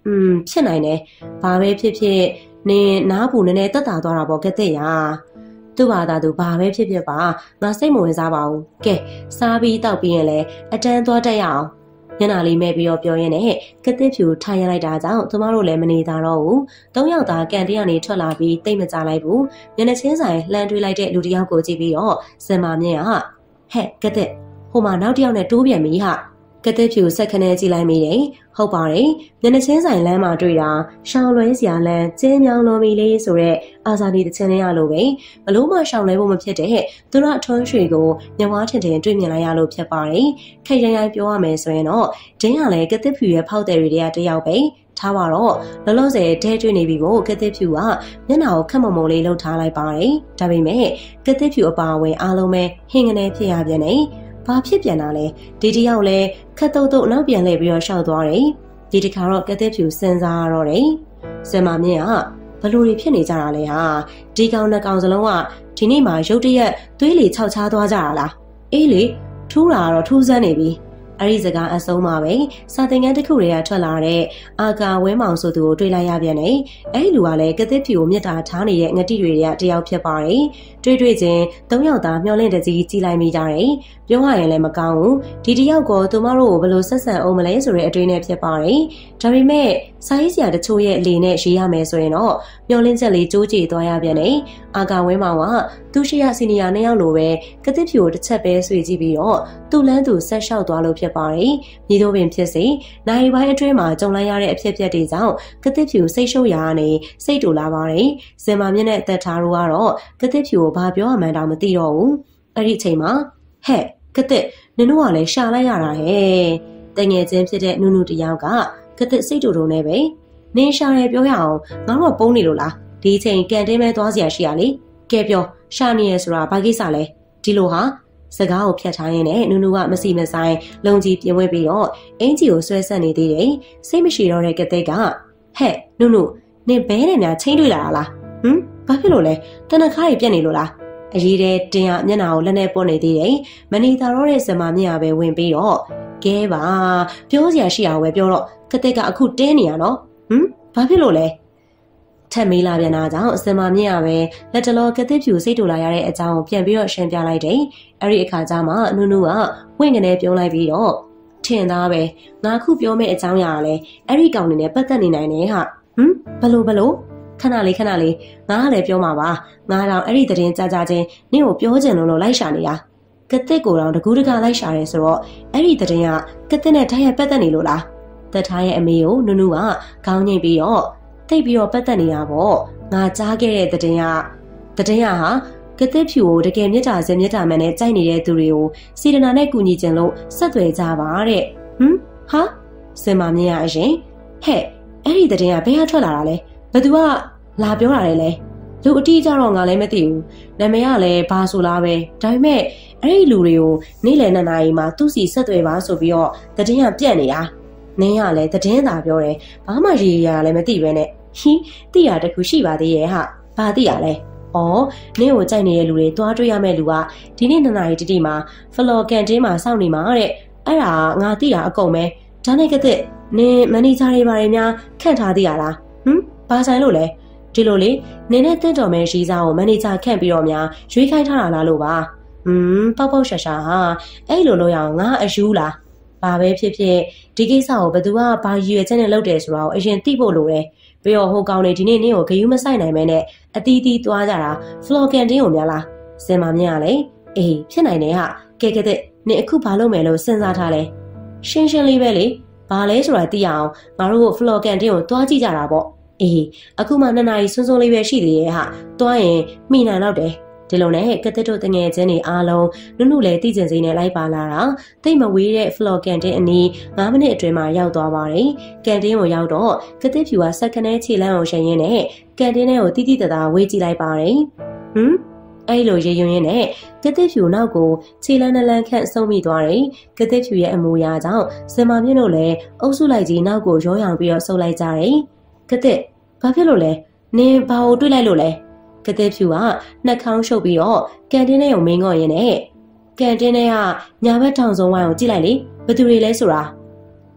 อืมဖြစ်နိုင်တယ်ဘာပဲဖြစ်ဖြစ်နင်နားဘူးနည်းနည်းတက်တာသွားတာပေါ့ကတဲ့ရသူ့ဘာသာသူဘာပဲဖြစ်ဖြစ်ပါငါစိတ်မဝင်စားပါဘူးကဲစားပြီးတောက်ပြီးရင်လည်းအတန်းသွားတက်ရအောင်ညနာလေးမဲ့ပြီးတော့ပြောရင်းနဲ့ကတဲ့ဖြူထားရလိုက်တာကြောင့်သူမတို့လည်းမနေသားတော့ဘူးသုံးယောက်သားကန်တင်းကနေထွက်လာပြီးတိတ်မကြလိုက်ဘူးမျက်နှာချင်းဆိုင်လှမ်းတွေးလိုက်တဲ့လူတစ်ယောက်ကိုကြည့်ပြီးတော့စင်မာမြင့်ကဟဲ့ကတဲ့ဟိုမှာနောက်တစ်ယောက်နဲ့တိုးပြန်ပြီဟာကတဲ့ဖြူဆက်ခနဲကြည့်လိုက်မိတယ်ဟုတ်ပါတယ်မျက်နှာချင်းဆိုင်လမ်းမှာတွေ့တာရှောင်းလွဲစရာလမ်းကျင်းမြောင်းလွန်ပြီလေးဆိုတဲ့အာဇာနည်တခြင်းလေးရလို့ပဲဘလို့မှရှောင်းလဲဖို့မဖြစ်တဲ့သူတို့အထွန်းရွှေကိုညဝါထင်ထင်တွေ့မြင်လိုက်ရလို့ဖြစ်ပါတယ်ခက်ရိုင်းရိုင်းပြောရမယ်ဆိုရင်တော့ဒင်းကလည်းကတဲ့ဖြူရဲ့ဖောက်တယ်တွေကတယောက်ပဲထားပါတော့လောလောဆယ်ဒဲတွေ့နေပြီကိုကတဲ့ဖြူကမျက်နှာကိုခက်မုံမုံလေးလှုပ်ထားလိုက်ပါတယ်ဒါပေမဲ့ကတဲ့ဖြူအပါအဝင်အားလုံးပဲဟင်ကနေဖြစ်ရပြန်နေဘာဖြစ်ပြန်တာလဲဒီတယောက်လဲခက်တုတ်တုတ်နောက်ပြန်လှည့်ပြီးတော့ရှောက်သွားတယ်ဒီတခါတော့ကတဲ့ဖြူစဉ်းစားရတော့တယ်စင်မမြင့်ကဘလို့တွေဖြစ်နေကြတာလဲဟာဒီကောင်နှစ်ကောင်စလုံးကဒီနေ့မှရုတ်တရက်သွေးလေခြောက်ချားသွားကြတာလားအေးလေထူးတာတော့ထူးဆန်းနေပြီအဲ့ဒီစကားအဆုံးမှာပဲစာသင်ခန်းတစ်ခုတွေကထွက်လာတဲ့အာကာဝင်းမောင်ဆိုသူကိုတွေ့လိုက်ရပြန်တယ်အဲ့ဒီလူကလည်းကတဲ့ဖြူကိုမြစ်တာထားနေတဲ့ငတိတွေကတယောက်ဖြစ်ပါတယ်တွေ့တွေ့ချင်းသုံးယောက်သားမျောလင့်တကြီးကြီးလိုက်မိကြတယ်ပြောရရင်လည်းမကောင်းဘူးဒီတယောက်ကိုသူမတို့ကိုဘယ်လိုဆက်ဆံအောင်မလဲဆိုတဲ့အတွေ့နဲ့ဖြစ်ပါတယ်ဒါပေမဲ့စာရေးဆရာတချို့ရဲ့လေနဲ့ရေးရမယ်ဆိုရင်တော့မျောလင့်ချက်လေးကြိုးကြည့်သွားရပြန်တယ်အာကာဝင်းမောင်ကသူရှိရစီနီယာနှစ်ယောက်လိုပဲကတဲ့ဖြူကိုတစ်ချက်ပဲဆွေကြည့်ပြီးတော့သူ့လန်းသူဆက်လျှောက်သွားလို့ဖြစ်ပါတယ်။မြေတို့ပင်ဖြစ်စေနိုင်ပိုင်းအတွင်းမှာကြုံလိုက်ရတဲ့အဖြစ်အပျက်တွေကြောင့်ကတဲ့ဖြူစိတ်ရှုပ်ရာကနေစိတ်တူလာပါတယ်။စင်မာမြင့်နဲ့အသက်ထားတို့ကတော့ကတဲ့ဖြူကိုဘာပြောမှန်းတော့မသိတော့ဘူး။အဲ့ဒီအချိန်မှာဟဲ့ကတဲ့နင်တို့ကလည်းရှာလိုက်ရတာဟဲ့။တငယ်ချင်းဖြစ်တဲ့နုနုတယောက်ကကတဲ့စိတ်တူတူနဲ့ပဲနင်းရှာရဲပြောရအောင်ငါတို့ပုံးနေလို့လားဒီအချိန်ကန်တင်းမဲသွားစရာရှိရလေ။ကဲပြောရှာနေရဆိုတာဘာကိစ္စလဲဒီလိုဟာစကားကိုဖြတ်ထားရင်းနဲ့နူနူကမစီမဆိုင်လုံကြီးပြင်ဝဲပြီးတော့အင်ကြီးကိုဆွဲဆက်နေသေးတယ်စိတ်မရှိတော့တဲ့ကတဲ့ကဟဲ့နူနုနင်ဘဲနဲ့များချင်းတွေ့လာတာလားဟမ်ဘာဖြစ်လို့လဲတနခါးကြီးပြက်နေလို့လားအရေးတဲ့တင်ရမျက်နှာကိုလက်နဲ့ပုတ်နေသေးတယ်မနီတာတော့တဲ့စမမြင့်ရပဲဝင်ပြီးတော့ကဲပါပြောစရာရှိအောင်ပဲပြောတော့ကတဲ့ကအခုတင်းနေရနော်ဟမ်ဘာဖြစ်လို့လဲထက်မေးလာပြန်တာကြောင့်စင်မာမြင့်ရပဲလက်တလောကတဲ့ဖြူစိတ်တူလာရတဲ့အကြောင်းကိုပြန်ပြီးတော့ရှင်းပြလိုက်တယ်။အဲ့ဒီအခါကျမှနုနုကဝင့်ကနေပြုံးလိုက်ပြီးတော့ထင်သားပဲငါခုပြောမယ့်အကြောင်းအရာကလည်းအဲ့ဒီကောင်နေနဲ့ပတ်သက်နေနိုင်တယ်ဟာဟမ်ဘလို့ဘလို့ခဏလေးခဏလေးငါကလည်းပြောမှာပါငါတော့အဲ့ဒီသတင်းကြကြချင်းနင့်ကိုပြောချင်လို့လို့လိုက်ရှာနေတာကတဲ့ကိုတော့တကူးတကလိုက်ရှာတယ်ဆိုတော့အဲ့ဒီသတင်းကကတဲ့နဲ့တိုက်ရိုက်ပတ်သက်နေလို့လားသက်ထားရဲ့အမေကိုနုနုကခေါင်းငိမ့်ပြီးတော့တိတ်ပြီးတော့ပတ်သက်နေတာပေါ့ငါကြားခဲ့တဲ့တဲ့ရင်ကတဲ့ရင်ဟာကတဲ့ဖြူကိုတကယ်မြတ်တာစင်မြတ်တာမှန်နဲ့ကြိုက်နေတဲ့သူတွေကိုစေတနာနဲ့ကူညီခြင်းလို့ဆက်သွယ်ကြပါတဲ့ဟမ်ဟာစင်မမြင်ရအရင်ဟဲ့အဲ့ဒီတဲ့ရင်ကဘယ်ဟာထွက်လာတာလဲဘသူကလာပြောတာလဲလူအတိအကျတော့ငါလည်းမသိဘူးနာမည်ကလည်းဘာဆိုလားပဲဒါပေမဲ့အဲ့ဒီလူတွေကိုနေ့လယ်နှစ်နာရီမှာသူ့စီဆက်သွယ်ပါဆိုပြီးတော့တဲ့ရင်ကပြက်နေတာနင်းရလဲသတင်းသာပြောတယ်ဘာမှရေရရလည်းမသိပဲနဲ့ဟီးသိရတခုရှိပါသေးရဲ့ဟာဘာသိရလဲဩနင်းကိုကြိုက်နေတဲ့လူတွေတွားတွေ့ရမယ့်လူကဒီနေ့နှစ်နာရီတိတိမှာဖလော်ကန်တင်းမှာစောင့်နေမှာတဲ့အဲ့ဒါငါသိတာအကုန်ပဲဒါနဲ့ကတဲ့နင်းမန်နေဂျာတွေဘာတွေများခန့်ထားသေးရလားဟမ်ဘာဆိုင်လို့လဲဒီလိုလေနင်းနဲ့တင့်တော်မဲရီးစားကိုမန်နေဂျာခန့်ပြီးတော့များရွေးခိုင်းထားတာလားလို့ပါဟမ်ပေါက်ပေါက်ရှာရှာဟာအဲ့လိုလို့ရအောင်ငါအယူလားဘာပဲဖြစ်ဖြစ်ဒီကိစ္စကိုဘသူကဘာရည်ရွယ်ချက်နဲ့လုပ်တယ်ဆိုတာကိုအရင်သိဖို့လိုတယ်ပြီးတော့ဟိုကောင်တွေဒီနေ့နင်းကိုဂယုမဆိုင်နိုင်မဲနဲ့အတီးတီးသွားကြတာဖလော်ကန်တင်းကိုများလားစင်မမြင်ရလေအေးဖြစ်နိုင်တယ်ဟာကဲကဲတဲ့နင်အခုဘာလုပ်မယ်လို့စဉ်းစားထားလဲရှင်းရှင်းလေးပဲလေဘာလဲဆိုတာသိရအောင်ငါတို့ကဖလော်ကန်တင်းကိုတွားကြည့်ကြတာပေါ့အေးအခုမှနှစ်နာရီစွန်းစွန်းလေးပဲရှိသေးရဲ့ဟာတွားရင်မိနိုင်တော့တယ်ဒီလိုနဲ့ကတဲ့တို့တငယ်ချင်းတွေအားလုံးနုနုလည်းတည်ကျင်စိနဲ့လိုက်ပါလာတာတိတ်မဝေးတဲ့ဖလော်ကန်တင်းအနီးငါးမိနစ်အတွင်းမှာရောက်သွားပါတယ်ကန်တင်းကိုရောက်တော့ကတဲ့ဖြူကစက္ကနဲခြေလမ်းအောင်ရှင်ရင်းနဲ့ကန်တင်းထဲကိုတိတိတသားဝေးကြည့်လိုက်ပါတယ်ဟမ်အဲ့လိုရေရွံ့ရင်းနဲ့ကတဲ့ဖြူနောက်ကိုခြေလမ်းနှလန်းခန့်ဆုံးမိသွားတယ်ကတဲ့ဖြူရဲ့အမူအရာကြောင့်စင်မာမြင့်တို့လည်းအုပ်စုလိုက်ကြီးနောက်ကိုရောရောင်ပြီးတော့ဆုပ်လိုက်ကြတယ်ကတဲ့ဘာဖြစ်လို့လဲနင်ဘာကိုတွေးလိုက်လို့လဲကတဲ့ဖြူကနှက်ခေါင်းရှုပ်ပြီးတော့ကန်တင်းထဲကိုမင်းငေါ့ရင်းနဲ့ကန်တင်းထဲကညာဘက်ထောင်ဆုံးဝိုင်းကိုကြည့်လိုက်လေဘယ်သူတွေလဲဆိုတာ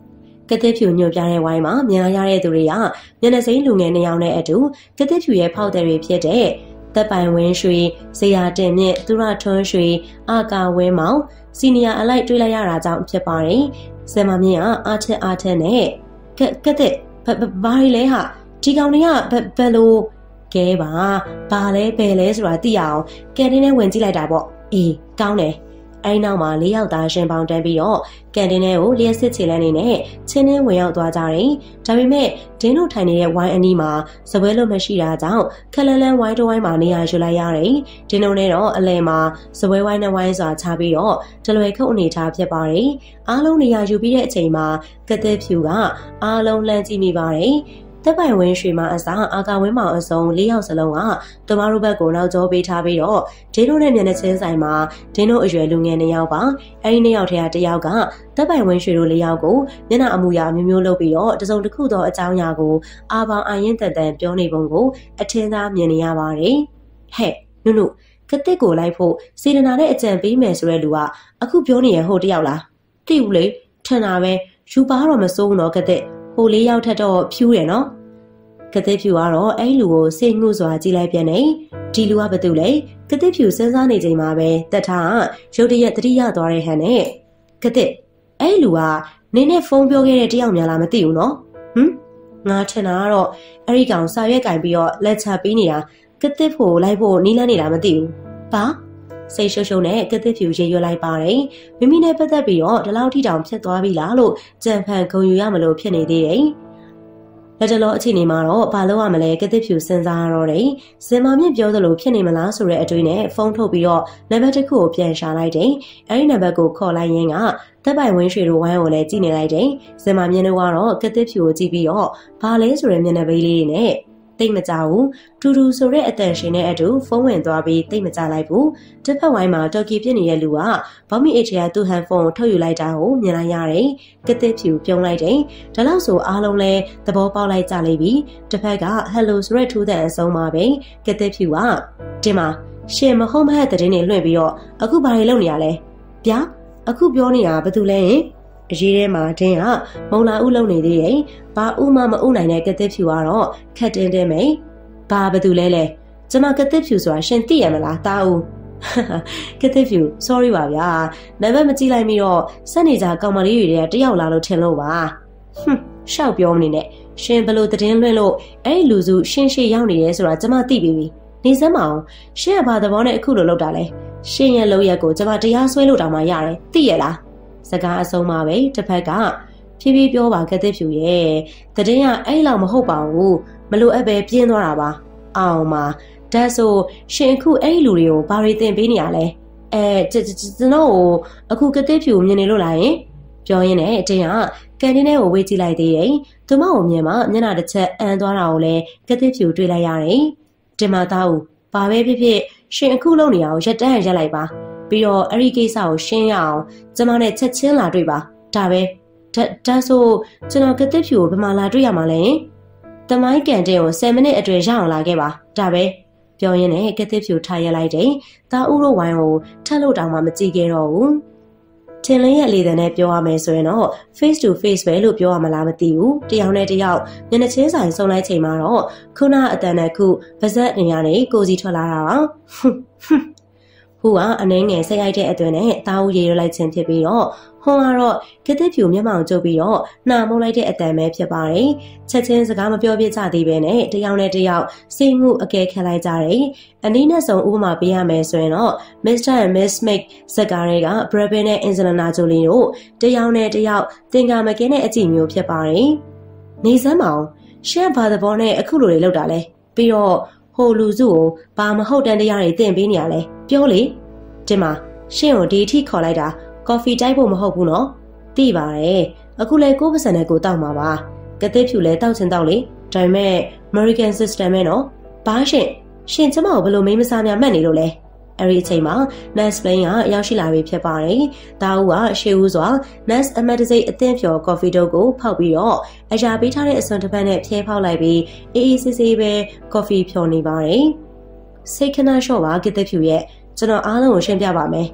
ကသစ်ဖြူညွှန်ပြတဲ့ဝိုင်းမှာမြင်လာရတဲ့သူတွေကမျက်နှာစိမ်းလူငယ်နှစ်ယောက်နဲ့အတူကသစ်ဖြူရဲ့ဖောက်သည်တွေဖြစ်တဲ့သက်ပိုင်ဝင်းရွှေဇေယျတင်မြင့်သူရထွန်းရွှေအာကာဝင်းမောင်စီနီယာအလိုက်တွေ့လိုက်ရတာကြောင့်ဖြစ်ပါတယ်။ဆင်မမြင့်ကအားချက်အားထက်နဲ့ကကတဲ့ဘာလဲဟာဒီကောင်တွေကဘယ်လိုကဲပါဘာလဲဘယ်လဲဆိုတာသိရအောင်ကန်တင်းထဲဝင်ကြည့်လိုက်တာပေါ့အေးကောင်းတယ်အဲ့နောက်မှာလေးယောက်သားရှင်ပေါင်းတန်းပြီးတော့ကန်တင်းထဲကိုလျှက်စစ်ချေလန်းနေနဲ့ချင်းချင်းဝင်ရောက်သွားကြတယ်ဒါပေမဲ့ဒင်းတို့ထိုင်နေတဲ့ဝိုင်းအနီးမှာစပွဲလို့မရှိတာကြောင့်ခက်လန်းလန်းဝိုင်းတစ်ဝိုင်းမှာနေရာယူလိုက်ရတယ်ဒင်းတို့နဲ့တော့အလဲမှာစပွဲဝိုင်းနှစ်ဝိုင်းစွာချပြီးတော့တလွယ်ခုတ်အနေထားဖြစ်ပါတယ်အားလုံးနေရာယူပြီးတဲ့အချိန်မှာကတဲ့ဖြူကအားလုံးလှမ်းကြည့်မိပါတယ်သက်ပိုင်ဝင်းရွှေမအစားအာကာဝင်းမောင်အစုံလေးယောက်စလုံးကတမတို့ဘက်ကိုနောက်ကျောပေးထားပြီးတော့ဒင်းတို့နဲ့မျက်နှာချင်းဆိုင်မှာဒင်းတို့အရွယ်လူငယ်နှစ်ယောက်ပါအဲဒီနှစ်ယောက်ထဲကတစ်ယောက်ကသက်ပိုင်ဝင်းရွှေတို့လေးယောက်ကိုမျက်နှာအမူအရာမျိုးမျိုးလုပ်ပြီးတော့တစုံတစ်ခုသောအကြောင်းအရာကိုအာပေါင်အာရင်တန်တန်ပြောနေပုံကိုအထင်သာမြင်နေရပါတယ်ဟဲ့နုနုကတစ်ကိုလိုက်ဖို့စေတနာနဲ့အကြံပေးမယ်ဆိုတဲ့လူကအခုပြောနေရဟိုတယောက်လားသိဘူးလေထင်တာပဲယူပါတော့မစိုးဘူးနော်ကတစ်ဟိုလေးယောက်ထက်တော့ဖြူးရနော်ကတဲ့ဖြူကတော့အဲ့လူကိုစိတ်ငှုစွာကြည့်လိုက်ပြန်နေဒီလူကဘာတူလဲကတဲ့ဖြူစဉ်းစားနေချိန်မှာပဲတက်ထားရုတ်တရက်တတိယသွားတဲ့ဟန်နဲ့ကတဲ့အဲ့လူကနင်းနဲ့ဖုန်းပြောခဲ့တဲ့တယောက်များလားမသိဘူးနော်ဟမ်ငါထင်တာကတော့အဲ့ဒီကောင်စာရွက်ကင်ပြီးတော့လက်ချပေးနေတာကတဲ့ဖို့လိုက်ဖို့နီးလန်းနေတာမသိဘူးဘာစိတ်ရှုပ်ရှုပ်နဲ့ကတဲ့ဖြူရေရွလိုက်ပါတယ်မိမိနဲ့ပတ်သက်ပြီးတော့ဒီလောက်ထိတောင်ဖြစ်သွားပြီလားလို့ကြံဖန်ဂုံယူရမလို့ဖြစ်နေသေးတယ်လက်တလောအခြေအနေမှာတော့ဘာလို့ရမလဲကတဲ့ဖြူစဉ်းစားရတော့တယ်စင်မမြင့်ပြောသလိုဖြစ်နေမလားဆိုတဲ့အတွေးနဲ့ဖုန်းထုတ်ပြီးတော့နံပါတ်တစ်ခုကိုပြန်ရှာလိုက်တယ်အဲဒီနံပါတ်ကိုခေါ်လိုက်ရင်းကသက်ပိုင်ဝင်းရွှေတို့ဝိုင်းကိုလည်းကြည့်နေလိုက်တယ်စင်မမြင့်တို့ကတော့ကတဲ့ဖြူကိုကြည့်ပြီးတော့ဘာလဲဆိုတဲ့မျက်နှာပေးလေးနဲ့တိတ်မကြဘူးထူထူဆိုတဲ့အတန်ရှင်နဲ့အတူဖုန်းဝင်သွားပြီးတိတ်မကြလိုက်ဘူးတစ်ဖက်ဝိုင်းမှာတော်ကီဖြစ်နေတဲ့လူကဘောမီအေချီယာသူ့ဟန်ဖုန်းကိုထုတ်ယူလိုက်တာကိုမြင်လိုက်ရတယ်ကတဲ့ဖြူပြုံးလိုက်တယ်ဒါလို့ဆိုအားလုံးလဲသဘောပေါက်လိုက်ကြလိမ့်ပြီတစ်ဖက်ကဟယ်လိုဆိုတဲ့ထူးတဲ့အဆုံးမှာပဲကတဲ့ဖြူကတင်မှာရှင်မဟုတ်မဟဲ့တဲ့တင်းနေလွှင့်ပြီးတော့အခုဘာတွေလုပ်နေရလဲဗျာအခုပြောနေတာဘာတူလဲဟင်အရေးထဲမှာတင်းကမုံလာဥလုံနေသေးတယ်။ဘာဥမှမဥနိုင်တဲ့ကတဲ့ဖြူကတော့ခက်တင်းတင်းမိတ်။ဘာဘာတူလဲလဲ။ကျမကတဲ့ဖြူဆိုတာရှင်သိရမလားတာဦး။ကတဲ့ဖြူ sorry ပါဗျာ။နံပါတ်မကြည့်လိုက်မိတော့စက်နေကြကောင်မလေးတွေတယောက်လာလို့ထင်လို့ပါ။ဟွန်းရှောက်ပြောမနေနဲ့။ရှင်ဘလို့တင်းလွှင့်လို့အဲ့ဒီလူစုရှင်ရှေ့ရောက်နေရဲဆိုတာကျမသိပြီ။နေစမ်းမအောင်ရှင်ကဘာသဘောနဲ့အခုလိုလုပ်တာလဲ။ရှင်ရဲ့လုပ်ရက်ကိုကျမတရားစွဲလို့တောင်မှရတယ်။သိရလား။စကားအဆုံးမှာပဲတစ်ဖက်ကဖြည်းဖြည်းပြောပါကတဲ့ဖြူရဲ့တတင်းကအဲ့လောက်မဟုတ်ပါဘူးမလိုအပ်ပဲပြင်းသွားတာပါအောင်ပါဒါဆိုရှင်အခုအဲ့လူတွေကိုဘာတွေသင်ပေးနေရလဲအဲကျွန်တော်အခုကတဲ့ဖြူမြင်နေလို့လားယင်ပြောရင်းနဲ့အတင်းကကန်တင်းထဲကိုဝေးကြည့်လိုက်သေးတယ်သူမကိုမြင်မှမျက်နှာတစ်ချက်အန်သွားတာကိုလည်းကတဲ့ဖြူတွေ့လိုက်ရတယ်တင်မသားဦးဘာပဲဖြစ်ဖြစ်ရှင်အခုလုပ်နေရအောင်ရက်တန်းရက်လိုက်ပါပြီးတော့အဲ့ဒီကိစ္စကိုရှင်းရအောင်ကျမနဲ့ချက်ချင်းလာတွေ့ပါဒါပဲဒါဆိုကျွန်တော်ကတဲ့ဖြူကိုဘယ်မှာလာတွေ့ရမှာလဲတမိုင်းကန်တဲ့ကိုဆယ်မိနစ်အတွင်းရအောင်လာခဲ့ပါဒါပဲပြောရင်းနဲ့ကတဲ့ဖြူထားရလိုက်တယ်တာဦးတို့ဝိုင်းကိုထက်လို့တောင်မှမကြည့်ခဲ့တော့ဘူးထင်လင်းရဲ့လေတံနဲ့ပြောရမယ်ဆိုရင်တော့ face to face ပဲလို့ပြောရမလားမသိဘူးတယောက်နဲ့တယောက်မျက်နှာချင်းဆိုင်ဆုံလိုက်ချိန်မှာတော့ခုနအတန်နဲ့ခုပါဇက်နေရနေကိုစီထွက်လာတာပါဟူကအနှဲငယ်ဆက်ရိုက်တဲ့အသွင်နဲ့တာဦးရေရလိုက်ခြင်းဖြစ်ပြီးတော့ဟွန်ကတော့ကတဲ့ဖြူမျက်မှောင်ကျုပ်ပြီးတော့နှာမုံလိုက်တဲ့အတန်ပဲဖြစ်ပါတယ်ချက်ချင်းစကားမပြောပြကြသေးပဲနဲ့တယောက်နဲ့တယောက်စိတ်မှုအကဲခတ်လိုက်ကြတယ်အနည်းနဲ့ဆုံးဥပမာပေးရမယ်ဆိုရင်တော့ Mister and Miss Smith ဇက်ကားတွေက Brad Pitt နဲ့ Angelina Jolie တို့တယောက်နဲ့တယောက်တင်ကာမကင်းတဲ့အကြည့်မျိုးဖြစ်ပါတယ်နေစမ်းမအောင်ရှက်ဘာသဘောနဲ့အခုလိုတွေလောက်တာလဲပြီးတော့ဟိုလူစုကိုဘာမဟုတ်တန်တရားတွေတင်ပေးနေရလဲပြောလေတင်မရှင့်ကိုဒီအထိခေါ်လိုက်တာကော်ဖီတိုက်ဖို့မဟုတ်ဘူးနော်သိပါတယ်အခုလဲကိုယ်ပစံနဲ့ကိုတောက်မှာပါကတဲ့ဖြူလဲတောက်ချင်တောက်လေဒါပေမဲ့ American system ပဲနော်ဘာရှင့်ရှင်ကျမကိုဘယ်လိုမိမစားများမှတ်နေလို့လဲအဲ့ဒီအချိန်မှာ Nurse Plain ကရောက်ရှိလာပြီဖြစ်ပါတယ်တာဦးကရှေးဦးစွာ Nurse Amedisate အသင့်ဖြော်ကော်ဖီတုပ်ကိုဖောက်ပြီးတော့အရာပေးထားတဲ့အစွန်တစ်ပတ်နဲ့ဖြဲဖောက်လိုက်ပြီးအေးအေးဆေးဆေးပဲကော်ဖီဖြော်နေပါတယ်စိတ်ခဏလျှော့ပါကတဲ့ဖြူရဲ့ကျွန်တော်အားလုံးကိုရှင်းပြပါမယ်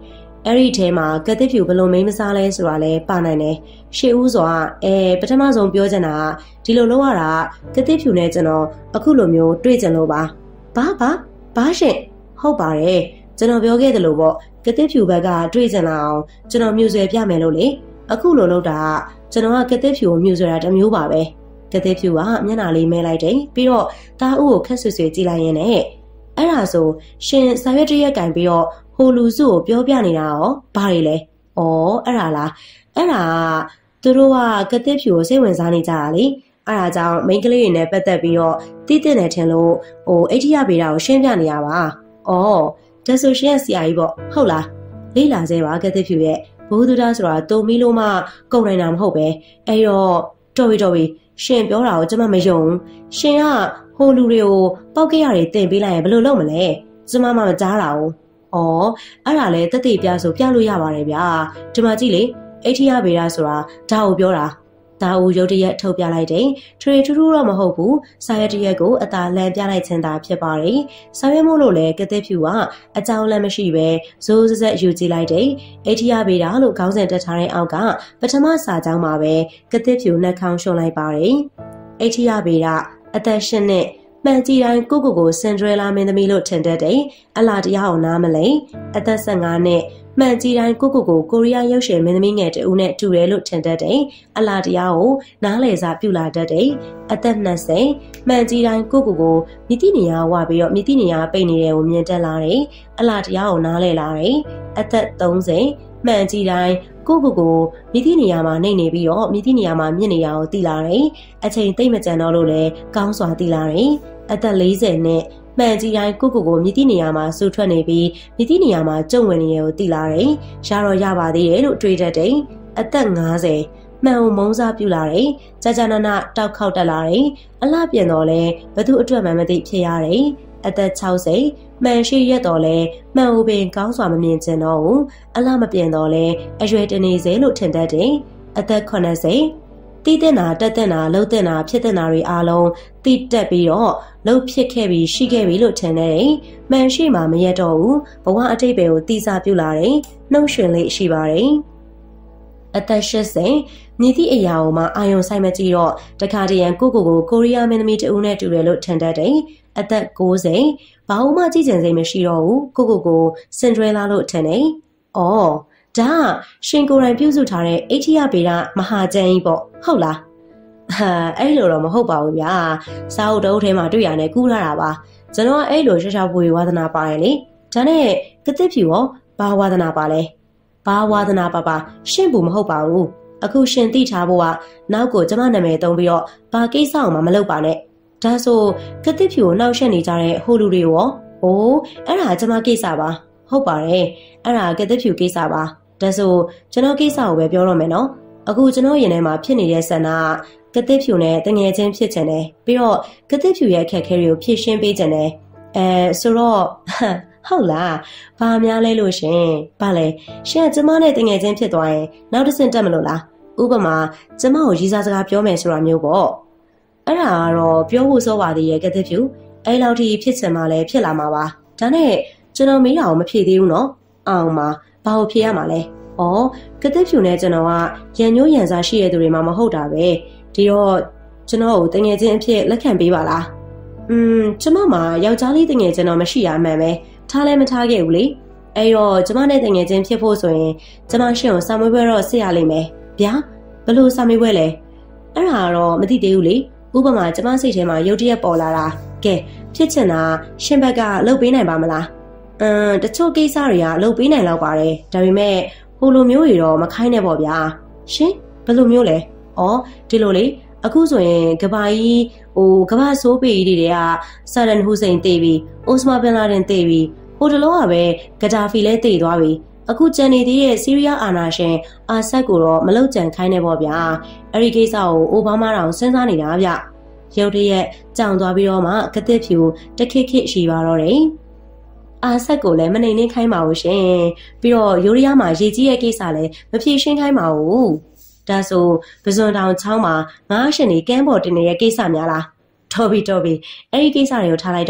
အဲ့ဒီထဲမှာကတိဖြူဘလို့မိမစားလဲဆိုတာလဲပါနိုင်တယ်ရှေ့ဦးစွာအဲပထမဆုံးပြောချင်တာဒီလိုလုပ်ရတာကတိဖြူနဲ့ကျွန်တော်အခုလိုမျိုးတွေ့ကြလို့ပါဘာဘာဘာရှင်ဟုတ်ပါတယ်ကျွန်တော်ပြောခဲ့သလိုပေါ့ကတိဖြူဘက်ကတွေ့ကြလာအောင်ကျွန်တော်မြူဆွဲပြမယ်လို့လေအခုလိုလုပ်တာကျွန်တော်ကကတိဖြူကိုမြူဆွဲတာတစ်မျိုးပါပဲကတိဖြူကမျက်နှာလေးမဲလိုက်တယ်ပြီးတော့တားဦးကိုခက်ဆွဆွကြည့်လိုက်ရင်လည်းအဲ့ဒါဆိုရှင်စာရွက်တရက်ကင်ပြီးတော့ဟိုလူစုကိုပြောပြနေတာရောဘာတွေလဲဩအဲ့ဒါလားအဲ့ဒါသူတို့ကကတိဖြူကိုစိတ်ဝင်စားနေကြတာလေအဲ့ဒါကြောင့်မိန်းကလေးတွေနဲ့ပတ်သက်ပြီးတော့တီးတင်တယ်ထင်လို့ဟိုအိဋ္ဌိယဗေဒကိုရှင်းပြနေရပါဩဒါဆိုရှင်ရဲ့ဆရာကြီးပေါ့ဟုတ်လားလေးလာစေပါကတိဖြူရဲ့ဘုဒ္ဓတာဆိုတာတုံမီလို့မှကုန်နိုင်တာမဟုတ်ပဲအဲ့တော့တော်ပြီတော်ပြီရှင်ပြောတာကိုကျွန်မမယုံရှင်ကဟိုလူတွေကိုပောက်ကြရတွေတင်ပေးလိုက်ရင်ဘယ်လိုလုပ်မလဲကျွန်မမှမကြားတာဘူးဩအဲ့ဒါလဲတက်တိပြဆိုပြလို့ရပါတယ်ဗျာဒီမှာကြည့်လေအိဋ္ဌိယဗေဒဆိုတာဒါကိုပြောတာဒါကိုရုတ်တရက်ထုတ်ပြလိုက်တယ်ထရီထူးထူးတော့မဟုတ်ဘူးစာရွက်တရက်ကိုအသာလန်ပြလိုက်ခြင်းသာဖြစ်ပါတယ်စာရွက်မို့လို့လဲကတိဖြူကအကြောင်းလည်းမရှိပဲဇိုးစက်စက်ယူကြည့်လိုက်တယ်အိဋ္ဌိယဗေဒလို့ခေါင်းစဉ်တက်ထားတဲ့အောက်ကပထမစာကြောင်းမှာပဲကတိဖြူနှက်ခေါင်းရှုံလိုက်ပါတယ်အိဋ္ဌိယဗေဒအသက်ရှင်နဲ့မှန်ကြည့်တိုင်းကိုကိုကိုစင်ဒရဲလာမင်းသမီးလို့ထင်တတ်တယ်အလားတရားကိုနားမလဲအသက်ဆယ်ငါနှစ်မှန်ကြည့်တိုင်းကိုကိုကိုကိုရီးယားရုပ်ရှင်မင်းသမီးငယ်တူနဲ့တူတယ်လို့ထင်တတ်တယ်အလားတရားကိုနားလည်စာပြုလာတတ်တယ်အသက်နှစ်ဆယ်မှန်ကြည့်တိုင်းကိုကိုကိုမိတိနေရဝပြီးတော့မိတိနေရပိတ်နေတယ်ကိုမြင်တက်လာတယ်အလားတရားကိုနားလည်လာတယ်အသက်သုံးဆယ်မှန်ကြည့်တိုင်းကိုကိုကိုမိသည့်နေရာမှာနေနေပြီးတော့မိသည့်နေရာမှာမြင့်နေရအောင်တည်လာတယ်။အချိန်သိမ့်မကြံတော့လို့လည်းကောင်းစွာတည်လာတယ်။အသက်လေးဆယ်နဲ့မှန်ကြည့်တိုင်းကိုကိုကိုမိသည့်နေရာမှာစူထွက်နေပြီးမိသည့်နေရာမှာကျုံဝင်နေရကိုတည်လာတယ်။ရတော့ရပါသေးတယ်လို့တွေးတတ်တယ်။အသက်ငါးဆယ်မှန်အောင်မုန်းစားပြူလာတယ်။ကြာကြာနာနာတောက်ခေါက်တက်လာတယ်။အလှပြန်တော့လဲဘသူအတွက်မှမသိဖြစ်ရတယ်။အသက်ခြောက်ဆယ်မှန်ရှိရက်တော့လဲမှန်ဦးပင်ကောင်းစွာမမြင်ချင်တော့ဘူးအလားမပြင်တော့လဲအရွယ်တနေစေလို့ထင်တတ်တယ်အသက်ခုနှစ်ဆယ်တီးတဲ့နာတက်တဲ့နာလှုပ်တဲ့နာဖြစ်တဲ့နာတွေအားလုံးတီးတက်ပြီးတော့လှုပ်ဖြစ်ခဲ့ပြီးရှိခဲ့ပြီလို့ထင်တယ်မှန်ရှိမှမရက်တော့ဘူးဘဝအတိတ်ပဲကိုတီးစားပြုလာတယ်နှုတ်ရှင်လေးရှိပါတယ်အသက်ရှစ်ဆယ်မြည်သည့်အရာကိုမှအာယုံဆိုင်မကြည့်တော့တခါတည်းရန်ကိုကိုကိုကိုရီးယားမင်းသမီးတူနဲ့တူတယ်လို့ထင်တတ်တယ်အသက်ကိုးဆယ်ဘာမှကြည့်ကြံစိတ်မရှိတော့ဘူးကိုကိုကိုစင်ဒရဲလာလို့ထင်တယ်။အော်ဒါရှင်ကိုယ်တိုင်ပြုစုထားတဲ့အိဋ္ဌိယဗေဒမဟာကျမ်းကြီးပေါ့ဟုတ်လား။ဟာအဲ့လိုတော့မဟုတ်ပါဘူးဗျာ။စာအုပ်တုံးထဲမှာတွေ့ရတဲ့ကူးလာတာပါ။ကျွန်တော်အဲ့လိုရှာရှာပွေဝါသနာပါတယ်လေ။ဒါနဲ့ကတိဖြူရောဘာဝါသနာပါလဲ။ဘာဝါသနာပါပါရှင့်ဘူးမဟုတ်ပါဘူး။အခုရှင်သိထားဖို့ကနောက်ကိုကျမနာမည်သုံးပြီးတော့ဘာကိစ္စအောင်မှမလုပ်ပါနဲ့။ဒါဆိုကတိဖြူကိုနှောက်ယှက်နေကြတဲ့ဟိုလူတွေရောအိုးအဲ့ဒါကျမကိစ္စပါဟုတ်ပါတယ်အဲ့ဒါကတိဖြူကိစ္စပါဒါဆိုကျွန်တော်ကိစ္စကိုပဲပြောတော့မယ်နော်အခုကျွန်တော်ရင်ထဲမှာဖြစ်နေတဲ့ဆန္ဒကတိဖြူနဲ့တငယ်ချင်းဖြစ်ချင်တယ်ပြီးတော့ကတိဖြူရဲ့အခက်အခဲတွေကိုဖြေရှင်းပေးချင်တယ်အဲဆိုတော့ဟုတ်လားဘာများလဲလို့ရှင်ဘာလဲရှင်ကကျမနဲ့တငယ်ချင်းဖြစ်သွားရင်နောက်တစ်ဆင့်တက်မလို့လားဥပမာကျမကိုရီးစားစကားပြောမယ်ဆိုတာမျိုးပေါ့အဲ့ဒါကတော့ပြောဖို့စောပါသေးရဲ့ကတိဖြူအဲ့လောက်ထိဖြစ်ချင်မှလည်းဖြစ်လာမှာပါဒါနဲ့ကျွန်တော်မေးတာကိုမဖြေသေးဘူးနော်အောင်ပါဘာကိုဖြေရမှာလဲဩကတိဖြူနဲ့ကျွန်တော်ကရန်ညိုးရန်စားရှိရတဲ့သူတွေမှမဟုတ်တာပဲဒီတော့ကျွန်တော်ကိုတငယ်ချင်းအဖြစ်လက်ခံပေးပါလားอืมကျွန်မမှာယောက်ျားလေးတငယ်ချင်းတော့မရှိရမှန်ပဲထားလည်းမထားခဲ့ဘူးလေအဲ့တော့ကျွန်မနဲ့တငယ်ချင်းဖြစ်ဖို့ဆိုရင်ကျွန်မရှင်ကိုစာမေးပွဲတော့စစ်ရလိမ့်မယ်ဗျာဘယ်လိုစာမေးပွဲလဲအဲ့ဒါတော့မသိသေးဘူးလေဥပမာကျမစိတ်ထဲမှာရုတ်တရက်ပေါ်လာတာကဲဖြစ်ချင်တာရှင်ဘက်ကလှုပ်ပေးနိုင်ပါမလားအမ်တချို့ကိစ္စတွေကလှုပ်ပေးနိုင်တော့ပါတယ်ဒါပေမဲ့ဟိုလိုမျိုးတွေတော့မခိုင်းနဲ့ပေါ့ဗျာရှင်ဘယ်လိုမျိုးလဲဩဒီလိုလေအခုဆိုရင်ကဘာကြီးဟိုကဘာဆိုးပေကြီးတွေကဆာဒန်ဟူစိန်တေးပြီးအိုစမာဘင်လာဒင်တေးပြီးဟိုတလောကပဲဂဒါဖီလဲတေးသွားပြီအခုကျန်နေသေးတဲ့ဆီးရီးယားအာဏာရှင်အာဆတ်ကိုတော့မလောက်ကြံခိုင်းနေပေါ့ဗျာအဲ့ဒီကိစ္စကိုအိုဘားမားတောင်စဉ်းစားနေတာဗျရုတ်တရက်ကြောင်သွားပြီးတော့မှကတိဖြူတခိခိရှိပါတော့တယ်အာဆက်ကိုလည်းမနေနေခိုင်းပါဘူးရှင်ပြီးတော့ယူရီးယားမှာရေကြီးရဲ့ကိစ္စလည်းမဖြေရှင်းခိုင်းပါဘူးဒါဆိုပဇွန်တောင်ချောင်းမှာငါးရှင်နေကမ်းပေါ်တင်နေတဲ့ကိစ္စများလားတော်ပြီတော်ပြီအဲ့ဒီကိစ္စတွေကိုထားလိုက်တော့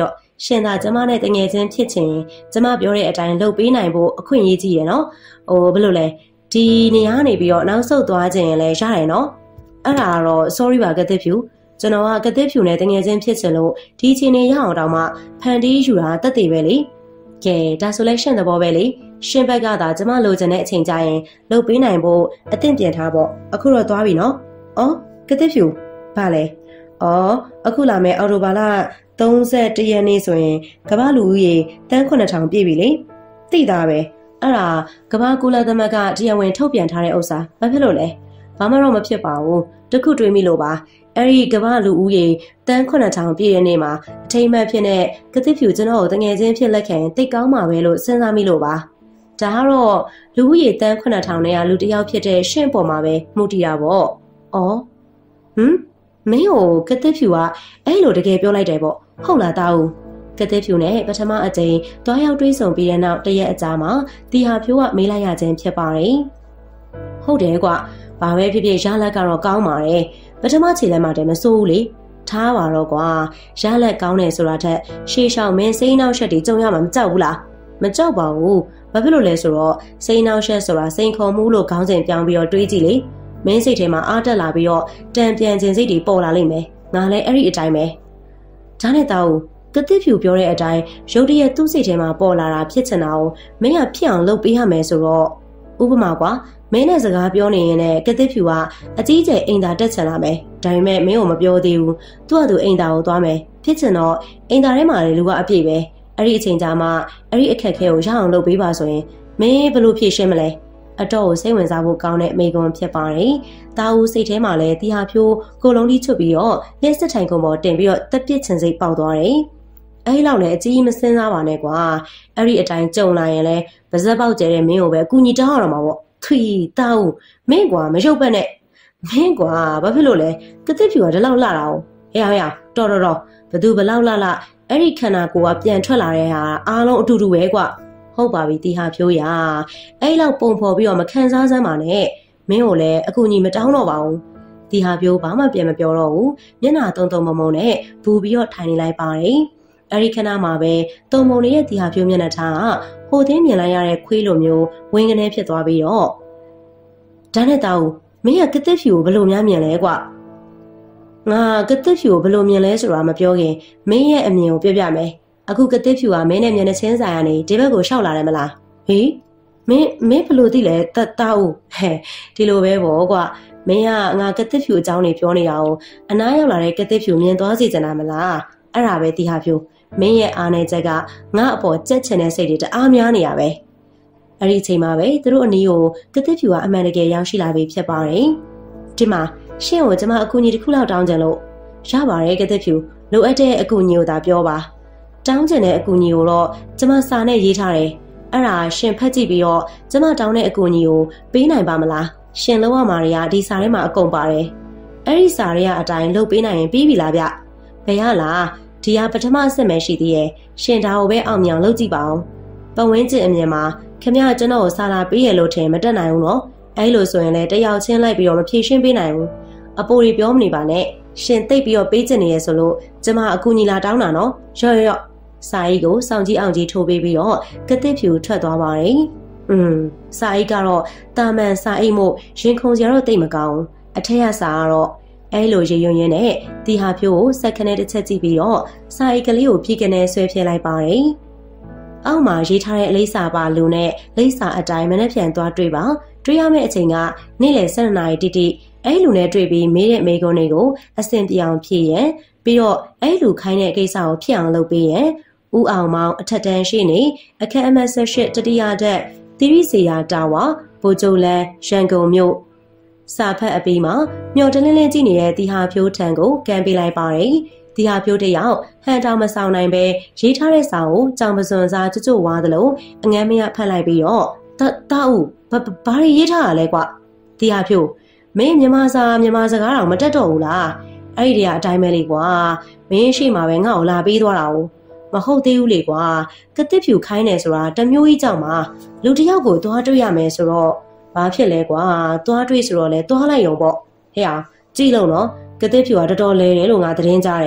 ရှင်သာကျမနဲ့တငယ်ချင်းဖြစ်ချင်ကျမပြောတဲ့အတိုင်းလုပ်ပေးနိုင်ဖို့အခွင့်အရေးကြီးရယ်နော်ဟိုဘယ်လိုလဲဒီနေရာနေပြီးတော့နောက်ဆုတ်သွားခြင်းလည်းရတယ်နော်အဲ့ဒါကတော့ sorry ပါကတိဖြူကျွန်တော်ကကတိဖြူနဲ့တငယ်ချင်းဖြစ်ချင်လို့ဒီအချိန်နေရအောင်တောင်မှဖန်တီးယူတာတက်တည်ပဲလေကဲဒါဆိုလဲရှင်သဘောပဲလေရှင်ဘက်ကသာကျမလိုချင်တဲ့အချိန်ကြရင်လုပ်ပေးနိုင်ဖို့အသင့်ပြင်ထားပေါ့အခုတော့သွားပြီနော်အော်ကတိဖြူဘာလဲအော်အခုလာမယ်အော်တိုဘာလသုံးဆယ့်တစ်ရက်နေ့ဆိုရင်ကမ္ဘာလူဦးရေတန်းခုနှစ်ထောင်ပြည့်ပြီလေသိတာပဲအဲ့ဒါကမ္ဘာကုလသမဂ္ဂတရားဝင်ထုတ်ပြန်ထားတဲ့ဥစ္စာဘာဖြစ်လို့လဲဘာမှတော့မဖြစ်ပါဘူးတခုတွေးမိလို့ပါအဲ့ဒီကမ္ဘာလူဦးရေတန်းခုနှစ်ထောင်ပြည့်တဲ့နေ့မှာအထိမ်းအမှတ်ဖြစ်တဲ့ကတိဖြူကျွန်တော်ကိုတငယ်ချင်းဖြစ်လက်ခံတိတ်ကောင်းမှာပဲလို့စဉ်းစားမိလို့ပါဒါကတော့လူဦးရေတန်းခုနှစ်ထောင်နဲ့လူတစ်ယောက်ဖြစ်တဲ့ရှင့်ပေါ်မှာပဲမှုတည်တာပေါ့အော်ဟမ်မင်းကိုကတိဖြူကအဲ့လိုတကယ်ပြောလိုက်တယ်ပေါ့ဟုတ်လားတာဦးကတိဖြူနဲ့ပထမအကြိမ်တွားရောက်တွေးဆုံပြီးတဲ့နောက်တရက်အကြာမှာတီဟာဖြိုးကမေးလိုက်ရခြင်းဖြစ်ပါတယ်ဟုတ်တယ်ကွာဘာပဲဖြစ်ဖြစ်ရလက်ကတော့ကောင်းပါတယ်ပထမခြေလက်မှတည်းမစိုးဘူးလေထားပါတော့ကွာရလက်ကောင်းတယ်ဆိုတာထက်ရှေးရှောင်းမင်းစိမ်းနှောက်ရှက်တွေကြုံရမှာမကြောက်ဘူးလားမကြောက်ပါဘူးဘာဖြစ်လို့လဲဆိုတော့စိမ်းနှောက်ရှက်ဆိုတာစိန်ခေါ်မှုလို့ခေါင်းစဉ်ပြောင်းပြီးတော့တွေးကြည့်လေမင်းစိတ်ထဲမှာအားတက်လာပြီးတော့တံပြန်ခြင်းစိတ်တွေပေါ်လာလိမ့်မယ်ငါလည်းအဲ့ဒီအတိုင်းပဲဒါနဲ့တောင်းကတိဖြူပြောတဲ့အတိုင်းရုတ်တရက်သူ့စိတ်ထဲမှာပေါ်လာတာဖြစ်ချင်တာကိုမင်းကဖြစ်အောင်လုပ်ပေးရမယ်ဆိုတော့ဥပမာကွာမင်းနဲ့စကားပြောနေရင်လည်းကတိဖြူကအကြီးကျယ်အိမ်သာတက်ချင်လာမယ်ဒါပေမဲ့မင်းကိုမပြောသေးဘူးသူ့အတူအိမ်သာကိုသွားမယ်ဖြစ်ချင်တော့အိမ်သာထဲမှာလေလူကအပြည့်ပဲအဲ့ဒီအချိန်ကြာမှအဲ့ဒီအခက်ခဲကိုရအောင်လုပ်ပေးပါဆိုရင်မင်းဘယ်လိုဖြေရှင်းမလဲအတော့ကိုစိတ်ဝင်စားဖို့ကောင်းတဲ့အမေကွန်ဖြစ်ပါတယ်။တာဦးစိတ်ထဲမှာလည်းတီဟာဖြိုးကိုလုံးကြီးချွတ်ပြီးတော့လက်စစ်ထိုင်ကုန်ပေါ်တင်ပြီးတော့တက်ပစ်ချင်စိတ်ပေါက်သွားတယ်။အဲဒီလောက်လည်းအကြီးမစင်းစားပါနဲ့ကွာ။အဲ့ဒီအတိုင်းကြုံလာရင်လည်းပါဇက်ပေါက်ကျဲတဲ့မင်းကိုပဲအကူညီတောင်းရတော့မှာပေါ့။ထွီတာဦးမင်းကွာမရုပ်ပတ်နဲ့မင်းကွာဘာဖြစ်လို့လဲကတိဖြူကဒီလောက်လှတာ哦။အေးဟေးတော်တော်တော်ဘသူဘလောက်လှလှအဲ့ဒီခန္ဓာကိုယ်ကပြန်ထွက်လာတဲ့ဟာအားလုံးအတူတူပဲကွာ။ဟုတ်ပါပြီတီဟာဖြိုးရအဲ့လောက်ပုံဖော်ပြီးတော့မခံစားစမ်းပါနဲ့မင်းကိုလည်းအကူညီမတောင်းတော့ပါဘူးတီဟာဖြိုးဘာမှပြန်မပြောတော့ဘူးမျက်နှာတုံတုံမုံမုံနဲ့ဘူပြီးတော့ထိုင်နေလိုက်ပါတယ်အဲ့ဒီခဏမှာပဲတုံမုံလေးရဲ့တီဟာဖြိုးမျက်နှာထားကဟိုသိမြင်လိုက်ရတဲ့ခွေးလိုမျိုးဝင်းကနေဖြစ်သွားပြီးတော့ဒါနဲ့တောင်းမင်းကကတိဖြူကိုဘယ်လိုများမြင်လဲကွာငါကတိဖြူကိုဘယ်လိုမြင်လဲဆိုတာမပြောခင်မင်းရဲ့အမြင်ကိုပြောပြမယ်အခုကတိဖြူကမင်းနဲ့မျက်နှာချင်းဆိုင်ကနေဒီဘက်ကိုရှောက်လာတယ်မလားဟေးမင်းမင်းဘလို့သိလဲတတဦးဟဲ့ဒီလိုပဲပေါ့ကွာမင်းကငါကတိဖြူအကြောင်းနေပြောနေတာကိုအနားရောက်လာတဲ့ကတိဖြူမြင်သွားစေချင်တာမလားအဲ့ဒါပဲတီဟာဖြူမင်းရဲ့အားနေချက်ကငါအပေါ်ကြက်ချင်တဲ့စိတ်တွေတအားများနေရပဲအဲ့ဒီအချိန်မှာပဲသူတို့အနီးကိုကတိဖြူကအမှန်တကယ်ရောက်ရှိလာပြီဖြစ်ပါတယ်ဒီမှာရှင့်ကိုကျမအကူအညီတစ်ခုလောက်တောင်းကြလို့ရပါတယ်ကတိဖြူလိုအပ်တဲ့အကူအညီကိုသာပြောပါတောင်းကျင်တဲ့အကူအညီကိုတော့ကျမစာနဲ့ရေးထားတယ်အဲ့ဒါရှင်ဖတ်ကြည့်ပြီးတော့ကျမတောင်းတဲ့အကူအညီကိုပေးနိုင်ပါမလားရှင်လောက်ရမှာတွေကဒီစာထဲမှာအကုန်ပါတယ်အဲ့ဒီစာတွေကအတိုင်းလုပ်ပေးနိုင်ရင်ပြီးပြီလားဗျဘယ်ရလားဒီဟာပထမအဆင့်ပဲရှိသေးရဲ့ရှင်ဒါကိုပဲအောင်မြင်လုပ်ကြည့်ပါဦးပတ်ဝန်းကျင်အမြင်မှာခင်ဗျာကျွန်တော်ကိုစာလာပေးရလို့ထင်မတက်နိုင်ဘူးနော်အဲ့လိုဆိုရင်လည်းတယောက်ချင်းလိုက်ပြီးတော့မဖြေရှင်းပေးနိုင်ဘူးအပိုတွေပြောမနေပါနဲ့ရှင်သိပ်ပြီးတော့ပေးချင်နေရဆိုလို့ကျမအကူအညီလာတောင်းတာနော်ရော့ရော့စာအိတ်ကိုစောင့်ကြည့်အောင်ကြီးထိုးပေးပြီးတော့ကတိဖြူထွက်သွားပါတယ်။อืมစာအိတ်ကတော့တာမန်စာအိတ်မို့ရင်ခုန်စရာတော့တိတ်မကောင်းအထက်ကစာကတော့အဲလိုရေရွံ့ရင်းနဲ့တီဟာဖြိုးကိုစက်ခနဲ့တစ်ချက်ကြည့်ပြီးတော့စာအိတ်ကလေးကိုပြေကနေဆွဲဖြဲလိုက်ပါတယ်။အောက်မှာရေးထားတဲ့အလေးစာပါလူနဲ့လိပ်စာအတိုင်းမနဲ့ပြန်သွားတွေ့ပါတွေ့ရမယ့်အချိန်ကနေ့လယ်ဆယ်နှစ်နာရီတိတိအဲလူနဲ့တွေ့ပြီးမေးတဲ့မေးခွန်းတွေကိုအဆင်ပြေအောင်ဖြေရန်ပြီးတော့အဲလူခိုင်းတဲ့ကိစ္စကိုဖြစ်အောင်လုပ်ပေးရန်ဦးအောင်မောင်အထက်တန်းရှိနေအခက်အမတ်ဆက်ရှစ်တတိယတက်တိရိစေယာတာဝါဘိုဂျိုလန်ရန်ကုန်မြို့စာဖတ်အပြီးမှာမျော်တလင်းလင်းကြည့်နေတဲ့တီဟာဖြိုးထံကိုကန်ပေးလိုက်ပါတယ်တီဟာဖြိုးတယောက်ဟန်တောင်မဆောင်နိုင်ပဲရေးထားတဲ့စာကိုကြောင်ပစွန်စာကြွကြွဝါသလိုအငမ်းမရဖတ်လိုက်ပြီးတော့တတအူဘာဘာရေးထားရလဲကွတီဟာဖြိုးမင်းမြန်မာစာမြန်မာစကားတော့မတက်တော့ဘူးလားအဲ့ဒီတည်းကအတိုင်းပဲလေကွာမင်းရှိမှာပဲငါ့ကိုလာပေးသွားတာ哦မဟုတ်သေးဘူးလေကွာကတိဖြူခိုင်းနေဆိုတာတမျိုးကြီးကြောင့်ပါလူတယောက်ကိုသွားတွေ့ရမယ်ဆိုတော့ဘာဖြစ်လဲကွာသွားတွေ့ဆိုတော့လေသွားလိုက်ရုံပေါ့ဟဲ့အောင်ကြည့်လို့နော်ကတိဖြူကတော်တော်လဲတယ်လို့ငါသတင်းကြားတယ်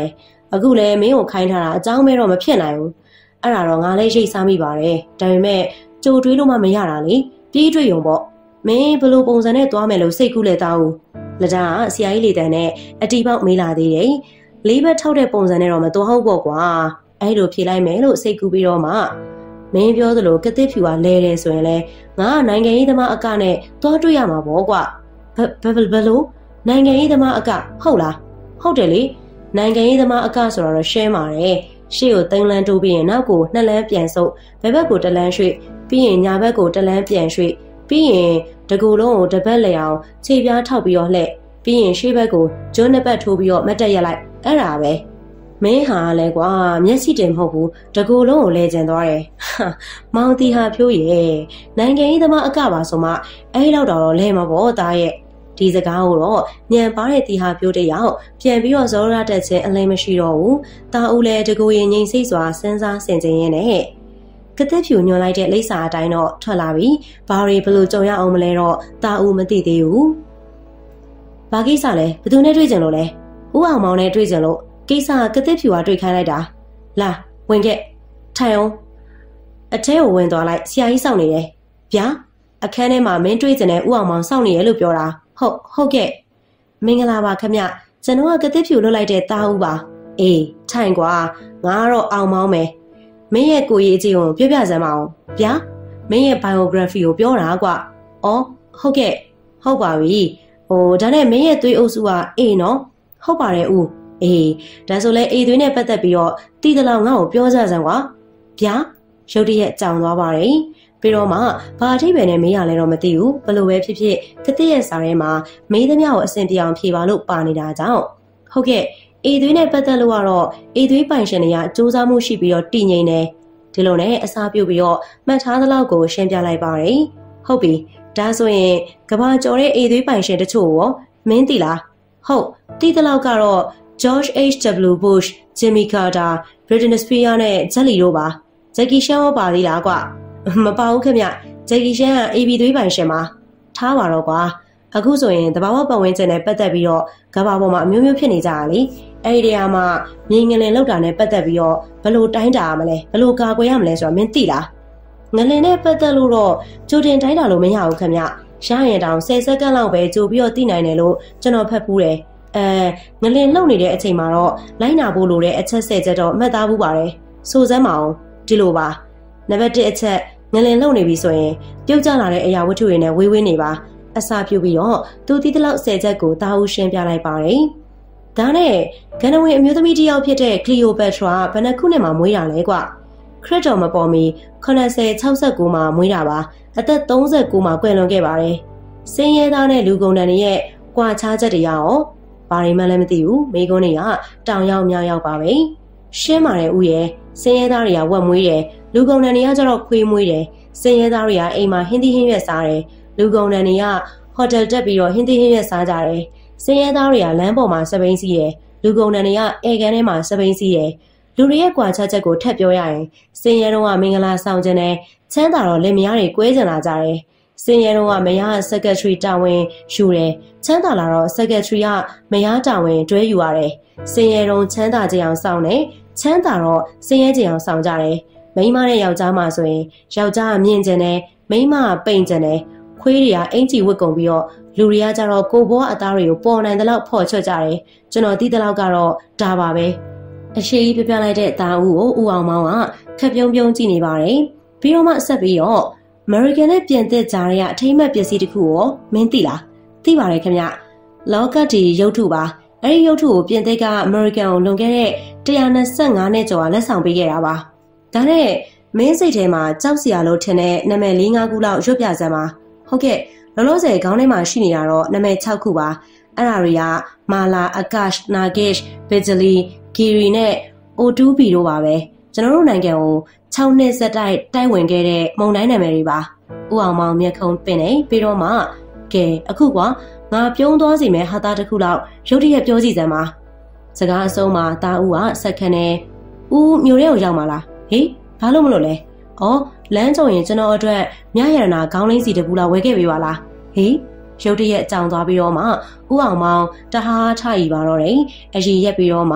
အခုလည်းမင်းကိုခိုင်းထားတာအကြောင်းမဲတော့မဖြစ်နိုင်ဘူးအဲ့ဒါတော့ငါလည်းရိတ်စားမိပါတယ်ဒါပေမဲ့ကြိုတွေးလို့မှမရတာလေပြေးတွေ့ရုံပေါ့မင်းဘလို့ပုံစံနဲ့သွားမယ်လို့စိတ်ကူးလဲသားဦးလက်တာကဆရာကြီးလေတန်းနဲ့အတီပေါက်မေးလာသေးတယ်လေးဘက်ထောက်တဲ့ပုံစံနဲ့တော့မသွားဟုတ်ပေါ့ကွာအဲ့လိုဖြေလိုက်မယ်လို့စိတ်ကူးပြီးတော့မှမင်းပြောသလိုကတိဖြူကလဲတယ်ဆိုရင်လဲငါကနိုင်ငံရေးသမားအကနဲ့သွားတွေ့ရမှာပေါ့ကွာဘဘဘလို့နိုင်ငံရေးသမားအကဟုတ်လားဟုတ်တယ်လေနိုင်ငံရေးသမားအကဆိုတော့ရှင်းပါတယ်ရှေ့ကိုသုံးလမ်းတိုးပြီးရင်နောက်ကိုနှစ်လမ်းပြန်ဆုပ်ဘက်ဘက်ကိုတစ်လမ်းရွှေ့ပြီးရင်ညာဘက်ကိုတစ်လမ်းပြန်ရွှေ့ပြီးရင်တကူလုံးကိုတစ်ပတ်လျအောင်ခြေပြားထောက်ပြီးတော့လှည့်ပြီးရင်ရှေ့ဘက်ကိုဂျွန်းနှစ်ပတ်ထိုးပြီးတော့မတ်တက်ရက်လိုက်အဲ့ဒါပဲမင်းဟာလဲကွာမျက်စိတင်မဟုတ်ဘူးတကူလုံးကိုလဲကျင်သွားတယ်ဟာမောင်တီဟာဖြိုးရဲ့နိုင်ငံရေးသမားအကပါဆိုမှအဲ့လောက်တော့လဲမှာပေါ့သားရဲ့ဒီစကားကိုတော့ညံပါတဲ့တီဟာပြိုးတယောက်ပြန်ပြီးတော့ဇောရတက်ခြင်းအလဲမရှိတော့ဘူးတာဦးလဲတကူရင်ငိမ့်စိတ်စွာစဉ်းစားဆင်ခြင်ရင်းနဲ့ကသက်ဖြူညွန်လိုက်တဲ့လိပ်စာအတိုင်းတော့ထွက်လာပြီဘာတွေဘလို့ကြုံရအောင်မလဲတော့တာဦးမသိသေးဘူးဘာကိစ္စလဲဘယ်သူနဲ့တွေ့ကြလို့လဲဦးအောင်မောင်နဲ့တွေ့ကြလို့ကိစ္စကသက်ဖြူကတွေ့ခိုင်းလိုက်တာလာဝင်ခဲ့ထိုင်အောင်အထဲကိုဝင်သွားလိုက်ဆရာကြီးစောင့်နေတယ်ဗျာအခန်းထဲမှာမင်းတွေ့ကြတဲ့ဦးအောင်မောင်စောင့်နေရလို့ပြောတာဟုတ်ဟုတ်ကဲ့မင်္ဂလာပါခမကျွန်တော်ကကတိဖြူလွတ်လိုက်တဲ့တာဦးပါအေးထိုင်ကွာငါကတော့အောင်မောင်းမယ်မင်းရဲ့ကိုရေးကြီးကိုပြောပြစမ်းမအောင်ဗျာမင်းရဲ့ biography ကိုပြောတာကွာအော်ဟုတ်ကဲ့ဟုတ်ပါပြီဟိုဒါနဲ့မင်းရဲ့သွေးအုပ်စုကအေးနော်ဟုတ်ပါတယ်ဦးအေးဒါဆိုလဲအေးသွေးနဲ့ပတ်သက်ပြီးတော့တီးတလောင်ငါ့ကိုပြောကြစမ်းကွာဗျာရုတ်တရက်ကြောင်သွားပါတယ်ပြီးတော့မှဘာအထိပဲနဲ့မေးရလဲတော့မသိဘူးဘလို့ပဲဖြစ်ဖြစ်ကတိရဲ့စာထဲမှာမေးသမျှကိုအဆင်ပြေအောင်ဖြေပါလို့ပါနေတာကြောင့်ဟုတ်ကဲ့အေသွေးနဲ့ပတ်သက်လို့ကတော့အေသွေးပိုင်ရှင်တွေကစူးစမ်းမှုရှိပြီးတော့တည်ငြိမ်တယ်ဒီလိုနဲ့အစားပြုတ်ပြီးတော့မှတ်ထားသလောက်ကိုရှင်းပြလိုက်ပါတယ်ဟုတ်ပြီဒါဆိုရင်ကဘာကျော်တဲ့အေသွေးပိုင်ရှင်တချို့ရောမင်းသိလားဟုတ်သိသလောက်ကတော့ George H W Bush Jimmy Carter Britney Spears နဲ့ Jelly တို့ပါ Jackie Chan ရောပါသေးလားကွမပါဘူးခင်ဗျဂျက်ကီရှန်က အေ ဘီ သွေးပိုင်ရှင်မှာထားပါတော့ကွာအခုဆိုရင်တဘာဝပတ်ဝန်းကျင်နဲ့ပတ်သက်ပြီးတော့ကဘာပေါ်မှာအမျိုးမျိုးဖြစ်နေကြတာလေအဲ့ဒီနေရာမှာမြေငလင်လောက်တာနဲ့ပတ်သက်ပြီးတော့ဘယ်လိုတိုင်းတာရမလဲဘယ်လိုကာကွယ်ရမလဲဆိုတာမင်းသိလားငလင်နဲ့ပတ်သက်လို့တော့ကြိုတင်တိုင်းတာလို့မရဘူးခင်ဗျရရင်တောင်ဆယ်စက္ကန့်လောက်ပဲကြိုပြီးတော့သိနိုင်တယ်လို့ကျွန်တော်ဖတ်ဖူးတယ်အဲငလင်လှုပ်နေတဲ့အချိန်မှာတော့လိုင်းနာဖို့လိုတဲ့အချက်ဆယ်ချက်တော့မှတ်သားဘူးပါတယ်စိုးစမ်းမအောင်ဒီလိုပါနံပါတ်တစ်အချက်ငလင်လုံနေပြီဆိုရင်ပြုတ်ကျလာတဲ့အရာဝတ္ထုတွေနဲ့ဝေးဝေးနေပါအစာပြုတ်ပြီးတော့သူတီးတလောက်ဆယ်ချက်ကိုတာဦးရှင်းပြလိုက်ပါတယ်။ဒါနဲ့ဂန္ဓဝင်အမျိုးသမီးတစ်ယောက်ဖြစ်တဲ့ကလီယိုပက်ထရာဘယ်နှခုနှစ်မှာမွေးတာလဲကွ။ခရစ်တော်မပေါ်မီခုနှစ်ဆယ်၆၉မှာမွေးတာပါအသက်၃၉မှာကွယ်လွန်ခဲ့ပါတယ်။စင်းရဲသားနဲ့လူကုန်တန်တွေရဲ့ကွာခြားချက်တွေရောဘာတွေမှလည်းမသိဘူးမိကုန်းတွေကတောင်ရောက်မြောက်ရောက်ပါပဲ။ရှင်းပါတယ်ဦးရဲ့စင်းရဲသားတွေကဝက်မွေးတယ်လူကုန်တန်တွေကကျတော့ခွေးမွေးတယ်စင်ရဲသားတွေကအိမ်မှာဟင်းသီးဟင်းရွက်စားတယ်လူကုန်တန်တွေကဟိုတယ်တက်ပြီးတော့ဟင်းသီးဟင်းရွက်စားကြတယ်စင်ရဲသားတွေကလမ်းပေါ်မှာစပိန်စီးတယ်လူကုန်တန်တွေကအေကန်ထဲမှာစပိန်စီးတယ်လူတွေရဲ့ကွာခြားချက်ကိုထပ်ပြောရရင်စင်ရဲတော့ကမင်္ဂလာဆောင်ခြင်းနဲ့ချမ်းသာတော့လင်မယားတွေကွဲကြလာကြတယ်စင်ရဲတော့ကမယားစက်ကထရီတာဝန်ယူတယ်ချမ်းသာလာတော့စက်ကထရီကမယားတာဝန်တွဲယူရတယ်စင်ရဲတော့ချမ်းသာကြအောင်ဆောင်တယ်ချမ်းသာတော့စင်ရဲကြအောင်ဆောင်ကြတယ်မိန်းမနဲ့ယောက်ျားမှဆိုရင်ယောက်ျားကမြင့်ကျင်တယ်မိန်းမကပိန်ကျင်တယ်ခွေးတွေကအင်ကြီးဝတ်ကုန်ပြီးတော့လူတွေကကြတော့ကိုဘွားအသားတွေကိုပေါ်နိုင်တဲ့လောက်ဖော်ချွတ်ကြတယ်ကျွန်တော်သိတဲ့လောက်ကတော့ဒါပါပဲအရှိကြီးပြပြလိုက်တဲ့အသားဦးကိုဦးအောင်မောင်းကခက်ပြုံးပြုံးကြည့်နေပါတယ်ပြီးတော့မှဆက်ပြီးတော့ American နဲ့ပြင်သစ်ကြားရဲ့အထိမ့်မဲ့ပစ္စည်းတစ်ခုကိုမင်းသိလားသိပါတယ်ခင်ဗျလောကတီရုပ်ထုပါအဲ့ဒီရုပ်ထုကိုပြင်သစ်က American ကိုလွန်ခဲ့တဲ့၁၂၅နှစ်ကျော်ကလက်ဆောင်ပေးခဲ့တာပါဒါနဲ့မင်းစိတ်ထဲမှာကြောက်စရာလို့ထင်တဲ့နာမည်၄၅ခုလောက်ရွတ်ပြစမ်းပါဟုတ်ကဲ့လောလောဆယ်ခေါင်းထဲမှာရှိနေတာတော့နာမည်၆ခုပါအဲ့ဒါတွေကမာလာအကာရှ်နာဂစ်ဘီဂျလီဂီရီနဲ့အိုတူဘီတို့ပါပဲကျွန်တော်တို့နိုင်ငံကို၆နှစ်ဆက်တိုက်တိုက်ဝင်ခဲ့တဲ့မုန်တိုင်းနာမည်တွေပါဥအောင်မောင်မျက်ခုံးပင်နေပြီးတော့မှကဲအခုကွာငါပြုံးသွားစီမယ်ဟာသားတစ်ခုလောက်ရုတ်တရက်ပြောကြည့်စမ်းပါစကားအဆုံးမှာတာဦးကစက်ခနဲ့ဦးမျိုးရဲကိုရောက်มาလားဟေးဘာလို့မလို့လဲ။အော်လမ်းကြုံရင်ကျွန်တော်အတွက်မြရရနာခေါင်းလင်းစီတပူလာဝဲခဲ့ပေးပါလား။ဟေးရုတ်တရက်ကြောင်သွားပြီးတော့မှဦးအောင်မောင်တဟားထရီပါတော့တယ်။အရင်ရက်ပြီးတော့မှ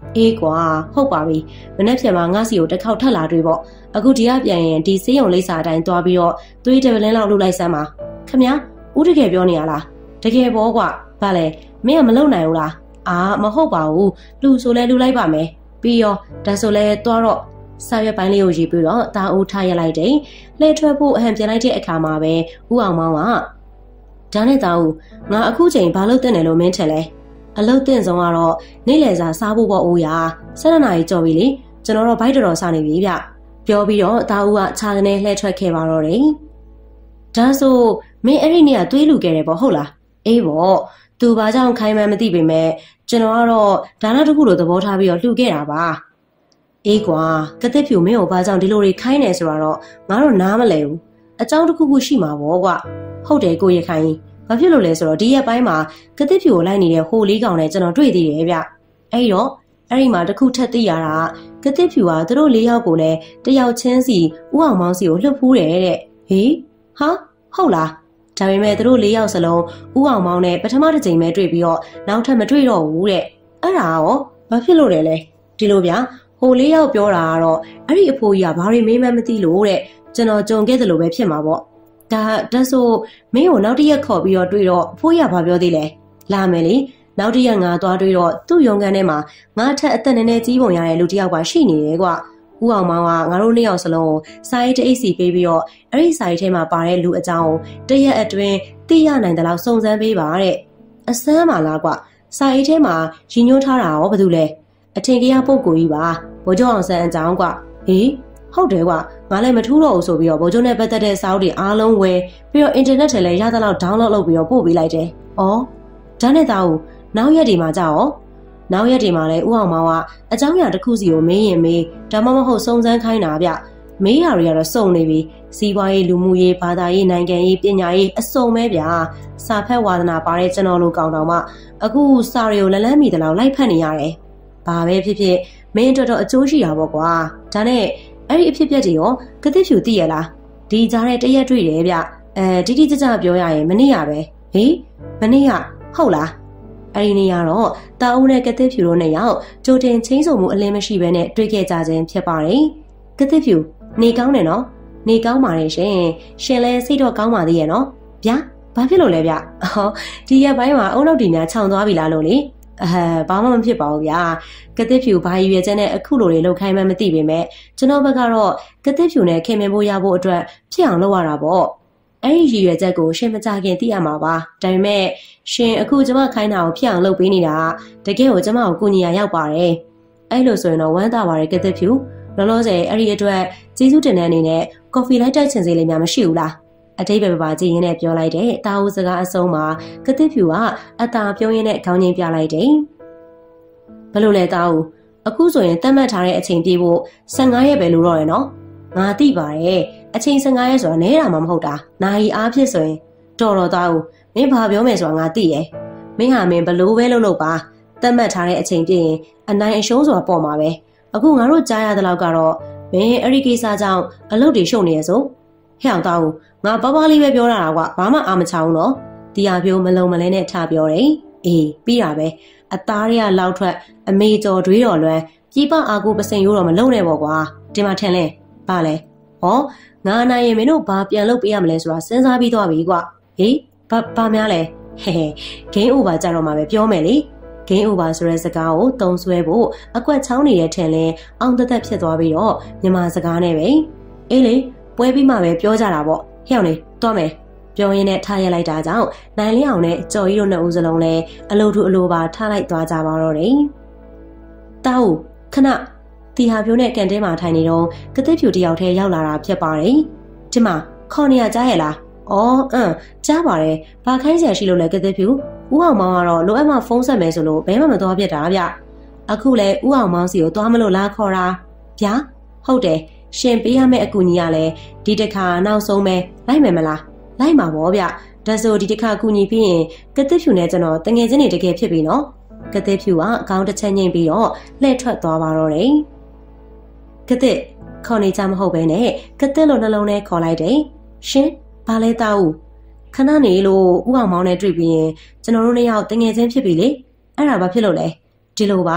အေးကွာဟုတ်ပါပြီမနေ့ပြန်မှာငါစီကိုတစ်ခေါက်ထပ်လာတွေ့ပေါ့အခုဒီကပြန်ရင်ဒီစေးရုံလိပ်စာအတိုင်းသွားပြီးတော့သွေးတပလင်းလောက်လှုပ်လိုက်စမ်းပါခမညာဦးတကယ်ပြောနေရလားတကယ်ပေါ့ကွာဗါလဲမင်းကမလုံနိုင်ဘူးလားအာမဟုတ်ပါဘူးလူဆိုလဲလူလိုက်ပါမယ်ပြီးရောဒါဆိုလဲသွားတော့စာရွက်ပိုင်းလေးကိုရေးပြီးတော့တာအိုးထားရလိုက်တယ်လှည့်ထွက်ဖို့အဟံပြန်လိုက်တဲ့အခါမှာပဲဦးအောင်မောင်ကဒါနဲ့တာအိုးငါအခုချိန်ဘာလို့တင်တယ်လို့မင်းထင်လဲအလုတ်တင်ဆုံးကတော့နေ့လယ်စာစားဖို့ပေါ့ဦးရဆယ်နှစ်နာရီကြော်ပြီလေကျွန်တော်တော့ဘိုက်တော်တော်စားနေပြီဗျပြောပြီးတော့တာဦးကခြာကနေလှည့်ထွက်ခဲ့ပါတော့တယ်ဒါဆိုမင်းအဲ့ဒီနေ့ကတွေးလူခဲ့တယ်ပေါ့ဟုတ်လားအေးပေါ့သူဘာကြောင့်ခိုင်းမှန်းမသိပေမဲ့ကျွန်တော်ကတော့ဒါနတစ်ခုလိုသဘောထားပြီးတော့လှူခဲ့တာပါအေးကွာကတဲ့ဖြူမင်းကိုဘာကြောင့်ဒီလိုတွေခိုင်းနေဆိုတော့ငါတို့နားမလဲဘူးအကြောင်းတစ်ခုခုရှိမှာပေါ့ကွာဟုတ်တယ်ကိုရခိုင်ဘာဖြစ်လို့လဲဆိုတော့ဒီရက်ပိုင်းမှာကတဲ့ဖြူကိုလိုက်နေတဲ့ဟိုလေးကောင်နဲ့ကျွန်တော်တွေ့သေးတယ်ဗျအဲ့တော့အဲ့ဒီမှာတခုထပ်သိရတာကတဲ့ဖြူကသူတို့လေးယောက်ကိုလည်းတယောက်ချင်းစီဥအောင်မောင်းစီကိုလှုပ်ဖူးတယ်တဲ့ဟေးဟာဟုတ်လားဒါပေမဲ့သူတို့လေးယောက်စလုံးဥအောင်မောင်းနဲ့ပထမတစ်ချိန်ပဲတွေ့ပြီးတော့နောက်ထပ်မတွေ့တော့ဘူးတဲ့အဲ့ဒါရောဘာဖြစ်လို့လဲလဲဒီလိုဗျာဟိုလေးယောက်ပြောတာကတော့အဲ့ဒီအဖိုးကြီးကဘာတွေမေးမှန်းမသိလို့တဲ့ကျွန်တော်ကြုံခဲ့တယ်လို့ပဲဖြစ်မှာပေါ့ဒါဒါဆိုမင်းကိုနောက်တစ်ရက်ခေါ်ပြီးတော့တွေ့တော့အဖိုးကြီးကဘာပြောသေးလဲလာမယ်လေနောက်တစ်ရက်ငါသွားတွေ့တော့သူ့ရုံခန်းထဲမှာငါထက်အသက်နည်းနည်းကြီးပုံရတဲ့လူတစ်ယောက်ကရှိနေတယ်ကွာဦးအောင်မောင်ကငါတို့နှစ်ယောက်စလုံးကိုစာရေးတအိတ်စီပေးပြီးတော့အဲ့ဒီစာရေးထဲမှာပါတဲ့လူအကြောင်းကိုတရက်အတွင်းသိရနိုင်တဲ့လောက်စုံစမ်းပေးပါတဲ့အစမ်းပါလားကွာစာရေးထဲမှာရည်ညွှန်းထားတာရောဘာလို့လဲအထင်ကြီးပုံကိုကြီးပါဗိုလ်ချုပ်အောင်ဆန်းအကြောင်းကွာဟေးဟုတ်တယ်ကွာငါလည်းမထူးတော့ဘူးဆိုပြီးတော့ဗိုလ်ချုပ်နဲ့ပတ်သက်တဲ့စာအုပ်တွေအားလုံးဝယ်ပြီးတော့အင်တာနက်ထဲလည်းရသလောက် download လုပ်ပြီးတော့ပို့ပေးလိုက်တယ်။အော်ဒါနဲ့သားဦးနောက်ရက်ဒီမှာကြာရောနောက်ရက်ဒီမှာလည်းဦးအောင်မောင်ကအကြောင်းအရာတစ်ခုစီကိုမေးရင်မေးဒါမှမဟုတ်စုံစမ်းခိုင်းတာဗျမေးတာတွေကတော့စုံနေပြီစီးပွားရေးလူမှုရေးဘာသာရေးနိုင်ငံရေးပညာရေးအစုံပဲဗျာစာဖက်ဝါဒနာပါတဲ့ကျွန်တော်လိုကောင်တော်မှအခုစာတွေကိုလလန်းမိတလောက်လိုက်ဖတ်နေရတယ်ဘာပဲဖြစ်ဖြစ်မင်းတော်တော်အကျိုးရှိတာပေါ့ကွာဒါနဲ့အဲ့ဒီအဖြစ်ပြက်တွေရောကတိဖြူသိရလားဒီကြားတဲ့တရက်တွေ့တယ်ဗျအဲဒီတိကျကျပြောရရင်မနေ့ကပဲဟေးမနေ့ကဟုတ်လားအဲ့ဒီနေ့ကတော့တာအုံးနဲ့ကတိဖြူတို့နဲ့ရောက်ကြိုတင်ချင်းဆုံမှုအလင်းမရှိဘဲနဲ့တွေ့ခဲ့ကြခြင်းဖြစ်ပါတယ်ကတိဖြူနေကောင်းတယ်နော်နေကောင်းပါတယ်ရှင်ရှင်လဲစိတ်တော့ကောင်းပါသေးရဲ့နော်ဗျာဘာဖြစ်လို့လဲဗျဟောဒီရက်ပိုင်းမှာအုံနောက်တီများခြောင်သွားပြီလားလို့လေအဟဘာမှမဖြစ်ပါဘူးဗျာကတိဖြူဘာရည်ရွယ်ချက်နဲ့အခုလိုတွေလောက်ခိုင်းမှမသိပေမဲ့ကျွန်တော်ဘက်ကတော့ကတိဖြူနဲ့ခင်မင်ဖို့ရဖို့အတွက်ဖြစ်အောင်လုပ်ရတာပေါ့အဲ့ဒီရည်ရွယ်ချက်ကိုရှင်မကြခင်သိရမှာပါဒါပေမဲ့ရှင်အခုကျမခိုင်းတာကိုဖြစ်အောင်လုပ်ပေးနေတာတကယ်ကိုကျမကိုကူညီရရောက်ပါတယ်အဲ့လိုဆိုရင်တော့ဝမ်းသာပါတယ်ကတိဖြူလောလောဆယ်အဲ့ဒီအတွက်ကျေးဇူးတင်တဲ့အနေနဲ့ကော်ဖီလိုက်တိုက်ချင်စေလေးများမရှိဘူးလားအတိတ်ပဲပါကြည့်ရင်းနဲ့ပြောလိုက်တဲ့တာဦးစကားအဆုံးမှာကတိဖြူကအတာပြောရင်းနဲ့ခေါင်းချင်းပြလိုက်တယ်ဘယ်လိုလဲတာဦးအခုဆိုရင်တတ်မှတ်ထားတဲ့အချိန်ပြည့်ဖို့ဆယ်ငါးရက်ပဲလို့တော့ရယ်နော်ငါသိပါတယ်အချိန်ဆယ်ငါးရက်ဆိုတာနဲတာမှမဟုတ်တာနိုင်အားဖြစ်ဆိုရင်တော်တော်တာဦးမင်းဘာပြောမယ်ဆိုတာငါသိရဲ့မင်းဟာမင်းဘလို့ပဲလုပ်လို့ပါတတ်မှတ်ထားတဲ့အချိန်ပြည့်ရင်အနိုင်အရှုံးဆိုတာပေါ်မှာပဲအခုငါတို့ကြားရတဲ့လောက်ကတော့မင်းအဲ့ဒီကိစ္စကြောင့်အလုပ်တွေရှုပ်နေရဆိုဟဲ့အောင်တာဦးငါပပလေးပဲပြောတာကွာဘာမှအာမချောင်းနော်တီယာပြိုးမလုံးမလဲနဲ့ထပြောတယ်အေးပြီးတာပဲအသားတွေကလောက်ထွက်အမေကျော်တွေးတော်လွမ်းကြီးပအာကိုပစိန်ရိုးတော်မလုံးနဲ့ပေါ့ကွာဒီမှာထင်လဲဘာလဲဟောငါနိုင်ရင်မင်းတို့ဘာပြန်လုပ်ပေးရမလဲဆိုတာစဉ်းစားပြီးသွားပြီကွာဟေးဘာဘာများလဲဟဲဟဲ game over ကြတော့မှပဲပြောမယ်လေ game over ဆိုတဲ့စကားကိုတုံဆွဲဖို့အကွက်ချောင်းနေတဲ့ထင်လဲအောင်သက်သက်ဖြစ်သွားပြီးတော့မြန်မာစကားနဲ့ပဲအေးလေပွဲပြီးမှပဲပြောကြတာပေါ့ဟဲ့အောင်လေသွားမယ်ပြောရင်းနဲ့ထားရလိုက်တာကြောင့်နိုင်လင်းအောင်နဲ့ကြော်ကြီးတို့နှစ်ဦးစလုံးလည်းအလိုထူအလိုပါထားလိုက်သွားကြပါတော့တယ်။တောက်ခဏတီဟာပြိုးနဲ့ကန်တဲမှာထိုင်နေတော့ကတိဖြူတယောက်တည်းရောက်လာတာဖြစ်ပါတယ်။ဒီမှာခေါ်နေရကြားရဲ့လား။အော်အင်းကြားပါတယ်။ဘာခိုင်းစရာရှိလို့လဲကတိဖြူ။ဦးအောင်မောင်ကတော့လိုအပ်မှဖုန်းဆက်မယ်ဆိုလို့ဘဲမှမသွားပြစ်တာဗျ။အခုလဲဦးအောင်မောင်စီကိုသွားမလို့လားခေါ်တာ။ဗျာဟုတ်တယ်ရှင်ပေးရမယ့်အကူအညီကလည်းဒီတစ်ခါနောက်ဆုံးပဲလိုက်မယ်မလား။လိုက်မှာပေါ့ဗျဒါဆိုဒီတစ်ခါကူညီပြီးရင်ကတိဖြူနဲ့ကျွန်တော်တငယ်ချင်းတွေတကယ်ဖြစ်ပြီနော်ကတိဖြူကအကောင်းတစ်ချက်ညှိပြီးတော့လှည့်ထွက်သွားပါတော့တယ်ကတိခေါ်နေကြမဟုတ်ပဲနဲ့ကတိလိုနှလုံးထဲခေါ်လိုက်တယ်ရှင်ဘာလဲတောက်ခဏနေလို့ဥအောင်မောင်းနဲ့တွေ့ပြီးရင်ကျွန်တော်တို့နှစ်ယောက်တငယ်ချင်းဖြစ်ပြီလေအဲ့ဒါဘာဖြစ်လို့လဲဒီလိုပါ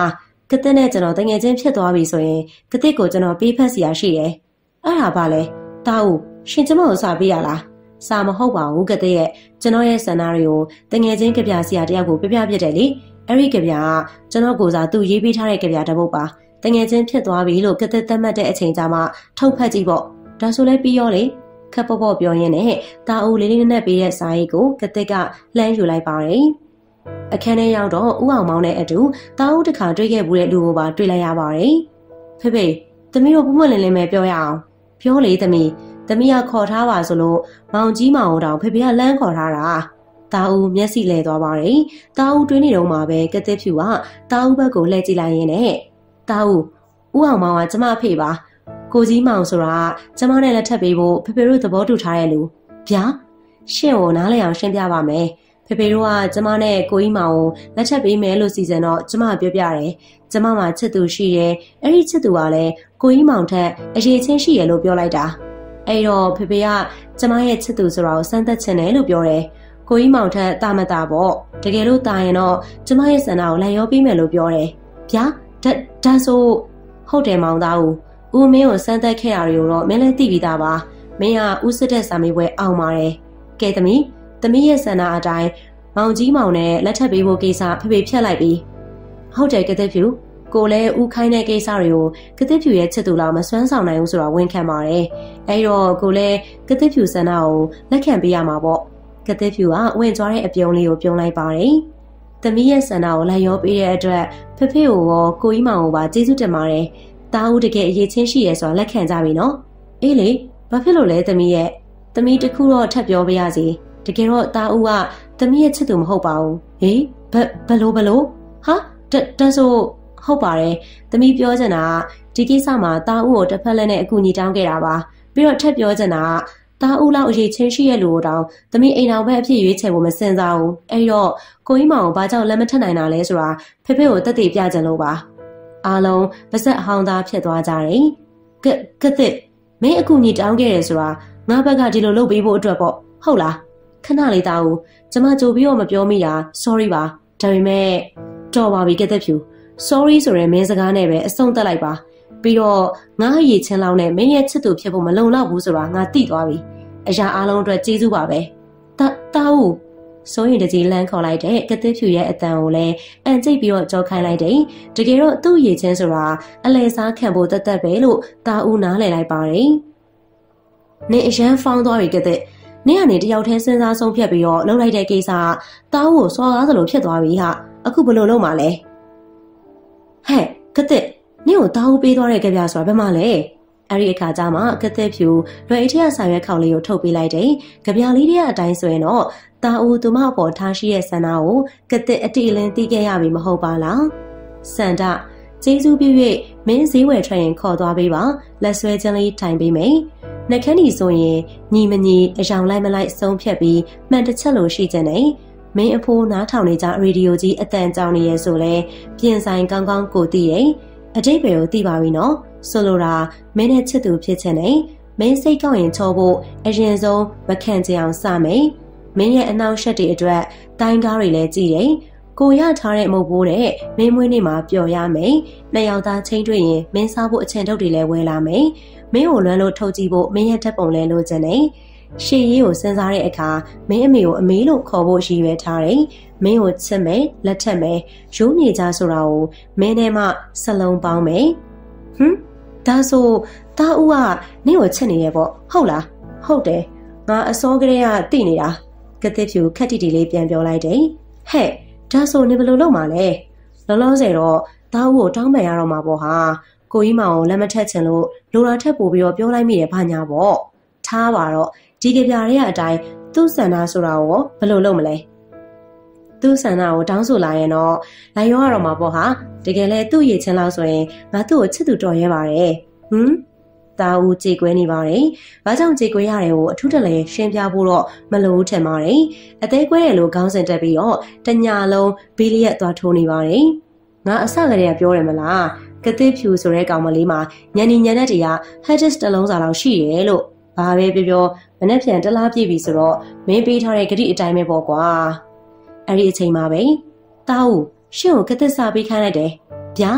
ကတဲ့နဲ့ကျွန်တော်တငယ်ချင်းဖြစ်သွားပြီဆိုရင်ကတဲ့ကိုကျွန်တော်ပေးဖက်စီရရှိတယ်အဲ့ဒါပါလေတာဦးရှင်ကျမကိုစာပေးရလားစာမဟုတ်ပါဘူးကတဲ့ရဲ့ကျွန်တော်ရဲ့ဆန္ဒတွေကိုတငယ်ချင်းကြပြစီရတယောက်ကိုပြပြပြတယ်လေအဲ့ဒီကြပြကကျွန်တော်ကိုစားသူရေးပေးထားတဲ့ကြပြတစ်ပုဒ်ပါတငယ်ချင်းဖြစ်သွားပြီလို့ကတဲ့သတ်မှတ်တဲ့အချိန်ကြာမှထုတ်ဖက်ကြည့်ပေါ့ဒါဆိုလဲပြီးရောလေခက်ပေါ့ပေါ့ပြောရင်းနဲ့တာဦးလေးလေးနက်ပေးတဲ့စာရေးကိုကတဲ့ကလှမ်းယူလိုက်ပါတယ်အခန်းထဲရောက်တော့ဦးအောင်မောင်းနဲ့အတူတာဦးတစ်ခါတွေ့ခဲ့ဘူးတဲ့လူကိုပါတွေ့လိုက်ရပါတယ်ဖေဖေသမီးတို့ပွပွလင်းလင်းပဲပြောရအောင်ပြောလေသမီးသမီးကခေါ်ထားပါဆိုလို့မောင်ကြီးမောင်တောင်ဖေဖေကလမ်းခေါ်ထားတာတာဦးမျက်စိလဲသွားပါတယ်တာဦးတွင်းနေတော့မှပဲကတဲ့ဖြူကတာဦးဘက်ကိုလှည့်ကြည့်လိုက်ရင်းနဲ့တာဦးဦးအောင်မောင်ကကျမဖေပါကိုကြီးမောင်ဆိုတာကျမနဲ့လက်ထပ်ပေးဖို့ဖေဖေတို့သဘောတူထားတဲ့လူဗျာရှင့်ကိုနားလည်အောင်ရှင်းပြပါမယ်ဖေဖေတို့ကကျမနဲ့ကိုကြီးမောင်ကိုလက်ထပ်ပေးမယ်လို့စီစဉ်တော့ကျမပြောပြတယ်ကျမမှာချစ်သူရှိတယ်အဲ့ဒီချစ်သူကလည်းကိုကြီးမောင်ထက်အရေးချင်းရှိရလို့ပြောလိုက်တာအဲ့တော့ဖေဖေကကျမရဲ့ချစ်သူဆိုတာကိုစမ်းသပ်ချင်တယ်လို့ပြောတယ်ကိုကြီးမောင်ထက်တာမတာပေါ့တကယ်လို့တာရင်တော့ကျမရဲ့ဆန္ဒကိုလိုက်ရောပေးမယ်လို့ပြောတယ်ဗျာဒါဒါဆိုဟုတ်တယ်မောင်သားဦးဦးမင်းကိုစမ်းသပ်ခဲ့တာတွေကိုတော့မင်းလည်းသိပြီးသားပါမင်းကဦးစစ်တဲ့စာမေးပွဲအောင်ပါတယ်ကဲသမီးသမီးရဲ့ဆန္ဒအတိုင်းမောင်ကြီးမောင်နဲ့လက်ထပ်ပေးဖို့ကိစ္စဖေဖေဖြတ်လိုက်ပြီဟုတ်တယ်ကတဲ့ဖြူကိုလည်းဦးခိုင်းတဲ့ကိစ္စတွေကိုကတဲ့ဖြူရဲ့ချစ်သူလောက်မစွမ်းဆောင်နိုင်ဘူးဆိုတာဝန်ခံပါတယ်အဲ့တော့ကိုလည်းကတဲ့ဖြူဆန္ဒကိုလက်ခံပေးရမှာပေါ့ကတဲ့ဖြူကဝင်သွားတဲ့အပြုံးလေးကိုပြုံးလိုက်ပါတယ်သမီးရဲ့ဆန္ဒကိုလိုက်ရောပေးတဲ့အတွက်ဖေဖေကိုရောကိုကြီးမောင်ကိုပါကျေးဇူးတင်ပါတယ်တာဦးတကယ်အရေးချင်းရှိရဲဆိုတာလက်ခံကြပြီနော်အေးလေဘာဖြစ်လို့လဲသမီးရဲ့သမီးတခုတော့ထပ်ပြောပေးရစီတကယ်တော့တာဦးကသမီးရဲ့ချစ်သူမဟုတ်ပါဘူးဟေးဘဘလို့ဘလို့ဟာတတဆိုဟုတ်ပါတယ်သမီးပြောချင်တာဒီကိစ္စမှာတာဦးကိုတစ်ဖက်လက်နဲ့အကူအညီတောင်းခဲ့တာပါပြီးတော့ထပ်ပြောချင်တာတာဦးလောက်အရေးချင်းရှိရဲ့လူကိုတောင်သမီးအိမ်တော်ဘက်အဖြစ်ရွေးချယ်ဖို့မစင်စားဘူးအဲ့တော့ကိုကြီးမောင်ဘာကြောင့်လက်မထက်နိုင်တာလဲဆိုတာဖေဖေကိုတက်တည်ပြချင်လို့ပါအားလုံးပါဆက်အဟောင်းသားဖြစ်သွားကြတယ်ကကတဲ့မင်းအကူအညီတောင်းခဲ့တယ်ဆိုတာငါဘက်ကဒီလိုလုပ်ပေးဖို့အတွက်ပေါ့ဟုတ်လားခဏလေးတာဦးကျမကြိုပြီးတော့မပြောမိတာ sorry ပါဒါပေမဲ့တော်ပါပြီကတဲ့ဖြူ sorry ဆိုရဲမင်းစကားနဲ့ပဲအဆုံးသတ်လိုက်ပါပြီးတော့ငါ့ရည်ချင်းလောင်းနဲ့မင်းရဲ့ချစ်သူဖြစ်ဖို့မလုံလောက်ဘူးဆိုတာငါသိသွားပြီအရာအားလုံးအတွက်ကျေးဇူးပါပဲတာတာဦးစိုးရင်တကြီးလမ်းခေါ်လိုက်တဲ့ကတဲ့ဖြူရဲ့အတန်ကိုလည်းအန်ကျိတ်ပြီးတော့ကြောခိုင်းလိုက်တယ်တကယ်တော့သူ့ရည်ချင်းဆိုတာအလဲစားခံဖို့တတ်တတ်ပဲလို့တာဦးနားလည်လိုက်ပါတယ်နင်အရန်ဖောင်းသွားပြီကတဲ့နင်ကနေတယောက်တည်းစဉ်းစားဆုံးဖြတ်ပြီးတော့လှုပ်လိုက်တဲ့ကိစ္စကတာဦးကိုစော်ကားသလိုဖြစ်သွားပြီဟာအခုဘယ်လိုလုပ်မှာလဲဟဲ့ကတဲ့နင်ကိုတာဦးပေးသွားတဲ့ကြပြဆိုတာဘယ်မှာလဲအဲ့ဒီအခါကျမှကတဲ့ဖြူလွယ်အိတ်ထရဆာရွက်ခေါက်လေးကိုထုတ်ပေးလိုက်တယ်ကြပြလေးတွေအတိုင်းဆိုရင်တော့တာဦးသူမအပေါ်ထားရှိရဲ့ဆန္ဒကိုကတဲ့အတိအလင်းသိခဲ့ရပြီမဟုတ်ပါလားစန္ဒကျေးဇူးပြု၍မင်းဈေးဝယ်ထွက်ရင်ခေါ်သွားပေးပါလက်ဆွဲချင်းလေးထိုင်ပေးမယ်နှက်ခမ်းဒီဆိုရင်ညီမညီအယောင်လိုက်မလိုက်ဆုံးဖြတ်ပြီးမှန်တစ်ချက်လို့ရှိကြတယ်မင်းအဖိုးနားထောင်နေကြရေဒီယိုကြီးအတန်ကြောင်နေရဲဆိုလဲပြင်ဆိုင်ကောင်းကောင်းကိုသိတယ်အတိတ်ပဲကိုသိပါပြီနော်ဆိုလိုတာမင်းနဲ့ချစ်သူဖြစ်ချင်တယ်မင်းစိတ်ကောက်ရင်ချောဖို့အရင်ဆုံးမခံကြအောင်စမယ်မင်းရဲ့အနောက်ရှက်တွေအတွက်တိုင်းကားတွေလည်းကြည့်တယ်ကိုရထားတဲ့မုတ်ဘိုးတဲ့မင်းမွေးနေ့မှာပျော်ရမယ်နှစ်ယောက်သားချင်းတွေ့ရင်မင်းစားဖို့အချင်တုပ်တွေလည်းဝယ်လာမယ်မင်းကိုလွမ်းလို့ထုတ်ကြည့်ဖို့မင်းရဲ့ဓာတ်ပုံလည်းလိုချင်တယ်ရှေ့ရေးကိုစဉ်းစားတဲ့အခါမင်းအမေကိုအမေလို့ခေါ်ဖို့ရည်ရွယ်ထားတယ်မင်းကိုချစ်မယ်လက်ထက်မယ်ရိုးမြေကြဆိုတာကိုမင်းနဲ့မှစလုံးပေါင်းမယ်ဟမ်ဒါဆိုတာဦးကနင့်ကိုချစ်နေရပေါ့ဟုတ်လားဟုတ်တယ်ငါအစောကလေးကတိနေတာကတဲ့ဖြူခက်တီတီလေးပြန်ပြောလိုက်တယ်ဟဲ့ဒါဆိုနေဘယ်လိုလုပ်မှာလဲလောလောဆယ်တော့တာဦးကိုတောင်းပန်ရတော့မှာပေါ့ဟာကိုကြီးမောင်ကိုလက်မထက်ချင်လို့လိုလာထက်ပို့ပြီးတော့ပြောလိုက်မိတယ်ဘာညာပေါ့ထားပါတော့ဒီကြပြတွေကအတိုင်းသူ့ဆန္ဒဆိုတာကိုဘယ်လိုလုပ်မလဲသူ့ဆန္ဒကိုတောင်းဆိုလာရင်တော့လိုက်ရောရတော့မှာပေါ့ဟာတကယ်လဲသူ့ရည်ချင်းလောက်ဆိုရင်ငါသူ့ကိုချစ်သူတော်ရဲပါတယ်ဟမ်တာဦးကြေကွဲနေပါတယ်။ဘာကြောင့်ကြေကွဲရတယ်ကိုအထူးတလဲရှင်းပြဖို့တော့မလိုဘူးထင်ပါတယ်။အသေးကွဲတယ်လို့ခေါင်းစဉ်တက်ပြီးတော့တညာလုံးဘီလီယက်သွားထိုးနေပါတယ်။ငါအစကတည်းကပြောတယ်မလား။ကတိဖြူဆိုတဲ့ကောင်မလေးမှာညနေညနေတည်းက headis တစ်လုံးစာလောက်ရှိရဲလို့ဘာပဲပြောပြောမနေ့ပြန်တလားပြည့်ပြီဆိုတော့မင်းပေးထားတဲ့ဂတိအတိုင်းပဲပေါ့ကွာ။အဲ့ဒီအချိန်မှာပဲတာဦးရှင့်ကိုကတိစာပေးခိုင်းလိုက်တယ်။ဗျာ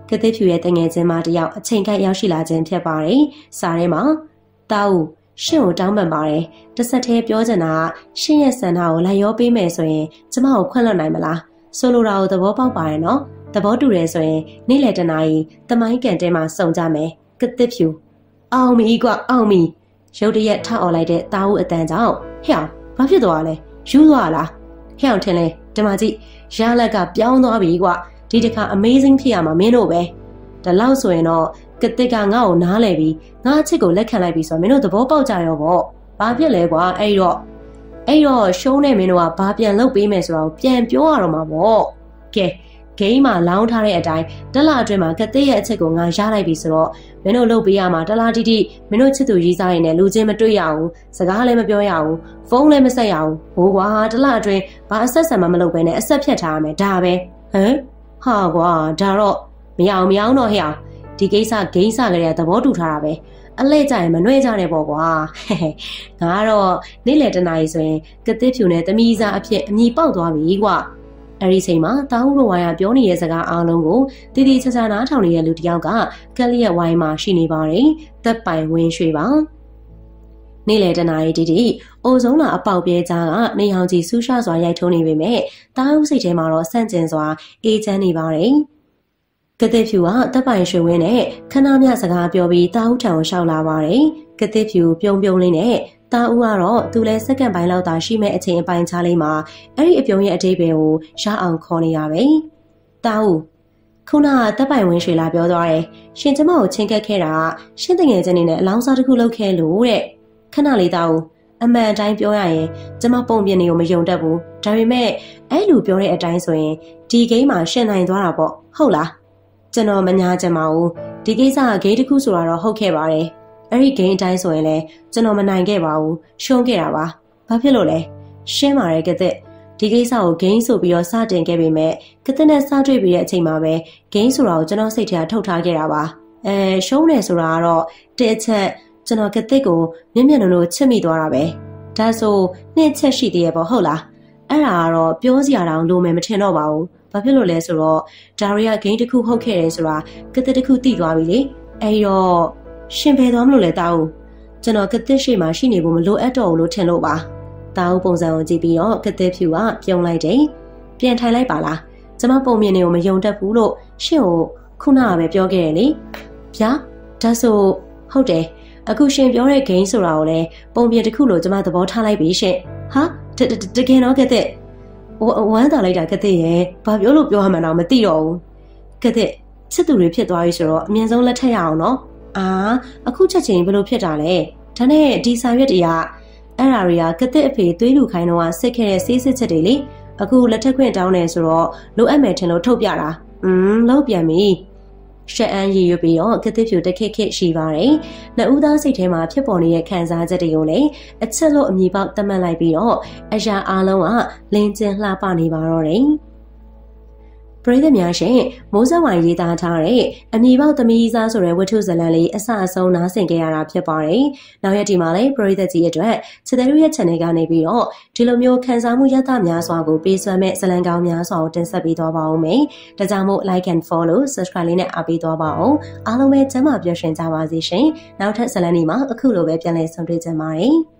ကတိဖြူရဲ့တငယ်ချင်းမတယောက်အချိန်ကရောက်ရှိလာခြင်းဖြစ်ပါတယ်။စာထဲမှာတာဦးရှင့်ကိုတောင်းပန်ပါတယ်။တစ်ဆက်တည်းပြောချင်တာကရှင့်ရဲ့ဆန္ဒကိုလိုက်ရောပေးမယ်ဆိုရင်ကျမကိုခွင့်လွှတ်နိုင်မလား။ဆိုလိုတာကိုသဘောပေါက်ပါတယ်နော်။သဘောတူတယ်ဆိုရင်နေ့လယ်တနာရီတမိုင်းကန်တဲမှာစုံကြမယ်။ကတိဖြူအောင်မီကွာအောင်မီရုတ်တရက်ထအော်လိုက်တဲ့တာဦးအတန်ကြောင့်ဟဲ့ဘာဖြစ်သွားလဲယူသွားလားဟဲ့အောင်ထင်လဲဒီမှာကြည့်ရလက်ကပြောင်းသွားပြီကွာဒီတခါ amazing ဖြစ်ရမှာမင်းတို့ပဲဒါလောက်ဆိုရင်တော့ကတိကငါ့ကိုနားလဲပြီးငါအချစ်ကိုလက်ခံလိုက်ပြီဆိုတော့မင်းတို့သဘောပေါက်ကြရောပေါ့ဘာဖြစ်လဲကွာအဲ့တော့အဲ့တော့ရှုံးနေမင်းတို့ကဘာပြန်လုပ်ပေးမယ်ဆိုတော့ပြန်ပြောရတော့မှာပေါ့ကဲဂိမ်းမှာလောင်းထားတဲ့အတိုင်းတလအတွင်းမှာကတိရဲ့အချစ်ကိုငါရလိုက်ပြီဆိုတော့မင်းတို့လုပ်ပေးရမှာတလားတိတိမင်းတို့ချစ်သူရေးစားရင်လည်းလူချင်းမတွေ့ရဘူးစကားလည်းမပြောရဘူးဖုန်းလည်းမဆက်ရဘူးဟိုကွာတလအတွင်းဘာအဆက်ဆက်မှမလုပ်ဘဲနဲ့အဆက်ဖြတ်ထားရမယ်ဒါပဲဟမ်ဟာကွာဒါတော့မရအောင်မရအောင်တော့ဟဲ့အောင်ဒီကိစ္စဂိမ်းစကလေးကသဘောတူထားတာပဲအလဲကြရင်မနှွဲကြနဲ့ပေါ့ကွာငါကတော့နေ့လယ်တနာရီဆိုရင်ကတိဖြူနဲ့တမီးစားအဖြစ်အမြည်ပေါက်သွားပြီကွာအဲ့ဒီချိန်မှာတာဦးတို့ဝိုင်းကပြောနေတဲ့စကားအားလုံးကိုတီတီချာချာနားထောင်နေတဲ့လူတစ်ယောက်ကကက်လီရဲ့ဝိုင်းမှာရှိနေပါတယ်သက်ပိုင်ဝင်းရွှေပါနေ့လယ်တနာရီတီတီအိုဆုံးလာအပေါက်ပြဲကြားကနေဟောင်ကြီးဆူရှာစွာရိုက်ထုံးနေပေမဲ့တာဦးစိတ်ထဲမှာတော့စန့်ကျင်စွာအေးချမ်းနေပါတယ်ကတိဖြူကသက်ပိုင်ရွှေဝင်းနဲ့ခဏမြစကားပြောပြီးတာဦးထံကိုရှောက်လာပါတယ်ကတိဖြူပြုံးပြုံးလေးနဲ့တာဦးကတော့သူလဲစက္ကန့်ပိုင်းလောက်သာရှိမဲ့အချိန်အပိုင်းခြားလေးမှာအဲ့ဒီအပြုံးရဲ့အတိတ်ပဲကိုရအောင်ခေါ်နေရပဲ။တာဦးခုနကတပ်ပိုင်ဝင်းရွှေလာပြောသွားတယ်။ရှင်ကျမကိုချင်းကက်ခဲ့တာရှင်းတငယ်ချင်းနေနဲ့အလောင်းစားတစ်ခုလုပ်ခဲ့လို့တဲ့။ခဏလေးတာဦးအမှန်အတိုင်းပြောရရင်ကျမပုံပြင်နေကိုမယုံတတ်ဘူး။ဒါပေမဲ့အဲ့လူပြောတဲ့အတိုင်းဆိုရင်ဒီဂိမ်းမှာရှင်နိုင်သွားတာပေါ့ဟုတ်လား။ကျွန်တော်မညာချင်ပါဘူး။ဒီကိစ္စကဂိမ်းတစ်ခုဆိုတာတော့ဟုတ်ခဲ့ပါတယ်။အဲ့ဒီဂိမ်းအတိုင်းဆိုရင်လည်းကျွန်တော်မနိုင်ခဲ့ပါဘူးရှုံးခဲ့တာပါဘာဖြစ်လို့လဲရှင်းပါရဲ့ကတဲ့ဒီကိစ္စကိုဂိမ်းဆိုပြီးတော့စတင်ခဲ့ပေမဲ့ကတဲ့နဲ့စတွေ့ပြီးတဲ့အချိန်မှာပဲဂိမ်းဆိုတာကိုကျွန်တော်စိတ်ထဲထုတ်ထားခဲ့တာပါအဲရှုံးတယ်ဆိုတာကတော့တစ်ချက်ကျွန်တော်ကတဲ့ကိုမြင့်မြတ်လုံးလုံးချစ်မိသွားတာပဲဒါဆိုနှစ်ချက်ရှိသေးရဲ့ပေါ့ဟုတ်လားအဲ့ဒါကတော့ပြောစရာတောင်လိုမယ်မထင်တော့ပါဘူးဘာဖြစ်လို့လဲဆိုတော့ဒါရီယာဂိမ်းတစ်ခုဟုတ်ခဲ့တယ်ဆိုတာကတဲ့တစ်ခုသိသွားပြီလေအဲ့တော့ရှင်ဖယ်သွားမလို့လဲတာဦးကျွန်တော်ကတစ်ရှိမှရှိနေဖို့မလိုအပ်တော့ဘူးလို့ထင်လို့ပါတာဦးပုံစံကိုကြည့်ပြီးတော့ကတစ်ဖြူကပြုံးလိုက်တယ်ပြန်ထိုင်လိုက်ပါလားကျမပုံမြင်နေကိုမယုံတတ်ဘူးလို့ရှင့်ကိုခုနကပဲပြောခဲ့ရလေဗျာဒါဆိုဟုတ်တယ်အခုရှင်ပြောတဲ့ဂိမ်းဆိုတာကိုလည်းပုံပြင်တစ်ခုလို့ကျမသဘောထားလိုက်ပြီရှင့်ဟာတကယ်တော့ကတဲ့ဝမ်းသာလိုက်တာကတဲ့ရဲ့ဘာပြောလို့ပြောရမှန်းတော့မသိတော့ဘူးကတဲ့ချစ်သူတွေဖြစ်သွားပြီဆိုတော့အမြင်ဆုံးလက်ထက်ရအောင်နော်အာအခုချက်ချင်းဘယ်လိုဖြစ်တာလဲဒါနဲ့ဒီစာရွက်တွေကအဲ့ဒါတွေကကတဲ့ အဖေသွေးလူခိုင်းတော့စစ်ခဲ့တဲ့ဆေးစစ်ချက်တွေလေအခုလက်ထက်ခွင့်တောင်းနေဆိုတော့လိုအပ်မယ်ထင်လို့ထုတ်ပြတာอืมလောက်ပြန်ပြီရှက်အန်ရည်ရွပြီးတော့ကတဲ့ဖြူတခက်ခက်ရှိပါတယ်နှစ်ဦးသားစိတ်ထဲမှာဖြစ်ပေါ်နေတဲ့ခံစားချက်တွေကိုလည်းအချက်လို့အမြည်ပေါက်သတ်မှတ်လိုက်ပြီးတော့အရာအားလုံးကလင်းကျင်းလှပနေပါတော့တယ်ပရိသတ်များရှင်မိုးစက်ဝိုင်ရေးသားထားတဲ့အမည်ပေါက်သမီးစားဆိုတဲ့ဝတ္ထုဇာတ်လမ်းလေးအစအဆုံးနားဆင်ကြရတာဖြစ်ပါတယ်။နောက်ရက်ဒီမှာလည်းပရိသတ်ကြီးအတွက်ချစ်တဲ့တို့ရဲ့ channel ကနေပြီးတော့ဒီလိုမျိုးခန်းစားမှုရသများစွာကိုပေးစွမ်းမဲ့ဇာတ်လမ်းကောင်းများစွာကိုတင်ဆက်ပေးသွားပါဦးမယ်။ဒါကြောင့်မို့ like and follow subscribe လေးနဲ့အားပေးသွားပါအောင်။အားလုံးပဲကျမ်းမာပျော်ရွှင်ကြပါစေရှင်။နောက်ထပ်ဇာတ်လမ်းတွေမှာအခုလိုပဲပြန်လည်ဆုံတွေ့ကြပါမယ်။